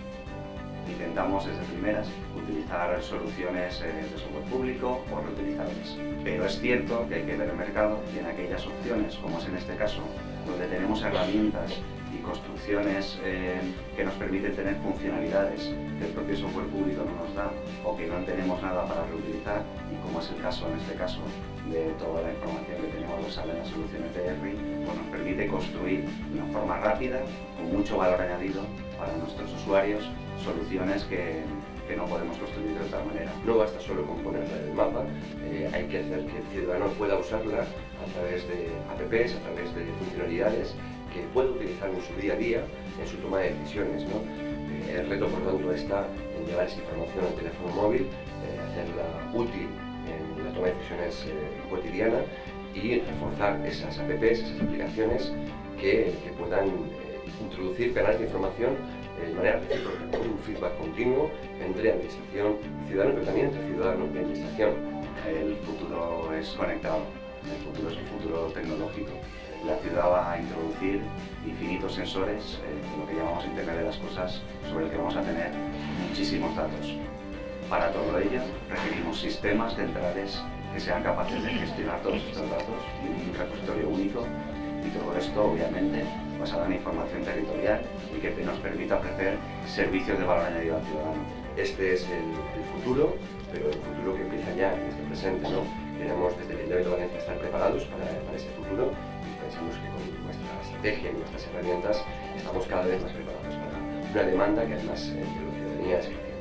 Intentamos desde primeras utilizar soluciones eh, de software público o reutilizables, pero es cierto que hay que ver el mercado y en aquellas opciones, como es en este caso, donde tenemos herramientas y construcciones eh, que nos permiten tener funcionalidades que el propio software público no nos da o que no tenemos nada para reutilizar, y como es el caso en este caso de toda la información que tenemos basada en las soluciones de E R R I, pues nos permite construir de una forma rápida, con mucho valor añadido para nuestros usuarios, soluciones que, que no podemos construir de otra manera. No basta solo con ponerla en el mapa, eh, hay que hacer que el ciudadano pueda usarla a través de apps, a través de funcionalidades que pueda utilizar en su día a día, en su toma de decisiones, ¿no? Eh, el reto, por tanto, está en llevar esa información al teléfono móvil, eh, hacerla útil en la toma de decisiones eh, cotidiana y reforzar esas apps, esas aplicaciones que, que puedan eh, introducir canales de información de manera recíproca, con un feedback continuo entre administración y ciudadano, pero también entre ciudadano y administración. El futuro es conectado, el futuro es un futuro tecnológico. La ciudad va a introducir infinitos sensores, eh, lo que llamamos Internet de las Cosas, sobre el que vamos a tener muchísimos datos. Para todo ello requerimos sistemas centrales que sean capaces de gestionar todos estos datos en un repositorio único, y todo esto obviamente basado en información territorial y que nos permita ofrecer servicios de valor añadido al ciudadano. Este es el, el futuro, pero el futuro que empieza ya en este presente, ¿no? Queremos desde el Ayuntamiento de Valencia estar preparados para, para ese futuro y pensamos que con nuestra estrategia y nuestras herramientas estamos cada vez más preparados para una demanda que además eh, de la ciudadanía es creciente.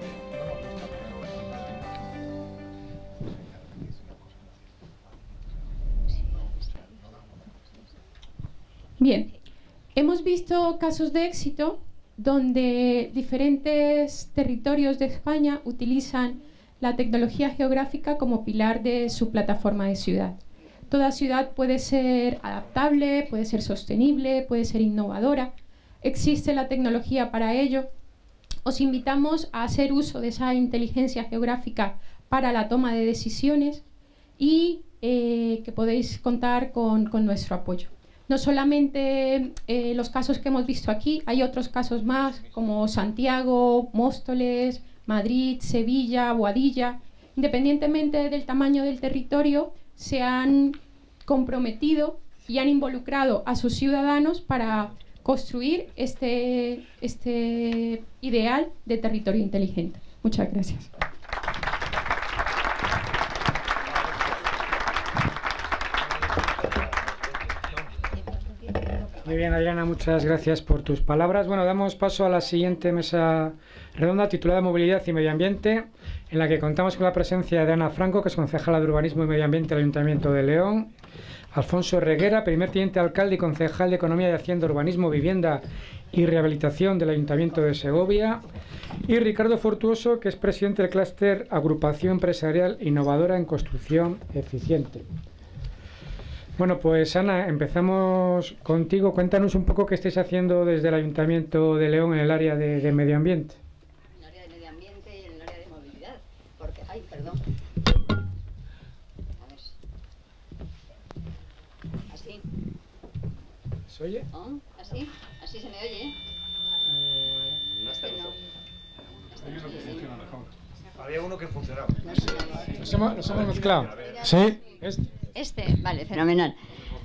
Bien, hemos visto casos de éxito donde diferentes territorios de España utilizan la tecnología geográfica como pilar de su plataforma de ciudad. Toda ciudad puede ser adaptable, puede ser sostenible, puede ser innovadora. Existe la tecnología para ello. Os invitamos a hacer uso de esa inteligencia geográfica para la toma de decisiones y eh, que podéis contar con, con nuestro apoyo. No solamente eh, los casos que hemos visto aquí, hay otros casos más como Santiago, Móstoles, Madrid, Sevilla, Boadilla. Independientemente del tamaño del territorio, se han comprometido y han involucrado a sus ciudadanos para construir este, este ideal de territorio inteligente. Muchas gracias. Muy bien, Adriana, muchas gracias por tus palabras. Bueno, damos paso a la siguiente mesa redonda titulada Movilidad y Medio Ambiente, en la que contamos con la presencia de Ana Franco, que es concejala de Urbanismo y Medio Ambiente del Ayuntamiento de León, Alfonso Reguera, primer teniente alcalde y concejal de Economía y Hacienda, Urbanismo, Vivienda y Rehabilitación del Ayuntamiento de Segovia, y Ricardo Fortuoso, que es presidente del clúster Agrupación Empresarial Innovadora en Construcción Eficiente. Bueno, pues Ana, empezamos contigo. Cuéntanos un poco qué estáis haciendo desde el Ayuntamiento de León en el área de, de medio ambiente. En el área de medio ambiente y en el área de movilidad. Porque, ay, perdón. A ver. Así. ¿Se oye? ¿Oh? ¿Así? ¿Así se me oye? Eh, no está este no. Este Hay uno que sí. funciona mejor. Había uno que funcionaba. No sé. Nos hemos, nos hemos mezclado. Sí, este. Este, vale, fenomenal.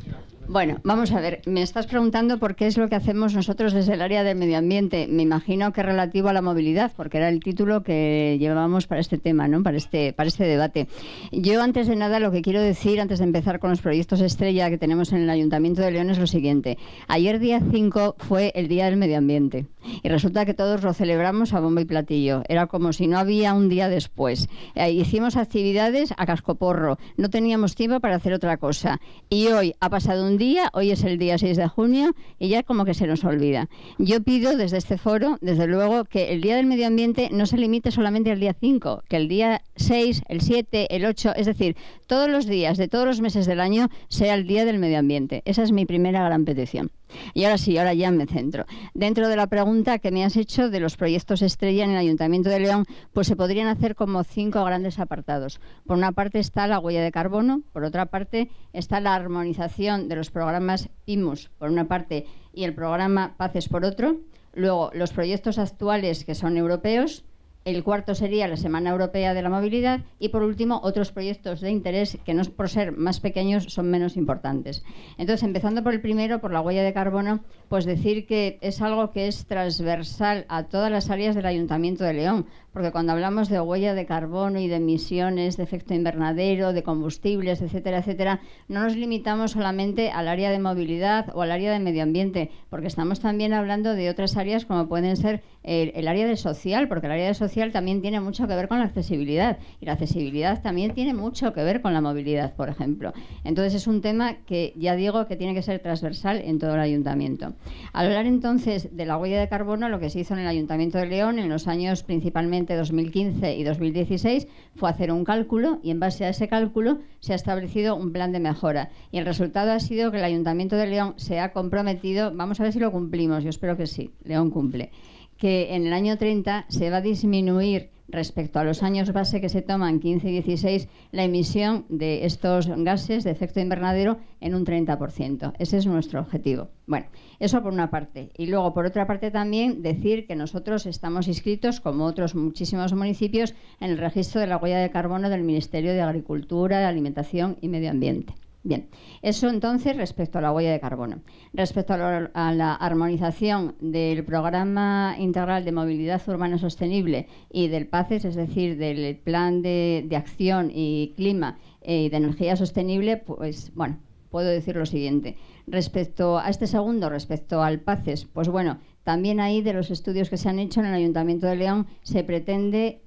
Bueno, vamos a ver, me estás preguntando por qué es lo que hacemos nosotros desde el área del medio ambiente. Me imagino que relativo a la movilidad, porque era el título que llevábamos para este tema, ¿no? Para este, para este debate. Yo, antes de nada, lo que quiero decir, antes de empezar con los proyectos estrella que tenemos en el Ayuntamiento de León, es lo siguiente. Ayer, día cinco, fue el Día del Medio Ambiente. Y resulta que todos lo celebramos a bombo y platillo. Era como si no había un día después. Eh, hicimos actividades a cascoporro. No teníamos tiempo para hacer otra cosa. Y hoy ha pasado un día, hoy es el día seis de junio, y ya como que se nos olvida. Yo pido desde este foro, desde luego, que el Día del Medio Ambiente no se limite solamente al día cinco, que el día seis, el siete, el ocho, es decir, todos los días de todos los meses del año sea el Día del Medio Ambiente. Esa es mi primera gran petición. Y ahora sí, ahora ya me centro. Dentro de la pregunta que me has hecho de los proyectos estrella en el Ayuntamiento de León, pues se podrían hacer como cinco grandes apartados. Por una parte está la huella de carbono, por otra parte está la armonización de los programas P I M U S, por una parte, y el programa PACES por otro. Luego, los proyectos actuales que son europeos. El cuarto sería la Semana Europea de la Movilidad y, por último, otros proyectos de interés que, no por ser más pequeños, son menos importantes. Entonces, empezando por el primero, por la huella de carbono, pues decir que es algo que es transversal a todas las áreas del Ayuntamiento de León, porque cuando hablamos de huella de carbono y de emisiones de efecto invernadero, de combustibles, etcétera, etcétera, no nos limitamos solamente al área de movilidad o al área de medio ambiente, porque estamos también hablando de otras áreas como pueden ser el, el área de social, porque el área de social también tiene mucho que ver con la accesibilidad y la accesibilidad también tiene mucho que ver con la movilidad, por ejemplo. Entonces es un tema que ya digo que tiene que ser transversal en todo el ayuntamiento. Al hablar entonces de la huella de carbono, lo que se hizo en el Ayuntamiento de León en los años principalmente dos mil quince y dos mil dieciséis fue hacer un cálculo y en base a ese cálculo se ha establecido un plan de mejora y el resultado ha sido que el Ayuntamiento de León se ha comprometido, vamos a ver si lo cumplimos, yo espero que sí, León cumple, que en el año treinta se va a disminuir respecto a los años base que se toman quince y dieciséis la emisión de estos gases de efecto invernadero en un treinta por ciento. Ese es nuestro objetivo. Bueno, eso por una parte. Y luego, por otra parte, también decir que nosotros estamos inscritos, como otros muchísimos municipios, en el registro de la huella de carbono del Ministerio de Agricultura, Alimentación y Medio Ambiente. Bien, eso entonces respecto a la huella de carbono. Respecto a, lo, a la armonización del Programa Integral de Movilidad Urbana Sostenible y del PACES, es decir, del Plan de, de Acción y Clima y de Energía Sostenible, pues bueno, puedo decir lo siguiente. Respecto a este segundo, respecto al PACES, pues bueno, también ahí de los estudios que se han hecho en el Ayuntamiento de León se pretende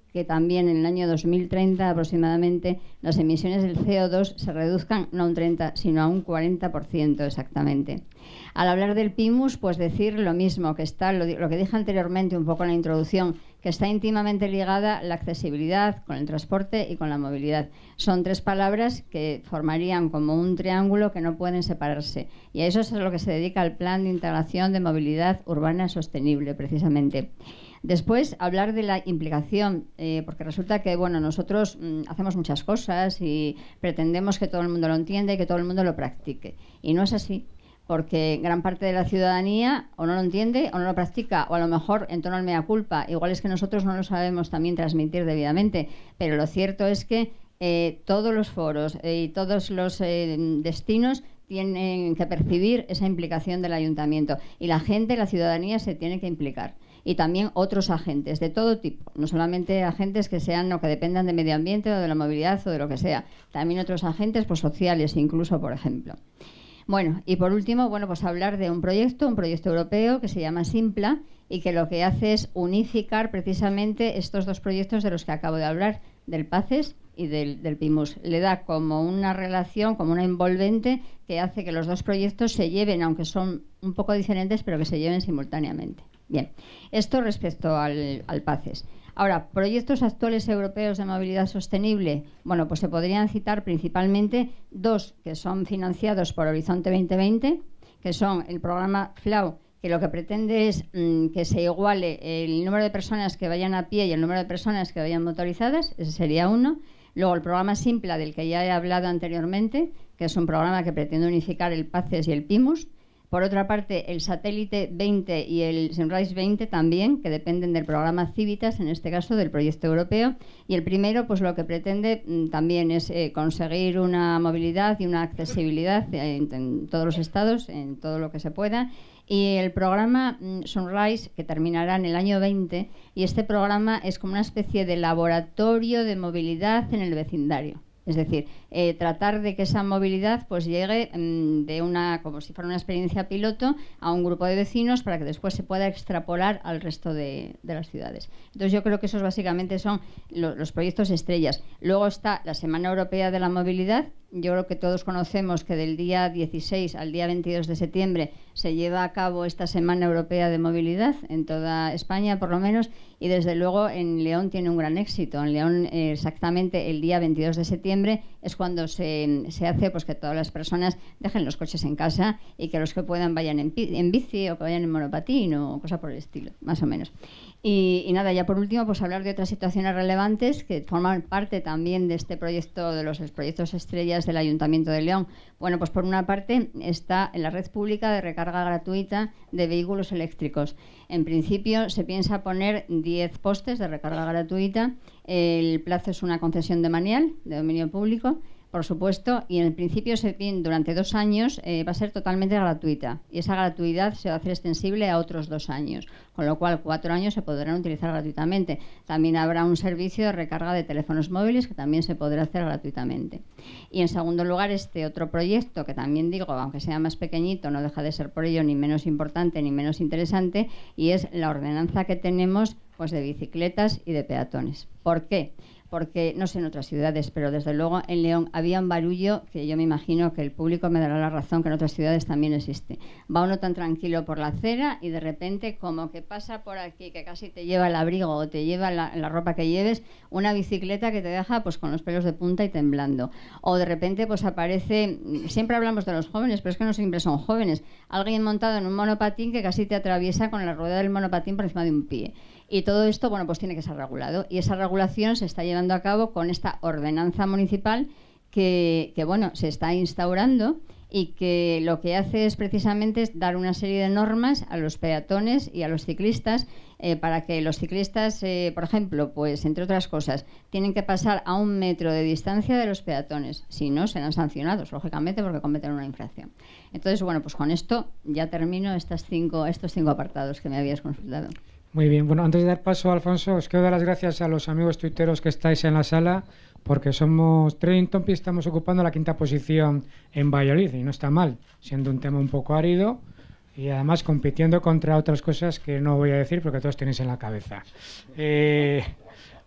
que también en el año dos mil treinta aproximadamente las emisiones del C O dos se reduzcan no a un treinta, sino a un cuarenta por ciento exactamente. Al hablar del PIMUS, pues decir lo mismo, que está, lo, lo que dije anteriormente un poco en la introducción, que está íntimamente ligada la accesibilidad con el transporte y con la movilidad. Son tres palabras que formarían como un triángulo que no pueden separarse. Y a eso es a lo que se dedica el Plan de Integración de Movilidad Urbana Sostenible, precisamente. Después, hablar de la implicación, eh, porque resulta que bueno, nosotros mm, hacemos muchas cosas y pretendemos que todo el mundo lo entienda y que todo el mundo lo practique. Y no es así, porque gran parte de la ciudadanía o no lo entiende o no lo practica, o a lo mejor en tono al mea culpa. Igual es que nosotros no lo sabemos también transmitir debidamente, pero lo cierto es que eh, todos los foros eh, y todos los eh, destinos tienen que percibir esa implicación del ayuntamiento, y la gente, la ciudadanía, se tiene que implicar. Y también otros agentes de todo tipo, no solamente agentes que sean o que dependan de medio ambiente o de la movilidad o de lo que sea, también otros agentes pues, sociales incluso, por ejemplo. Bueno, y por último, bueno, pues hablar de un proyecto, un proyecto europeo que se llama Simpla, y que lo que hace es unificar precisamente estos dos proyectos de los que acabo de hablar, del PACES y del, del PIMUS. Le da como una relación, como una envolvente que hace que los dos proyectos se lleven, aunque son un poco diferentes, pero que se lleven simultáneamente. Bien, esto respecto al, al PACES. Ahora, proyectos actuales europeos de movilidad sostenible, bueno, pues se podrían citar principalmente dos que son financiados por Horizonte veinte veinte, que son el programa FLAU, que lo que pretende es mmm, que se iguale el número de personas que vayan a pie y el número de personas que vayan motorizadas, ese sería uno. Luego el programa Simpla, del que ya he hablado anteriormente, que es un programa que pretende unificar el PACES y el PIMUS. Por otra parte, el Satélite veinte y el Sunrise veinte también, que dependen del programa Civitas, en este caso del proyecto europeo. Y el primero, pues lo que pretende mm, también es eh, conseguir una movilidad y una accesibilidad en, en todos los estados, en todo lo que se pueda. Y el programa mm, Sunrise, que terminará en el año veinte, y este programa es como una especie de laboratorio de movilidad en el vecindario. Es decir, eh, tratar de que esa movilidad pues llegue mmm, de una, como si fuera una experiencia piloto, a un grupo de vecinos para que después se pueda extrapolar al resto de, de las ciudades. Entonces yo creo que esos básicamente son lo, los proyectos estrellas. Luego está la Semana Europea de la Movilidad. Yo creo que todos conocemos que del día dieciséis al día veintidós de septiembre se lleva a cabo esta Semana Europea de Movilidad en toda España, por lo menos, y desde luego en León tiene un gran éxito. En León eh, exactamente el día veintidós de septiembre es cuando se, se hace pues que todas las personas dejen los coches en casa y que los que puedan vayan en, en bici o que vayan en monopatín o cosa por el estilo, más o menos. Y, y nada, ya por último, pues hablar de otras situaciones relevantes que forman parte también de este proyecto, de los proyectos estrellas del Ayuntamiento de León. Bueno, pues por una parte está en la red pública de recarga gratuita de vehículos eléctricos. En principio se piensa poner diez postes de recarga gratuita. El plazo es una concesión de Manial, de dominio público, por supuesto, y en el principio se pide, durante dos años eh, va a ser totalmente gratuita, y esa gratuidad se va a hacer extensible a otros dos años, con lo cual cuatro años se podrán utilizar gratuitamente. También habrá un servicio de recarga de teléfonos móviles que también se podrá hacer gratuitamente. Y en segundo lugar, este otro proyecto, que también digo, aunque sea más pequeñito, no deja de ser por ello ni menos importante ni menos interesante, y es la ordenanza que tenemos pues de bicicletas y de peatones. ¿Por qué? Porque, no sé en otras ciudades, pero desde luego en León había un barullo que yo me imagino que el público me dará la razón, que en otras ciudades también existe. Va uno tan tranquilo por la acera y de repente como que pasa por aquí, que casi te lleva el abrigo o te lleva la, la ropa que lleves, una bicicleta que te deja pues con los pelos de punta y temblando. O de repente pues aparece, siempre hablamos de los jóvenes, pero es que no siempre son jóvenes, alguien montado en un monopatín que casi te atraviesa con la rueda del monopatín por encima de un pie. Y todo esto, bueno, pues tiene que ser regulado. Y esa regulación se está llevando a cabo con esta ordenanza municipal que, que bueno, se está instaurando y que lo que hace es precisamente es dar una serie de normas a los peatones y a los ciclistas eh, para que los ciclistas, eh, por ejemplo, pues entre otras cosas, tienen que pasar a un metro de distancia de los peatones. Si no, serán sancionados, lógicamente, porque cometen una infracción. Entonces, bueno, pues con esto ya termino estas cinco, estos cinco apartados que me habías consultado. Muy bien, bueno, antes de dar paso a Alfonso, os quiero dar las gracias a los amigos tuiteros que estáis en la sala, porque somos Trending Topics, estamos ocupando la quinta posición en Valladolid, y no está mal, siendo un tema un poco árido, y además compitiendo contra otras cosas que no voy a decir porque todos tenéis en la cabeza. Eh,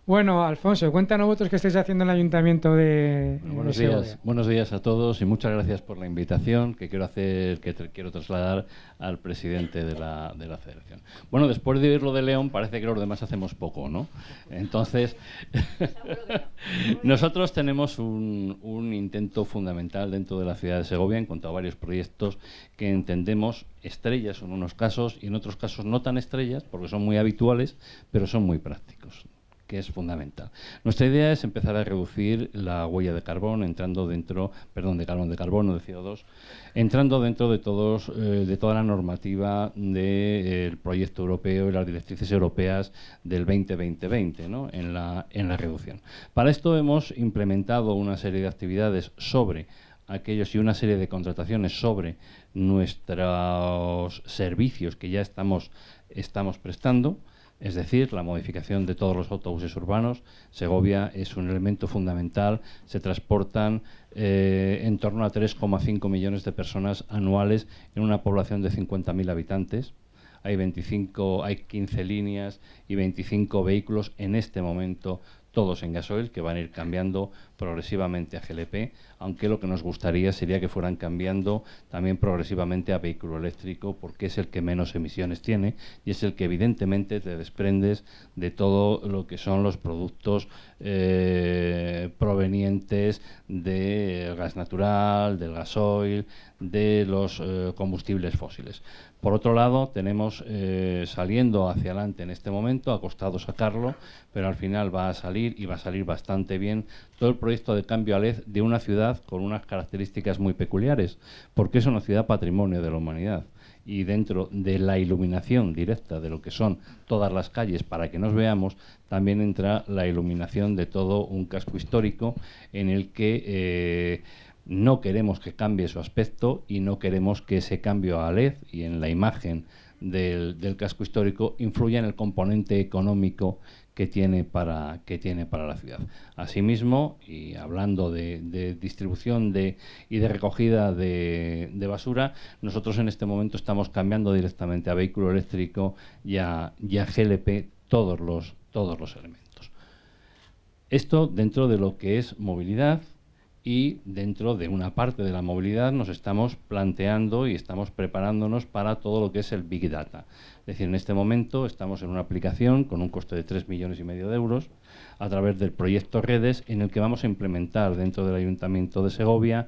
Bueno, Alfonso, cuéntanos vosotros qué estáis haciendo en el Ayuntamiento de, bueno, buenos de días, buenos días a todos y muchas gracias por la invitación que quiero hacer, que tra quiero trasladar al presidente de la, de la Federación. Bueno, después de oír lo de León, parece que los demás hacemos poco, ¿no? Entonces, nosotros tenemos un, un intento fundamental dentro de la ciudad de Segovia en cuanto a varios proyectos que entendemos estrellas en unos casos y en otros casos no tan estrellas, porque son muy habituales, pero son muy prácticos, que es fundamental. Nuestra idea es empezar a reducir la huella de carbón entrando dentro, perdón, de carbón, de carbono, de C O dos, entrando dentro de todos, eh, de toda la normativa del de, proyecto europeo y las directrices europeas del veinte veinte veinte, ¿no? en, la, en la reducción. Para esto hemos implementado una serie de actividades sobre aquellos y una serie de contrataciones sobre nuestros servicios que ya estamos, estamos prestando. Es decir, la modificación de todos los autobuses urbanos. Segovia es un elemento fundamental. Se transportan eh, en torno a tres coma cinco millones de personas anuales en una población de cincuenta mil habitantes. Hay, veinticinco, hay quince líneas y veinticinco vehículos en este momento, todos en gasoil, que van a ir cambiando progresivamente a G L P, aunque lo que nos gustaría sería que fueran cambiando también progresivamente a vehículo eléctrico, porque es el que menos emisiones tiene y es el que evidentemente te desprendes de todo lo que son los productos eh, provenientes del gas natural, del gasoil, de los eh, combustibles fósiles. Por otro lado, tenemos eh, saliendo hacia adelante en este momento, ha costado sacarlo, pero al final va a salir y va a salir bastante bien todo el proyecto de cambio a L E D de una ciudad con unas características muy peculiares, porque es una ciudad patrimonio de la humanidad. Y dentro de la iluminación directa de lo que son todas las calles para que nos veamos, también entra la iluminación de todo un casco histórico en el que eh, no queremos que cambie su aspecto y no queremos que ese cambio a L E D y en la imagen del, del casco histórico influya en el componente económico que tiene para, que tiene para la ciudad. Asimismo, y hablando de, de distribución de, y de recogida de, de basura, nosotros en este momento estamos cambiando directamente a vehículo eléctrico y a, y a G L P todos los, todos los elementos. Esto dentro de lo que es movilidad. Y dentro de una parte de la movilidad nos estamos planteando y estamos preparándonos para todo lo que es el Big Data. Es decir, en este momento estamos en una aplicación con un coste de tres millones y medio de euros a través del proyecto Redes, en el que vamos a implementar dentro del Ayuntamiento de Segovia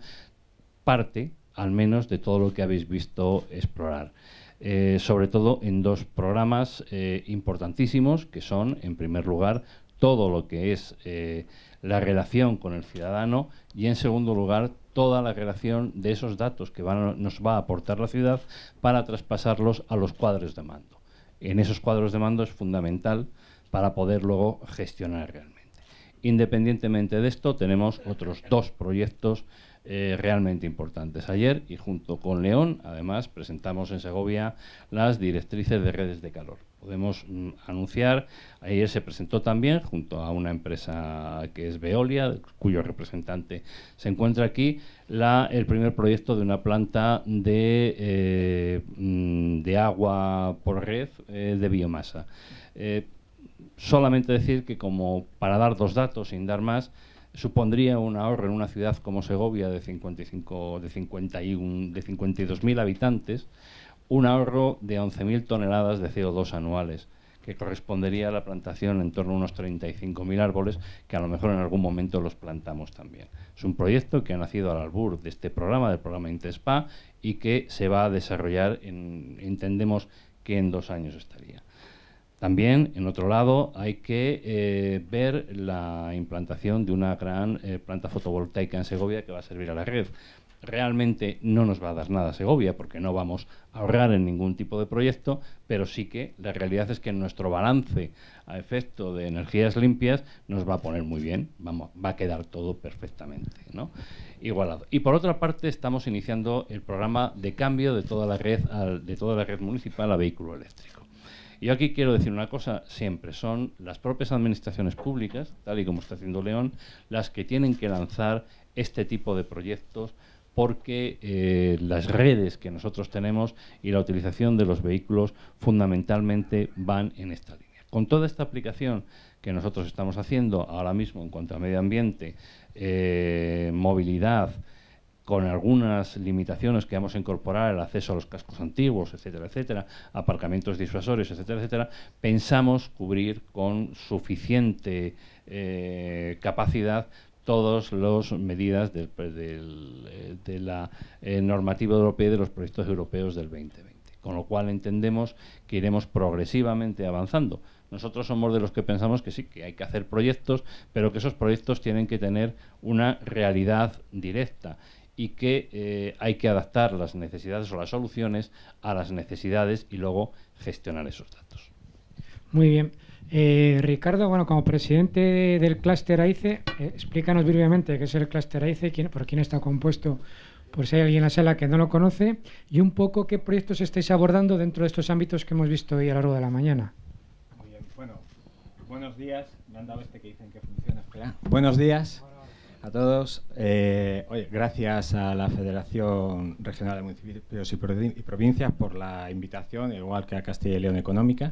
parte, al menos, de todo lo que habéis visto explorar. Eh, sobre todo en dos programas eh, importantísimos, que son, en primer lugar, todo lo que es eh, la relación con el ciudadano y, en segundo lugar, toda la relación de esos datos que van a, nos va a aportar la ciudad para traspasarlos a los cuadros de mando. En esos cuadros de mando es fundamental para poder luego gestionar realmente. Independientemente de esto, tenemos otros dos proyectos eh, realmente importantes. Ayer, y junto con León, además, presentamos en Segovia las directrices de redes de calor. Podemos mm, anunciar, ayer se presentó también, junto a una empresa que es Veolia, cuyo representante se encuentra aquí, la, el primer proyecto de una planta de, eh, de agua por red eh, de biomasa. Eh, solamente decir que, como para dar dos datos, sin dar más, supondría un ahorro en una ciudad como Segovia de cincuenta y cinco, de cincuenta y uno, de cincuenta y dos mil habitantes, un ahorro de once mil toneladas de C O dos anuales, que correspondería a la plantación en torno a unos treinta y cinco mil árboles, que a lo mejor en algún momento los plantamos también. Es un proyecto que ha nacido al albur de este programa, del programa Intespa, y que se va a desarrollar, en, entendemos que en dos años estaría. También, en otro lado, hay que eh, ver la implantación de una gran eh, planta fotovoltaica en Segovia que va a servir a la red. Realmente no nos va a dar nada a Segovia porque no vamos a ahorrar en ningún tipo de proyecto, pero sí que la realidad es que nuestro balance a efecto de energías limpias nos va a poner muy bien, vamos, va a quedar todo perfectamente, ¿no? Igualado. Y por otra parte, estamos iniciando el programa de cambio de toda la red, al, de toda la red municipal a vehículo eléctrico. Y yo aquí quiero decir una cosa siempre, son las propias administraciones públicas, tal y como está haciendo León, las que tienen que lanzar este tipo de proyectos, porque eh, las redes que nosotros tenemos y la utilización de los vehículos fundamentalmente van en esta línea. Con toda esta aplicación que nosotros estamos haciendo ahora mismo en cuanto a medio ambiente, eh, movilidad, con algunas limitaciones que vamos a incorporar, el acceso a los cascos antiguos, etcétera, etcétera, aparcamientos disuasorios, etcétera, etcétera, pensamos cubrir con suficiente eh, capacidad todas las medidas del, del, de la eh, normativa europea y de los proyectos europeos del veinte veinte. Con lo cual entendemos que iremos progresivamente avanzando. Nosotros somos de los que pensamos que sí, que hay que hacer proyectos, pero que esos proyectos tienen que tener una realidad directa y que eh, hay que adaptar las necesidades o las soluciones a las necesidades y luego gestionar esos datos. Muy bien. Eh, Ricardo, bueno, como presidente del clúster A I C E, eh, explícanos brevemente qué es el clúster A I C E, quién, por quién está compuesto, por si hay alguien en la sala que no lo conoce, y un poco qué proyectos estáis abordando dentro de estos ámbitos que hemos visto hoy a lo largo de la mañana. Muy bien, bueno, buenos días. Me han dado este que dicen que funciona. Espera. Buenos días a todos. Eh, oye, gracias a la Federación Regional de Municipios y Provincias por la invitación, igual que a Castilla y León Económica.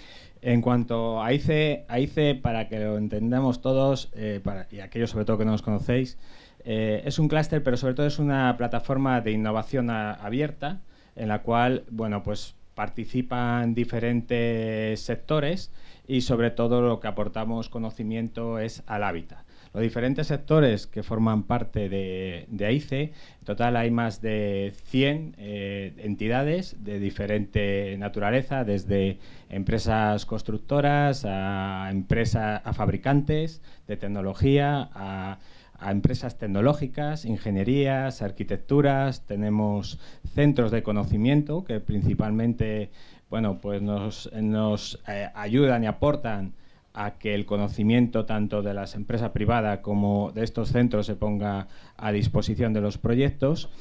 En cuanto a I C E, a I C E, para que lo entendamos todos, eh, para, y aquellos sobre todo que no nos conocéis, eh, es un clúster, pero sobre todo es una plataforma de innovación a, abierta, en la cual, bueno, pues participan diferentes sectores y sobre todo lo que aportamos conocimiento es al hábitat. Los diferentes sectores que forman parte de, de A I C E, en total hay más de cien eh, entidades de diferente naturaleza, desde empresas constructoras a empresas, a fabricantes de tecnología, a, a empresas tecnológicas, ingenierías, arquitecturas. Tenemos centros de conocimiento que principalmente, bueno, pues nos, nos eh, ayudan y aportan a que el conocimiento tanto de las empresas privadas como de estos centros se ponga a disposición de los proyectos.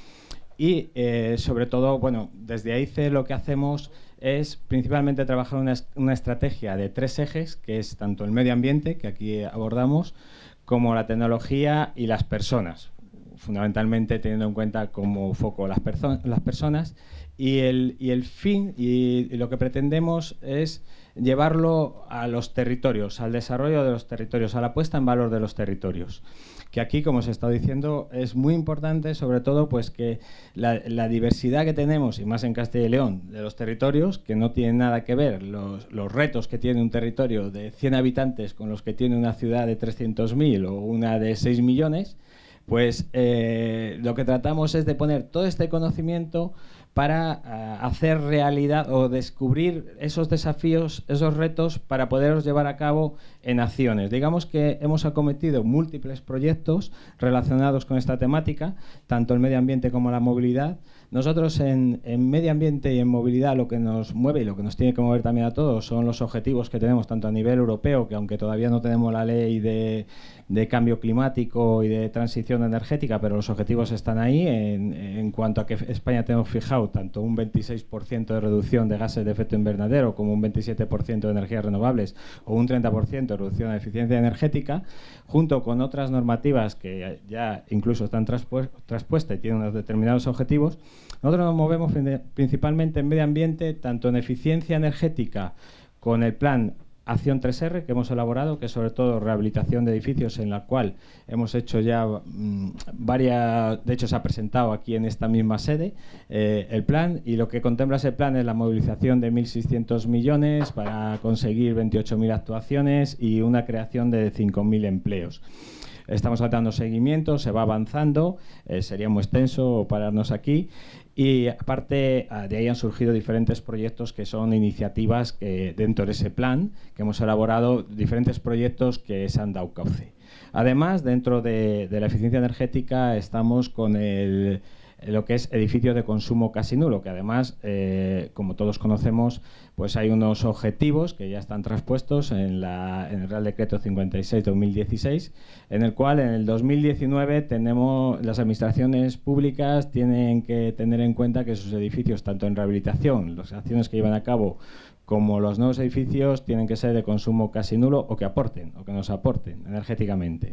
Y eh, sobre todo, bueno, desde A I C E lo que hacemos es principalmente trabajar una, una estrategia de tres ejes, que es tanto el medio ambiente, que aquí abordamos, como la tecnología y las personas, fundamentalmente teniendo en cuenta como foco las, perso las personas. Y el, y el fin y, y lo que pretendemos es llevarlo a los territorios, al desarrollo de los territorios, a la puesta en valor de los territorios. Que aquí, como os he estado diciendo, es muy importante, sobre todo, pues que la, la diversidad que tenemos, y más en Castilla y León, de los territorios, que no tienen nada que ver los, los retos que tiene un territorio de cien habitantes con los que tiene una ciudad de trescientos mil o una de seis millones, pues eh, lo que tratamos es de poner todo este conocimiento para uh, hacer realidad o descubrir esos desafíos, esos retos, para poderlos llevar a cabo en acciones. Digamos que hemos acometido múltiples proyectos relacionados con esta temática, tanto el medio ambiente como la movilidad. Nosotros en, en medio ambiente y en movilidad lo que nos mueve y lo que nos tiene que mover también a todos son los objetivos que tenemos tanto a nivel europeo, que aunque todavía no tenemos la ley de, de cambio climático y de transición energética, pero los objetivos están ahí en, en cuanto a que España tenemos fijado tanto un veintiséis por ciento de reducción de gases de efecto invernadero como un veintisiete por ciento de energías renovables o un treinta por ciento de reducción de eficiencia energética, junto con otras normativas que ya incluso están traspuestas y tienen unos determinados objetivos. Nosotros nos movemos principalmente en medio ambiente, tanto en eficiencia energética con el plan Acción tres erre que hemos elaborado, que es sobre todo rehabilitación de edificios, en la cual hemos hecho ya mmm, varias, de hecho se ha presentado aquí en esta misma sede eh, el plan, y lo que contempla ese plan es la movilización de mil seiscientos millones para conseguir veintiocho mil actuaciones y una creación de cinco mil empleos. Estamos dando seguimiento, se va avanzando, eh, sería muy extenso pararnos aquí. Y aparte de ahí han surgido diferentes proyectos que son iniciativas que dentro de ese plan que hemos elaborado, diferentes proyectos que se han dado cauce. Además, dentro de, de la eficiencia energética estamos con el, lo que es edificios de consumo casi nulo, que además, eh, como todos conocemos, pues hay unos objetivos que ya están traspuestos en, la, en el Real Decreto cincuenta y seis barra dos mil dieciséis, en el cual en el dos mil diecinueve tenemos, las administraciones públicas tienen que tener en cuenta que sus edificios, tanto en rehabilitación, las acciones que llevan a cabo, como los nuevos edificios, tienen que ser de consumo casi nulo o que aporten, o que nos aporten energéticamente.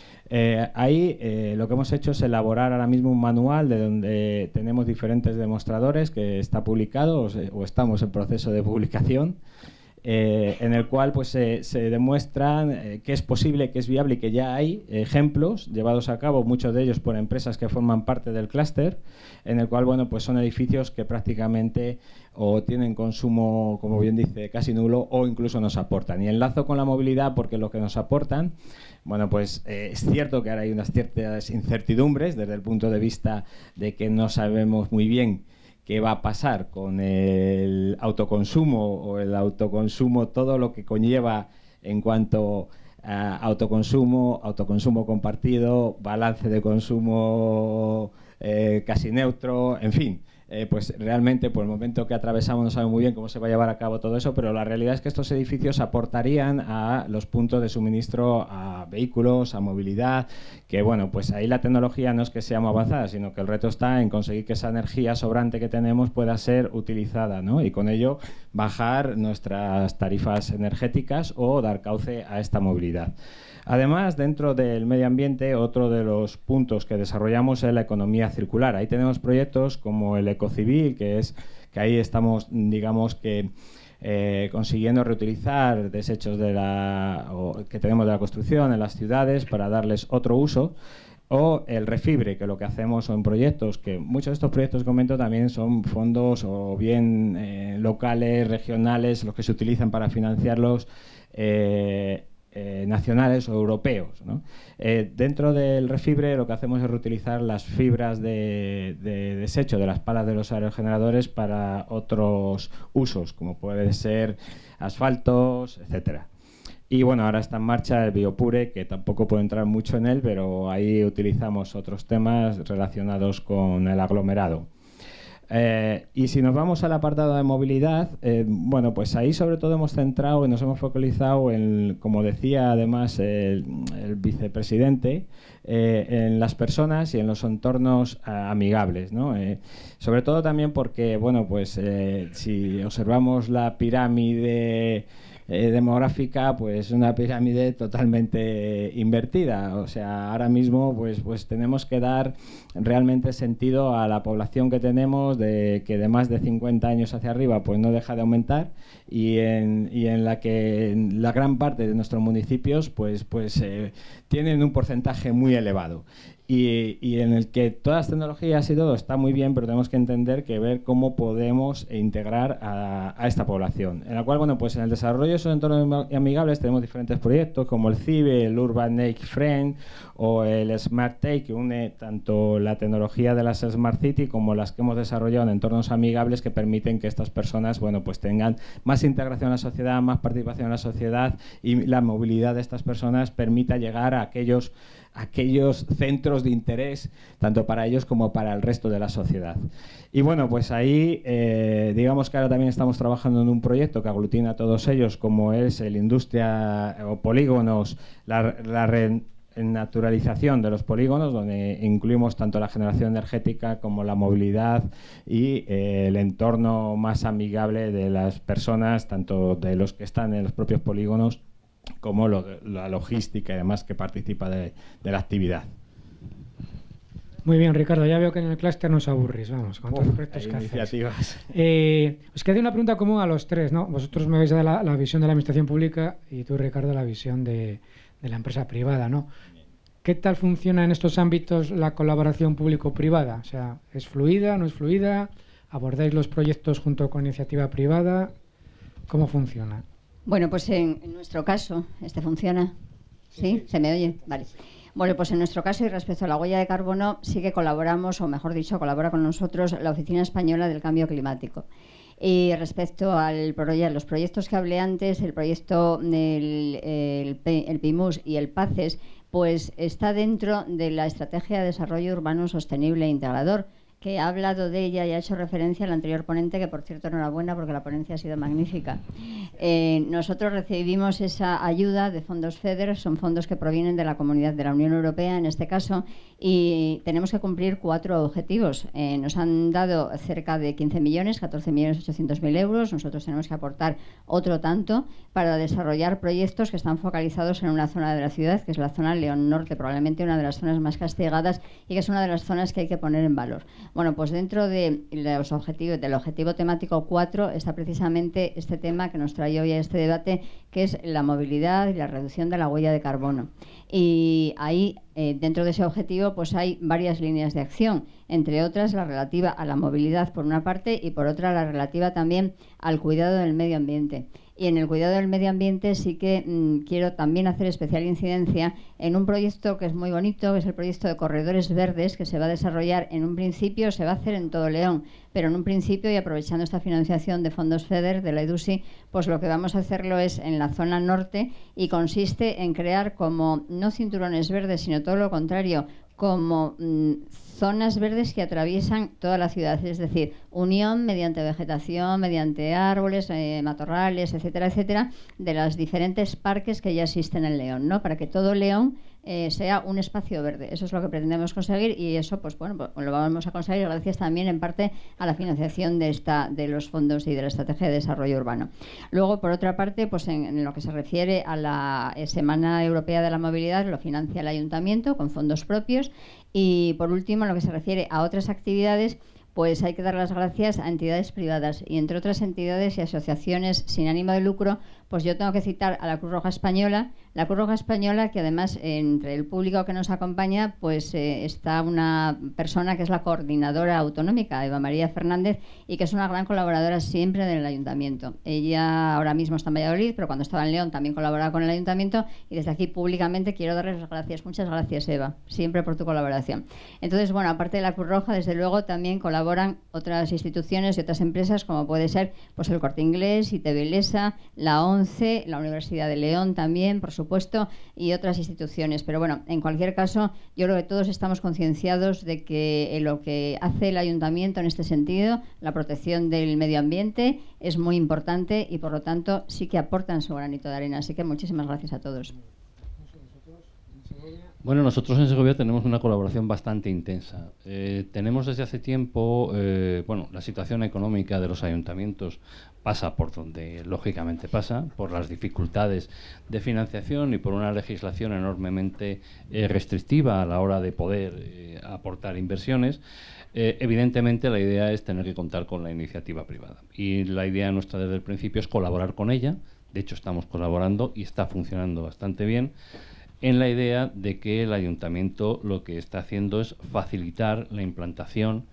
Eh, ahí eh, lo que hemos hecho es elaborar ahora mismo un manual de donde tenemos diferentes demostradores que está publicado o, se, o estamos en proceso de publicación, eh, en el cual pues, eh, se demuestra eh, que es posible, que es viable y que ya hay ejemplos llevados a cabo, muchos de ellos por empresas que forman parte del clúster, en el cual bueno, pues son edificios que prácticamente o tienen consumo, como bien dice, casi nulo o incluso nos aportan. Y enlazo con la movilidad porque lo que nos aportan, bueno, pues eh, es cierto que ahora hay unas ciertas incertidumbres desde el punto de vista de que no sabemos muy bien qué va a pasar con el autoconsumo o el autoconsumo, todo lo que conlleva en cuanto a autoconsumo, autoconsumo compartido, balance de consumo eh, casi neutro, en fin. Eh, pues realmente por el momento que atravesamos no sabemos muy bien cómo se va a llevar a cabo todo eso, pero la realidad es que estos edificios aportarían a los puntos de suministro a vehículos, a movilidad, que bueno, pues ahí la tecnología no es que sea muy avanzada, sino que el reto está en conseguir que esa energía sobrante que tenemos pueda ser utilizada, ¿no? Y con ello bajar nuestras tarifas energéticas o dar cauce a esta movilidad. Además, dentro del medio ambiente, otro de los puntos que desarrollamos es la economía circular. Ahí tenemos proyectos como el Ecocivil, que es que ahí estamos, digamos que eh, consiguiendo reutilizar desechos de la, o, que tenemos de la construcción en las ciudades para darles otro uso. O el Refibre, que lo que hacemos son proyectos, que muchos de estos proyectos que comento también son fondos o bien eh, locales, regionales, los que se utilizan para financiarlos, eh, Eh, nacionales o europeos, ¿no? Eh, dentro del Refibre lo que hacemos es reutilizar las fibras de, de desecho de las palas de los aerogeneradores para otros usos, como puede ser asfaltos, etcétera. Y bueno, ahora está en marcha el Biopure, que tampoco puedo entrar mucho en él, pero ahí utilizamos otros temas relacionados con el aglomerado. Eh, y si nos vamos al apartado de movilidad, eh, bueno, pues ahí sobre todo hemos centrado y nos hemos focalizado en, como decía además el, el vicepresidente, eh, en las personas y en los entornos eh, amigables, ¿no? Eh, sobre todo también porque, bueno, pues eh, si observamos la pirámide eh, demográfica, pues una pirámide totalmente invertida. O sea, ahora mismo pues, pues tenemos que dar realmente sentido a la población que tenemos, de que de más de cincuenta años hacia arriba pues no deja de aumentar, y en, y en la que en la gran parte de nuestros municipios pues, pues eh, tienen un porcentaje muy elevado. Y, y en el que todas las tecnologías y todo está muy bien, pero tenemos que entender que ver cómo podemos integrar a, a esta población. En la cual, bueno, pues en el desarrollo de esos entornos amigables tenemos diferentes proyectos como el CIBE, el Urban Lake Friend o el Smart Take, que une tanto la tecnología de las Smart City como las que hemos desarrollado en entornos amigables que permiten que estas personas, bueno, pues tengan más integración en la sociedad, más participación en la sociedad, y la movilidad de estas personas permita llegar a aquellos aquellos centros de interés tanto para ellos como para el resto de la sociedad. Y bueno, pues ahí eh, digamos que ahora también estamos trabajando en un proyecto que aglutina a todos ellos, como es el industria o polígonos, la, la renaturalización de los polígonos, donde incluimos tanto la generación energética como la movilidad y eh, el entorno más amigable de las personas, tanto de los que están en los propios polígonos como lo, la logística y demás que participa de, de la actividad. Muy bien, Ricardo, ya veo que en el clúster nos aburrís, vamos, con todos los proyectos que iniciativas. Eh, os queda una pregunta común a los tres, ¿no? Vosotros me habéis dado la, la visión de la administración pública y tú, Ricardo, la visión de, de la empresa privada, ¿no? ¿Qué tal funciona en estos ámbitos la colaboración público-privada? O sea, ¿es fluida, no es fluida? ¿Abordáis los proyectos junto con iniciativa privada? ¿Cómo funciona? Bueno, pues en, en nuestro caso, ¿este funciona? ¿Sí? ¿Sí? ¿Se me oye? Vale. Bueno, pues en nuestro caso y respecto a la huella de carbono, sí que colaboramos, o mejor dicho, colabora con nosotros la Oficina Española del Cambio Climático. Y respecto a los proyectos que hablé antes, el proyecto del el, el PIMUS y el PACES, pues está dentro de la Estrategia de Desarrollo Urbano Sostenible e Integrador, que ha hablado de ella y ha hecho referencia al anterior ponente, que por cierto enhorabuena porque la ponencia ha sido magnífica. Eh, nosotros recibimos esa ayuda de fondos FEDER, son fondos que provienen de la Comunidad de la Unión Europea en este caso, y tenemos que cumplir cuatro objetivos. Eh, nos han dado cerca de quince millones, catorce millones ochocientos mil euros, nosotros tenemos que aportar otro tanto para desarrollar proyectos que están focalizados en una zona de la ciudad, que es la zona León Norte, probablemente una de las zonas más castigadas y que es una de las zonas que hay que poner en valor. Bueno, pues dentro de los objetivos, del objetivo temático cuatro está precisamente este tema que nos trae hoy a este debate, que es la movilidad y la reducción de la huella de carbono. Y ahí, eh, dentro de ese objetivo, pues hay varias líneas de acción, entre otras la relativa a la movilidad por una parte y por otra la relativa también al cuidado del medio ambiente. Y en el cuidado del medio ambiente sí que mmm, quiero también hacer especial incidencia en un proyecto que es muy bonito, que es el proyecto de corredores verdes, que se va a desarrollar en un principio, se va a hacer en todo León, pero en un principio, y aprovechando esta financiación de fondos FEDER, de la EDUSI, pues lo que vamos a hacerlo es en la zona norte, y consiste en crear como, no cinturones verdes, sino todo lo contrario, como mmm, zonas verdes que atraviesan toda la ciudad, es decir, unión mediante vegetación, mediante árboles, eh, matorrales, etcétera, etcétera, de los diferentes parques que ya existen en León, ¿no? Para que todo León eh, sea un espacio verde. Eso es lo que pretendemos conseguir, y eso, pues bueno, pues lo vamos a conseguir gracias también en parte a la financiación de esta, de los fondos y de la Estrategia de Desarrollo Urbano. Luego, por otra parte, pues en, en lo que se refiere a la eh, Semana Europea de la Movilidad, lo financia el Ayuntamiento con fondos propios. Y por último, en lo que se refiere a otras actividades, pues hay que dar las gracias a entidades privadas, y entre otras entidades y asociaciones sin ánimo de lucro, pues yo tengo que citar a la Cruz Roja Española. La Cruz Roja Española, que además entre el público que nos acompaña, pues eh, está una persona que es la coordinadora autonómica, Eva María Fernández, y que es una gran colaboradora siempre del Ayuntamiento. Ella ahora mismo está en Valladolid, pero cuando estaba en León también colaboraba con el Ayuntamiento, y desde aquí públicamente quiero darles las gracias. Muchas gracias, Eva, siempre por tu colaboración. Entonces, bueno, aparte de la Cruz Roja, desde luego también colaboran otras instituciones y otras empresas, como puede ser pues el Corte Inglés, I T B Lesa, la ONCE, la Universidad de León también, por supuesto, y otras instituciones. Pero bueno, en cualquier caso, yo creo que todos estamos concienciados de que lo que hace el Ayuntamiento en este sentido, la protección del medio ambiente, es muy importante, y por lo tanto sí que aportan su granito de arena. Así que muchísimas gracias a todos. Bueno, nosotros en Segovia tenemos una colaboración bastante intensa. Eh, tenemos desde hace tiempo, eh, bueno, la situación económica de los ayuntamientos pasa por donde lógicamente pasa, por las dificultades de financiación y por una legislación enormemente eh, restrictiva a la hora de poder eh, aportar inversiones. Eh, evidentemente la idea es tener que contar con la iniciativa privada, y la idea nuestra desde el principio es colaborar con ella. De hecho, estamos colaborando y está funcionando bastante bien, en la idea de que el ayuntamiento lo que está haciendo es facilitar la implantación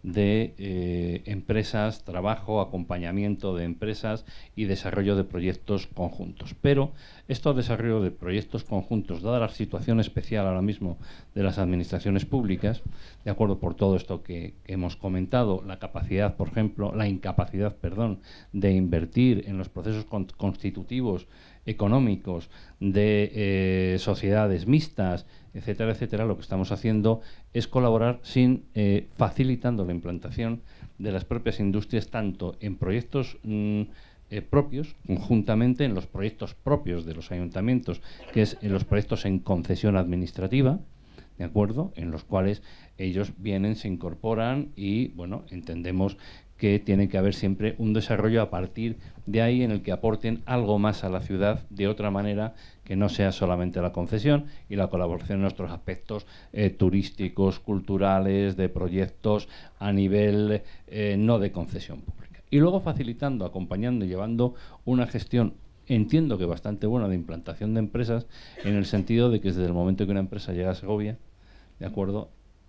de eh, empresas, trabajo, acompañamiento de empresas y desarrollo de proyectos conjuntos. Pero estos desarrollos de proyectos conjuntos, dada la situación especial ahora mismo de las administraciones públicas, de acuerdo por todo esto que, que hemos comentado, la capacidad, por ejemplo, la incapacidad, perdón, de invertir en los procesos con, constitutivos económicos de eh, sociedades mixtas, etcétera, etcétera, lo que estamos haciendo es colaborar sin eh, facilitando la implantación de las propias industrias, tanto en proyectos mm, eh, propios, conjuntamente en los proyectos propios de los ayuntamientos, que es en los proyectos en concesión administrativa, ¿de acuerdo?, en los cuales ellos vienen, se incorporan y, bueno, entendemos que tiene que haber siempre un desarrollo a partir de ahí en el que aporten algo más a la ciudad de otra manera que no sea solamente la concesión y la colaboración en otros aspectos eh, turísticos, culturales, de proyectos a nivel eh, no de concesión pública. Y luego facilitando, acompañando y llevando una gestión, entiendo que bastante buena, de implantación de empresas, en el sentido de que desde el momento que una empresa llega a Segovia, ¿de acuerdo?,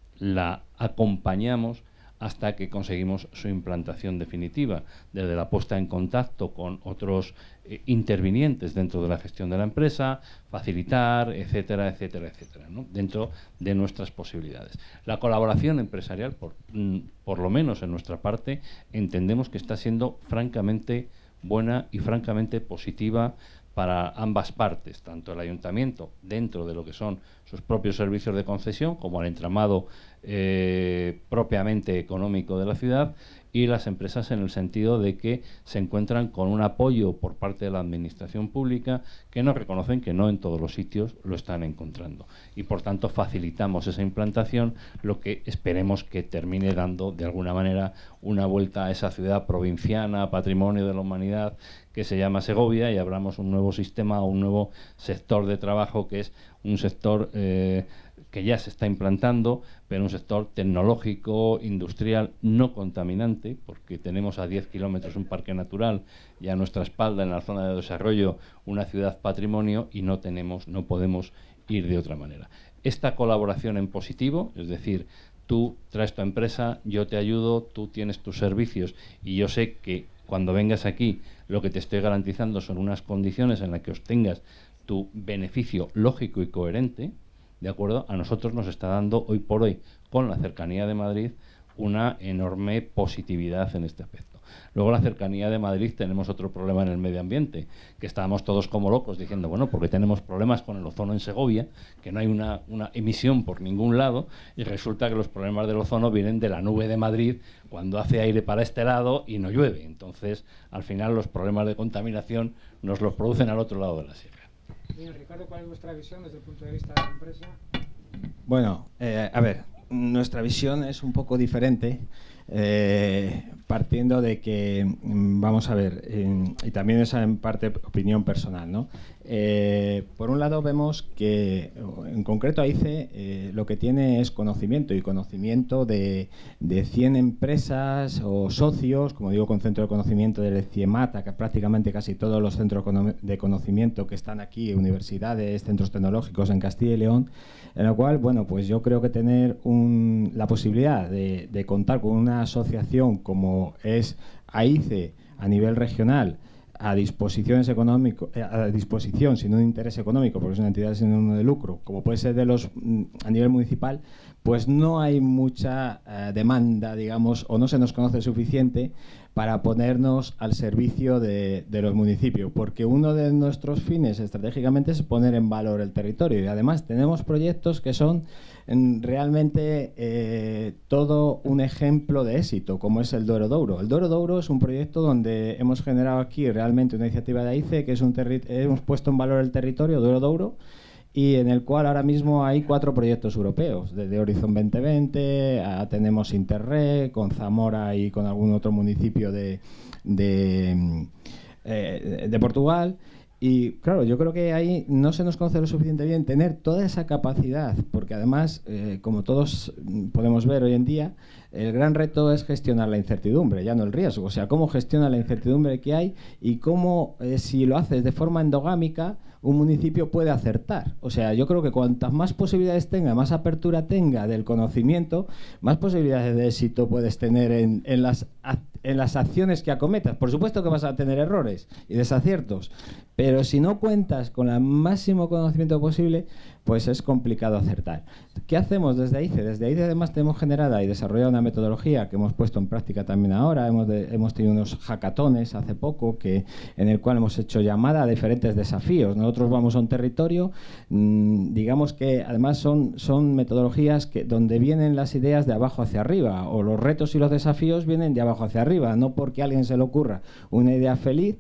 la acompañamos hasta que conseguimos su implantación definitiva, desde la puesta en contacto con otros eh, intervinientes dentro de la gestión de la empresa, facilitar, etcétera, etcétera, etcétera, ¿no?, dentro de nuestras posibilidades. La colaboración empresarial, por, mm, por lo menos en nuestra parte, entendemos que está siendo francamente buena y francamente positiva para ambas partes, tanto el ayuntamiento dentro de lo que son sus propios servicios de concesión, como el entramado eh, propiamente económico de la ciudad, y las empresas en el sentido de que se encuentran con un apoyo por parte de la administración pública que nos reconocen que no en todos los sitios lo están encontrando. Y por tanto facilitamos esa implantación, lo que esperemos que termine dando de alguna manera una vuelta a esa ciudad provinciana, patrimonio de la humanidad, que se llama Segovia, y abramos un nuevo sistema, un nuevo sector de trabajo que es un sector eh, que ya se está implantando, pero un sector tecnológico, industrial, no contaminante, porque tenemos a diez kilómetros un parque natural y a nuestra espalda, en la zona de desarrollo, una ciudad patrimonio, y no tenemos, no podemos ir de otra manera. Esta colaboración en positivo, es decir, tú traes tu empresa, yo te ayudo, tú tienes tus servicios, y yo sé que cuando vengas aquí lo que te estoy garantizando son unas condiciones en las que obtengas tu beneficio lógico y coherente, ¿de acuerdo? A nosotros nos está dando hoy por hoy, con la cercanía de Madrid, una enorme positividad en este aspecto. Luego, la cercanía de Madrid, tenemos otro problema en el medio ambiente, que estábamos todos como locos diciendo, bueno, porque tenemos problemas con el ozono en Segovia, que no hay una, una emisión por ningún lado, y resulta que los problemas del ozono vienen de la nube de Madrid cuando hace aire para este lado y no llueve. Entonces, al final, los problemas de contaminación nos los producen al otro lado de la sierra. Bien, Ricardo, ¿cuál es vuestra visión desde el punto de vista de la empresa? Bueno, eh, a ver, nuestra visión es un poco diferente, eh, partiendo de que, vamos a ver, eh, y también es en parte opinión personal, ¿no? Eh, por un lado vemos que, en concreto, A I C E eh, lo que tiene es conocimiento, y conocimiento de, de cien empresas o socios, como digo, con centro de conocimiento del CIEMAT, que prácticamente casi todos los centros de conocimiento que están aquí, universidades, centros tecnológicos en Castilla y León, en lo cual, bueno, pues yo creo que tener un, la posibilidad de, de contar con una asociación como es A I C E a nivel regional, a disposiciones económico, a disposición sin un interés económico, porque es una entidad sin ánimo de lucro, como puede ser de los a nivel municipal, pues no hay mucha uh, demanda, digamos, o no se nos conoce suficiente para ponernos al servicio de, de los municipios, porque uno de nuestros fines estratégicamente es poner en valor el territorio, y además tenemos proyectos que son en, realmente eh, todo un ejemplo de éxito, como es el Duero Douro. El Duero Douro es un proyecto donde hemos generado aquí realmente una iniciativa de A I C E, que es un hemos puesto en valor el territorio Duero Douro, y en el cual ahora mismo hay cuatro proyectos europeos, desde Horizon veinte veinte, a, tenemos Interreg, con Zamora y con algún otro municipio de, de, eh, de Portugal. Y claro, yo creo que ahí no se nos conoce lo suficiente bien tener toda esa capacidad, porque además, eh, como todos podemos ver hoy en día, el gran reto es gestionar la incertidumbre, ya no el riesgo. O sea, cómo gestiona la incertidumbre que hay, y cómo, eh, si lo haces de forma endogámica, un municipio puede acertar. O sea, yo creo que cuantas más posibilidades tenga, más apertura tenga del conocimiento, más posibilidades de éxito puedes tener en, en, las, en las acciones que acometas. Por supuesto que vas a tener errores y desaciertos, pero si no cuentas con el máximo conocimiento posible, pues es complicado acertar. ¿Qué hacemos desde A I C E? Desde A I C E además tenemos generada y desarrollado una metodología que hemos puesto en práctica también ahora. Hemos, de, hemos tenido unos hackatones hace poco que, en el cual hemos hecho llamada a diferentes desafíos. Nosotros vamos a un territorio, mmm, digamos que además son, son metodologías que, donde vienen las ideas de abajo hacia arriba, o los retos y los desafíos vienen de abajo hacia arriba, no porque a alguien se le ocurra una idea feliz,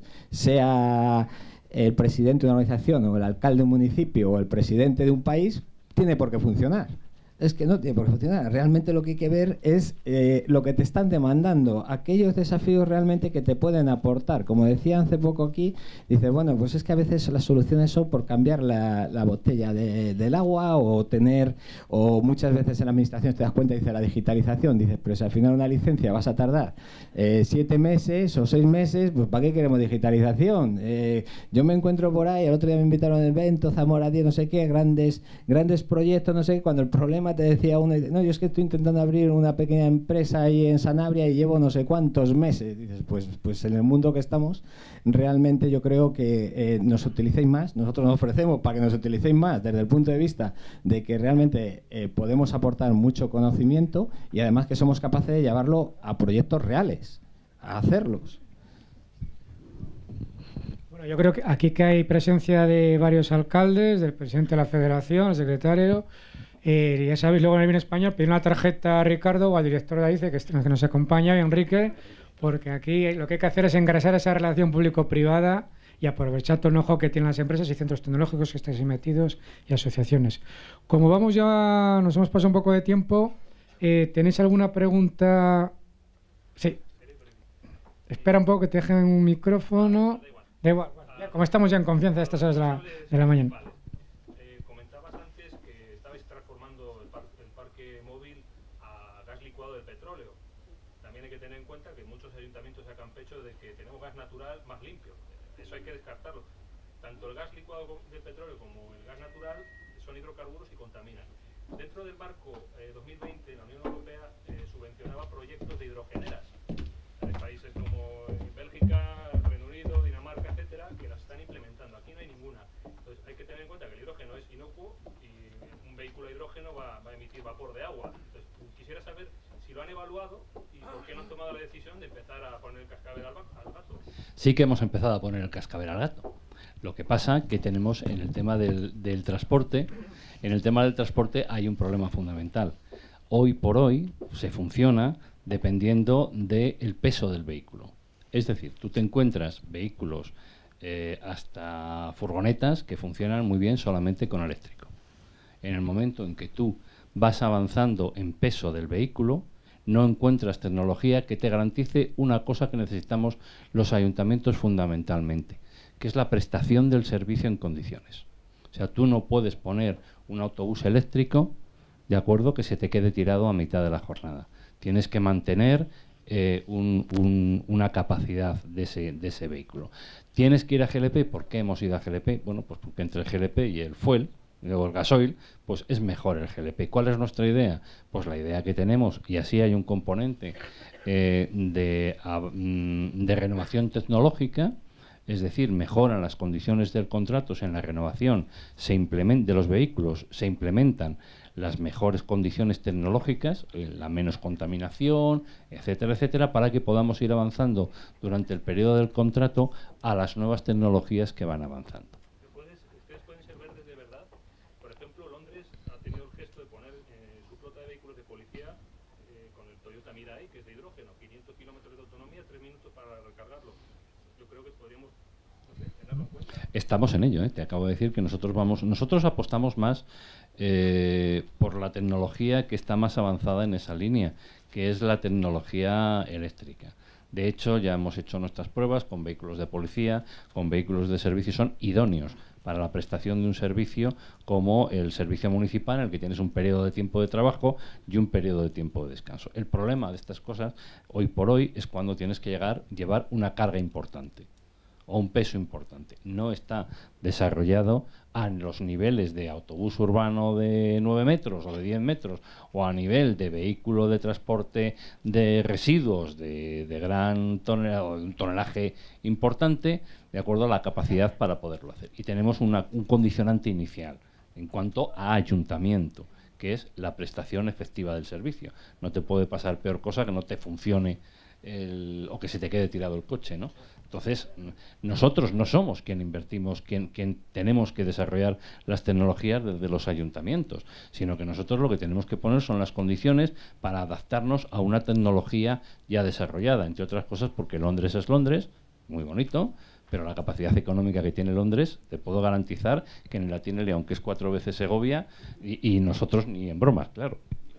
sea el presidente de una organización o el alcalde de un municipio o el presidente de un país, tiene por qué funcionar. Es que no tiene por qué funcionar. Realmente lo que hay que ver es eh, lo que te están demandando, aquellos desafíos realmente que te pueden aportar. Como decía hace poco aquí, dice, bueno, pues es que a veces las soluciones son por cambiar la, la botella de, del agua, o tener, o muchas veces en la administración te das cuenta, dice la digitalización, dices, pero si al final una licencia vas a tardar eh, siete meses o seis meses, pues ¿para qué queremos digitalización? Eh, yo me encuentro por ahí, el otro día me invitaron al evento, Zamora diez, no sé qué, grandes, grandes proyectos, no sé qué, cuando el problema te decía uno, no, yo es que estoy intentando abrir una pequeña empresa ahí en Sanabria y llevo no sé cuántos meses. Dices, pues, pues en el mundo que estamos, realmente yo creo que eh, nos utilicéis más, nosotros nos ofrecemos para que nos utilicéis más desde el punto de vista de que realmente eh, podemos aportar mucho conocimiento, y además que somos capaces de llevarlo a proyectos reales, a hacerlos. Bueno, yo creo que aquí que hay presencia de varios alcaldes, del presidente de la federación, el secretario. Eh, ya sabéis, luego en el Bien Español pedir una tarjeta a Ricardo o al director de A I C E, que, que nos acompaña, y Enrique, porque aquí lo que hay que hacer es engrasar esa relación público-privada y aprovechar todo el enojo que tienen las empresas y centros tecnológicos que estáis metidos, y asociaciones. Como vamos ya, nos hemos pasado un poco de tiempo, eh, ¿tenéis alguna pregunta? Sí. Espera un poco que te dejen un micrófono. Da igual, bueno, ya, como estamos ya en confianza a estas horas de la, de la mañana. licuado de petróleo. También hay que tener en cuenta que muchos ayuntamientos sacan pecho de que tenemos gas natural más limpio. Eso hay que descartarlo. Tanto el gas licuado de petróleo como el gas natural son hidrocarburos y contaminan. Dentro del marco eh, dos mil veinte, la Unión Europea eh, subvencionaba proyectos de hidrogeneras. Hay países como Bélgica, Reino Unido, Dinamarca, etcétera, que las están implementando. Aquí no hay ninguna. Entonces hay que tener en cuenta que el hidrógeno es inocuo y un vehículo a hidrógeno va, va a emitir vapor de agua. Entonces quisiera saber si lo han evaluado y por qué no han tomado la decisión de empezar a poner el cascabel al, al gato. Sí que hemos empezado a poner el cascabel al gato. Lo que pasa que tenemos en el tema del, del transporte, en el tema del transporte hay un problema fundamental. Hoy por hoy se funciona dependiendo del peso del vehículo. Es decir, tú te encuentras vehículos eh, hasta furgonetas que funcionan muy bien solamente con eléctrico. En el momento en que tú vas avanzando en peso del vehículo, no encuentras tecnología que te garantice una cosa que necesitamos los ayuntamientos fundamentalmente, que es la prestación del servicio en condiciones. O sea, tú no puedes poner un autobús eléctrico, de acuerdo, que se te quede tirado a mitad de la jornada. Tienes que mantener eh, un, un, una capacidad de ese, de ese vehículo. Tienes que ir a G L P. ¿Por qué hemos ido a G L P? Bueno, pues porque entre el G L P y el fuel, o el gasoil, pues es mejor el G L P. ¿Cuál es nuestra idea? Pues la idea que tenemos, y así hay un componente eh, de, a, de renovación tecnológica, es decir, mejoran las condiciones del contrato en la renovación se implementa, de los vehículos, se implementan las mejores condiciones tecnológicas, eh, la menos contaminación, etcétera, etcétera, para que podamos ir avanzando durante el periodo del contrato a las nuevas tecnologías que van avanzando. ¿Ustedes pueden ser verdes de verdad? Por ejemplo, Londres ha tenido el gesto de poner eh, su flota de vehículos de policía eh, con el Toyota Mirai, que es de hidrógeno, quinientos kilómetros de autonomía, tres minutos para recargarlo. Yo creo que podríamos, no sé, tenerlo en cuenta. Estamos en ello, ¿eh? Te acabo de decir que nosotros vamos, nosotros apostamos más eh, por la tecnología que está más avanzada en esa línea, que es la tecnología eléctrica. De hecho, ya hemos hecho nuestras pruebas con vehículos de policía, con vehículos de servicio, son idóneos para la prestación de un servicio como el servicio municipal, en el que tienes un periodo de tiempo de trabajo y un periodo de tiempo de descanso. El problema de estas cosas, hoy por hoy, es cuando tienes que llegar, llevar una carga importante o un peso importante. No está desarrollado a los niveles de autobús urbano de nueve metros o de diez metros o a nivel de vehículo de transporte de residuos de, de gran tonelaje o de un tonelaje importante, de acuerdo a la capacidad para poderlo hacer. Y tenemos una, un condicionante inicial en cuanto a ayuntamiento, que es la prestación efectiva del servicio. No te puede pasar peor cosa que no te funcione el, o que se te quede tirado el coche, ¿no? Entonces, nosotros no somos quien invertimos, quien, quien tenemos que desarrollar las tecnologías desde los ayuntamientos, sino que nosotros lo que tenemos que poner son las condiciones para adaptarnos a una tecnología ya desarrollada, entre otras cosas porque Londres es Londres, muy bonito, pero la capacidad económica que tiene Londres, te puedo garantizar que ni la tiene León, que es cuatro veces Segovia, y, y nosotros ni en bromas, claro.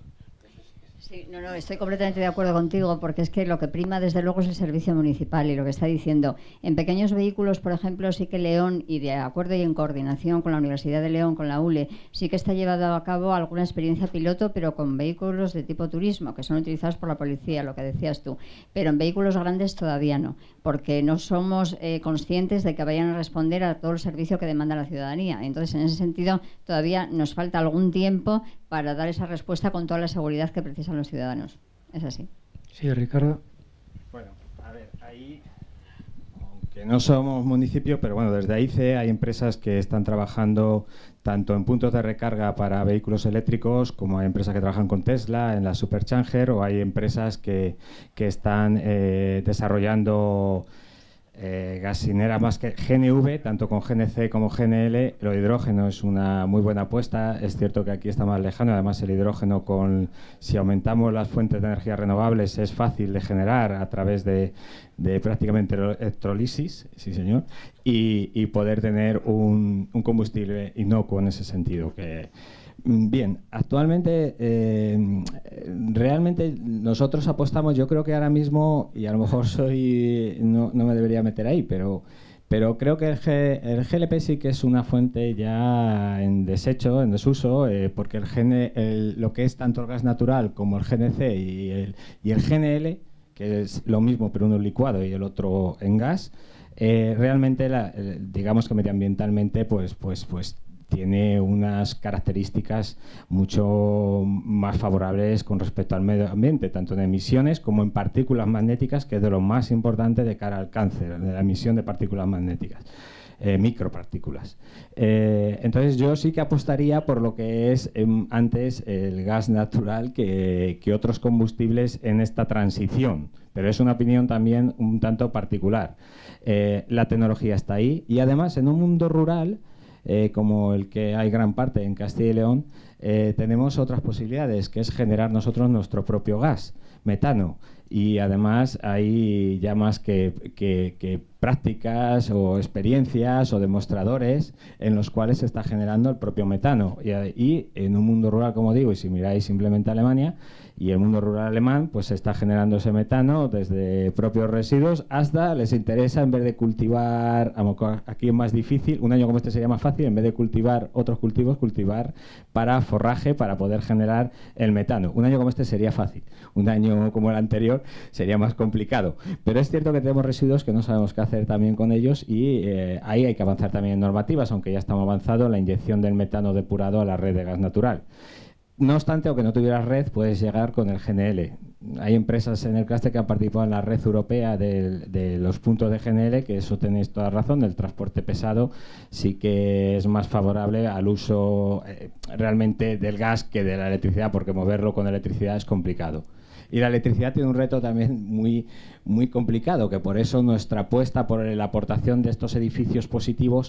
Sí, no, no, estoy completamente de acuerdo contigo, porque es que lo que prima desde luego es el servicio municipal y lo que está diciendo. En pequeños vehículos, por ejemplo, sí que León, y de acuerdo y en coordinación con la Universidad de León, con la U L E, sí que está llevado a cabo alguna experiencia piloto, pero con vehículos de tipo turismo, que son utilizados por la policía, lo que decías tú. Pero en vehículos grandes todavía no, porque no somos eh, conscientes de que vayan a responder a todo el servicio que demanda la ciudadanía. Entonces, en ese sentido, todavía nos falta algún tiempo para dar esa respuesta con toda la seguridad que precisan los ciudadanos. Es así. Sí, Ricardo. Bueno, a ver, ahí, aunque no somos municipio, pero bueno, desde I C E hay empresas que están trabajando tanto en puntos de recarga para vehículos eléctricos, como hay empresas que trabajan con Tesla en la Supercharger, o hay empresas que, que están eh, desarrollando Eh, gasinera más que G N V, tanto con G N C como G N L. El hidrógeno es una muy buena apuesta. Es cierto que aquí está más lejano, además el hidrógeno, con si aumentamos las fuentes de energía renovables, es fácil de generar a través de, de prácticamente electrolisis, sí señor, y, y poder tener un, un combustible inocuo en ese sentido. Que bien, actualmente eh, realmente nosotros apostamos, yo creo que ahora mismo, y a lo mejor soy no, no me debería meter ahí, pero Pero creo que el, G, el G L P sí que es una fuente ya en desecho, en desuso, eh, porque el, G N, el lo que es tanto el gas natural como el G N C y el, y el G N L, que es lo mismo pero uno licuado y el otro en gas, eh, realmente, la, eh, digamos que medioambientalmente, pues, pues, pues tiene unas características mucho más favorables con respecto al medio ambiente, tanto en emisiones como en partículas magnéticas, que es de lo más importante de cara al cáncer, de la emisión de partículas magnéticas, eh, micropartículas. Eh, entonces yo sí que apostaría por lo que es eh, antes el gas natural que, que otros combustibles en esta transición, pero es una opinión también un tanto particular. Eh, la tecnología está ahí y además en un mundo rural, Eh, como el que hay gran parte en Castilla y León, eh, tenemos otras posibilidades, que es generar nosotros nuestro propio gas, metano. Y además hay ya más que, que, que prácticas o experiencias o demostradores en los cuales se está generando el propio metano. Y, y en un mundo rural, como digo, y si miráis simplemente Alemania, y el mundo rural alemán, pues se está generando ese metano desde propios residuos hasta les interesa, en vez de cultivar, aquí es más difícil, un año como este sería más fácil, en vez de cultivar otros cultivos, cultivar para forraje, para poder generar el metano. Un año como este sería fácil, un año como el anterior sería más complicado. Pero es cierto que tenemos residuos que no sabemos qué hacer también con ellos y eh, ahí hay que avanzar también en normativas, aunque ya estamos avanzados en la inyección del metano depurado a la red de gas natural. No obstante, aunque no tuvieras red, puedes llegar con el G N L. Hay empresas en el clúster que han participado en la red europea de, de los puntos de G N L, que eso tenéis toda razón, del transporte pesado sí que es más favorable al uso eh, realmente del gas que de la electricidad, porque moverlo con electricidad es complicado. Y la electricidad tiene un reto también muy, muy complicado, que por eso nuestra apuesta por la aportación de estos edificios positivos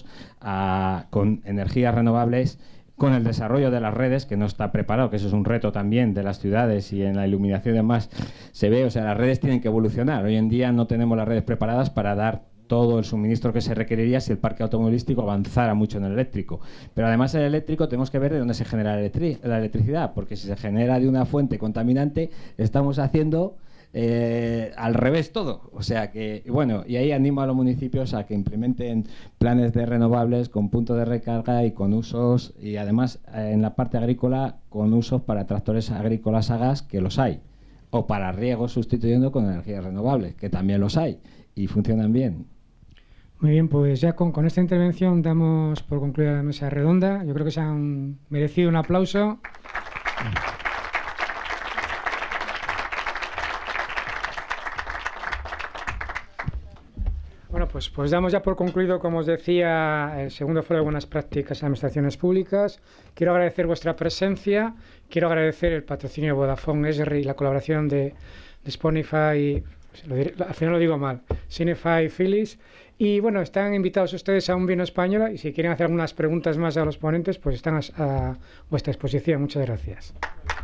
a, con energías renovables, con el desarrollo de las redes, que no está preparado, que eso es un reto también de las ciudades y en la iluminación y demás, se ve, o sea, las redes tienen que evolucionar. Hoy en día no tenemos las redes preparadas para dar todo el suministro que se requeriría si el parque automovilístico avanzara mucho en el eléctrico. Pero además el eléctrico tenemos que ver de dónde se genera la, electri la electricidad, porque si se genera de una fuente contaminante, estamos haciendo Eh, al revés todo, o sea que, bueno, y ahí animo a los municipios a que implementen planes de renovables con puntos de recarga y con usos, y además eh, en la parte agrícola con usos para tractores agrícolas a gas, que los hay, o para riego sustituyendo con energías renovables, que también los hay y funcionan bien. Muy bien, pues ya con, con esta intervención damos por concluida la mesa redonda. Yo creo que se han merecido un aplauso. Bueno, pues, pues damos ya por concluido, como os decía, el segundo foro de buenas prácticas en administraciones públicas. Quiero agradecer vuestra presencia, quiero agradecer el patrocinio de Vodafone Esri y la colaboración de, de Spotify, lo diré, al final lo digo mal, Cinefy Philips. Y bueno, están invitados ustedes a un vino español y si quieren hacer algunas preguntas más a los ponentes, pues están a, a vuestra exposición. Muchas gracias.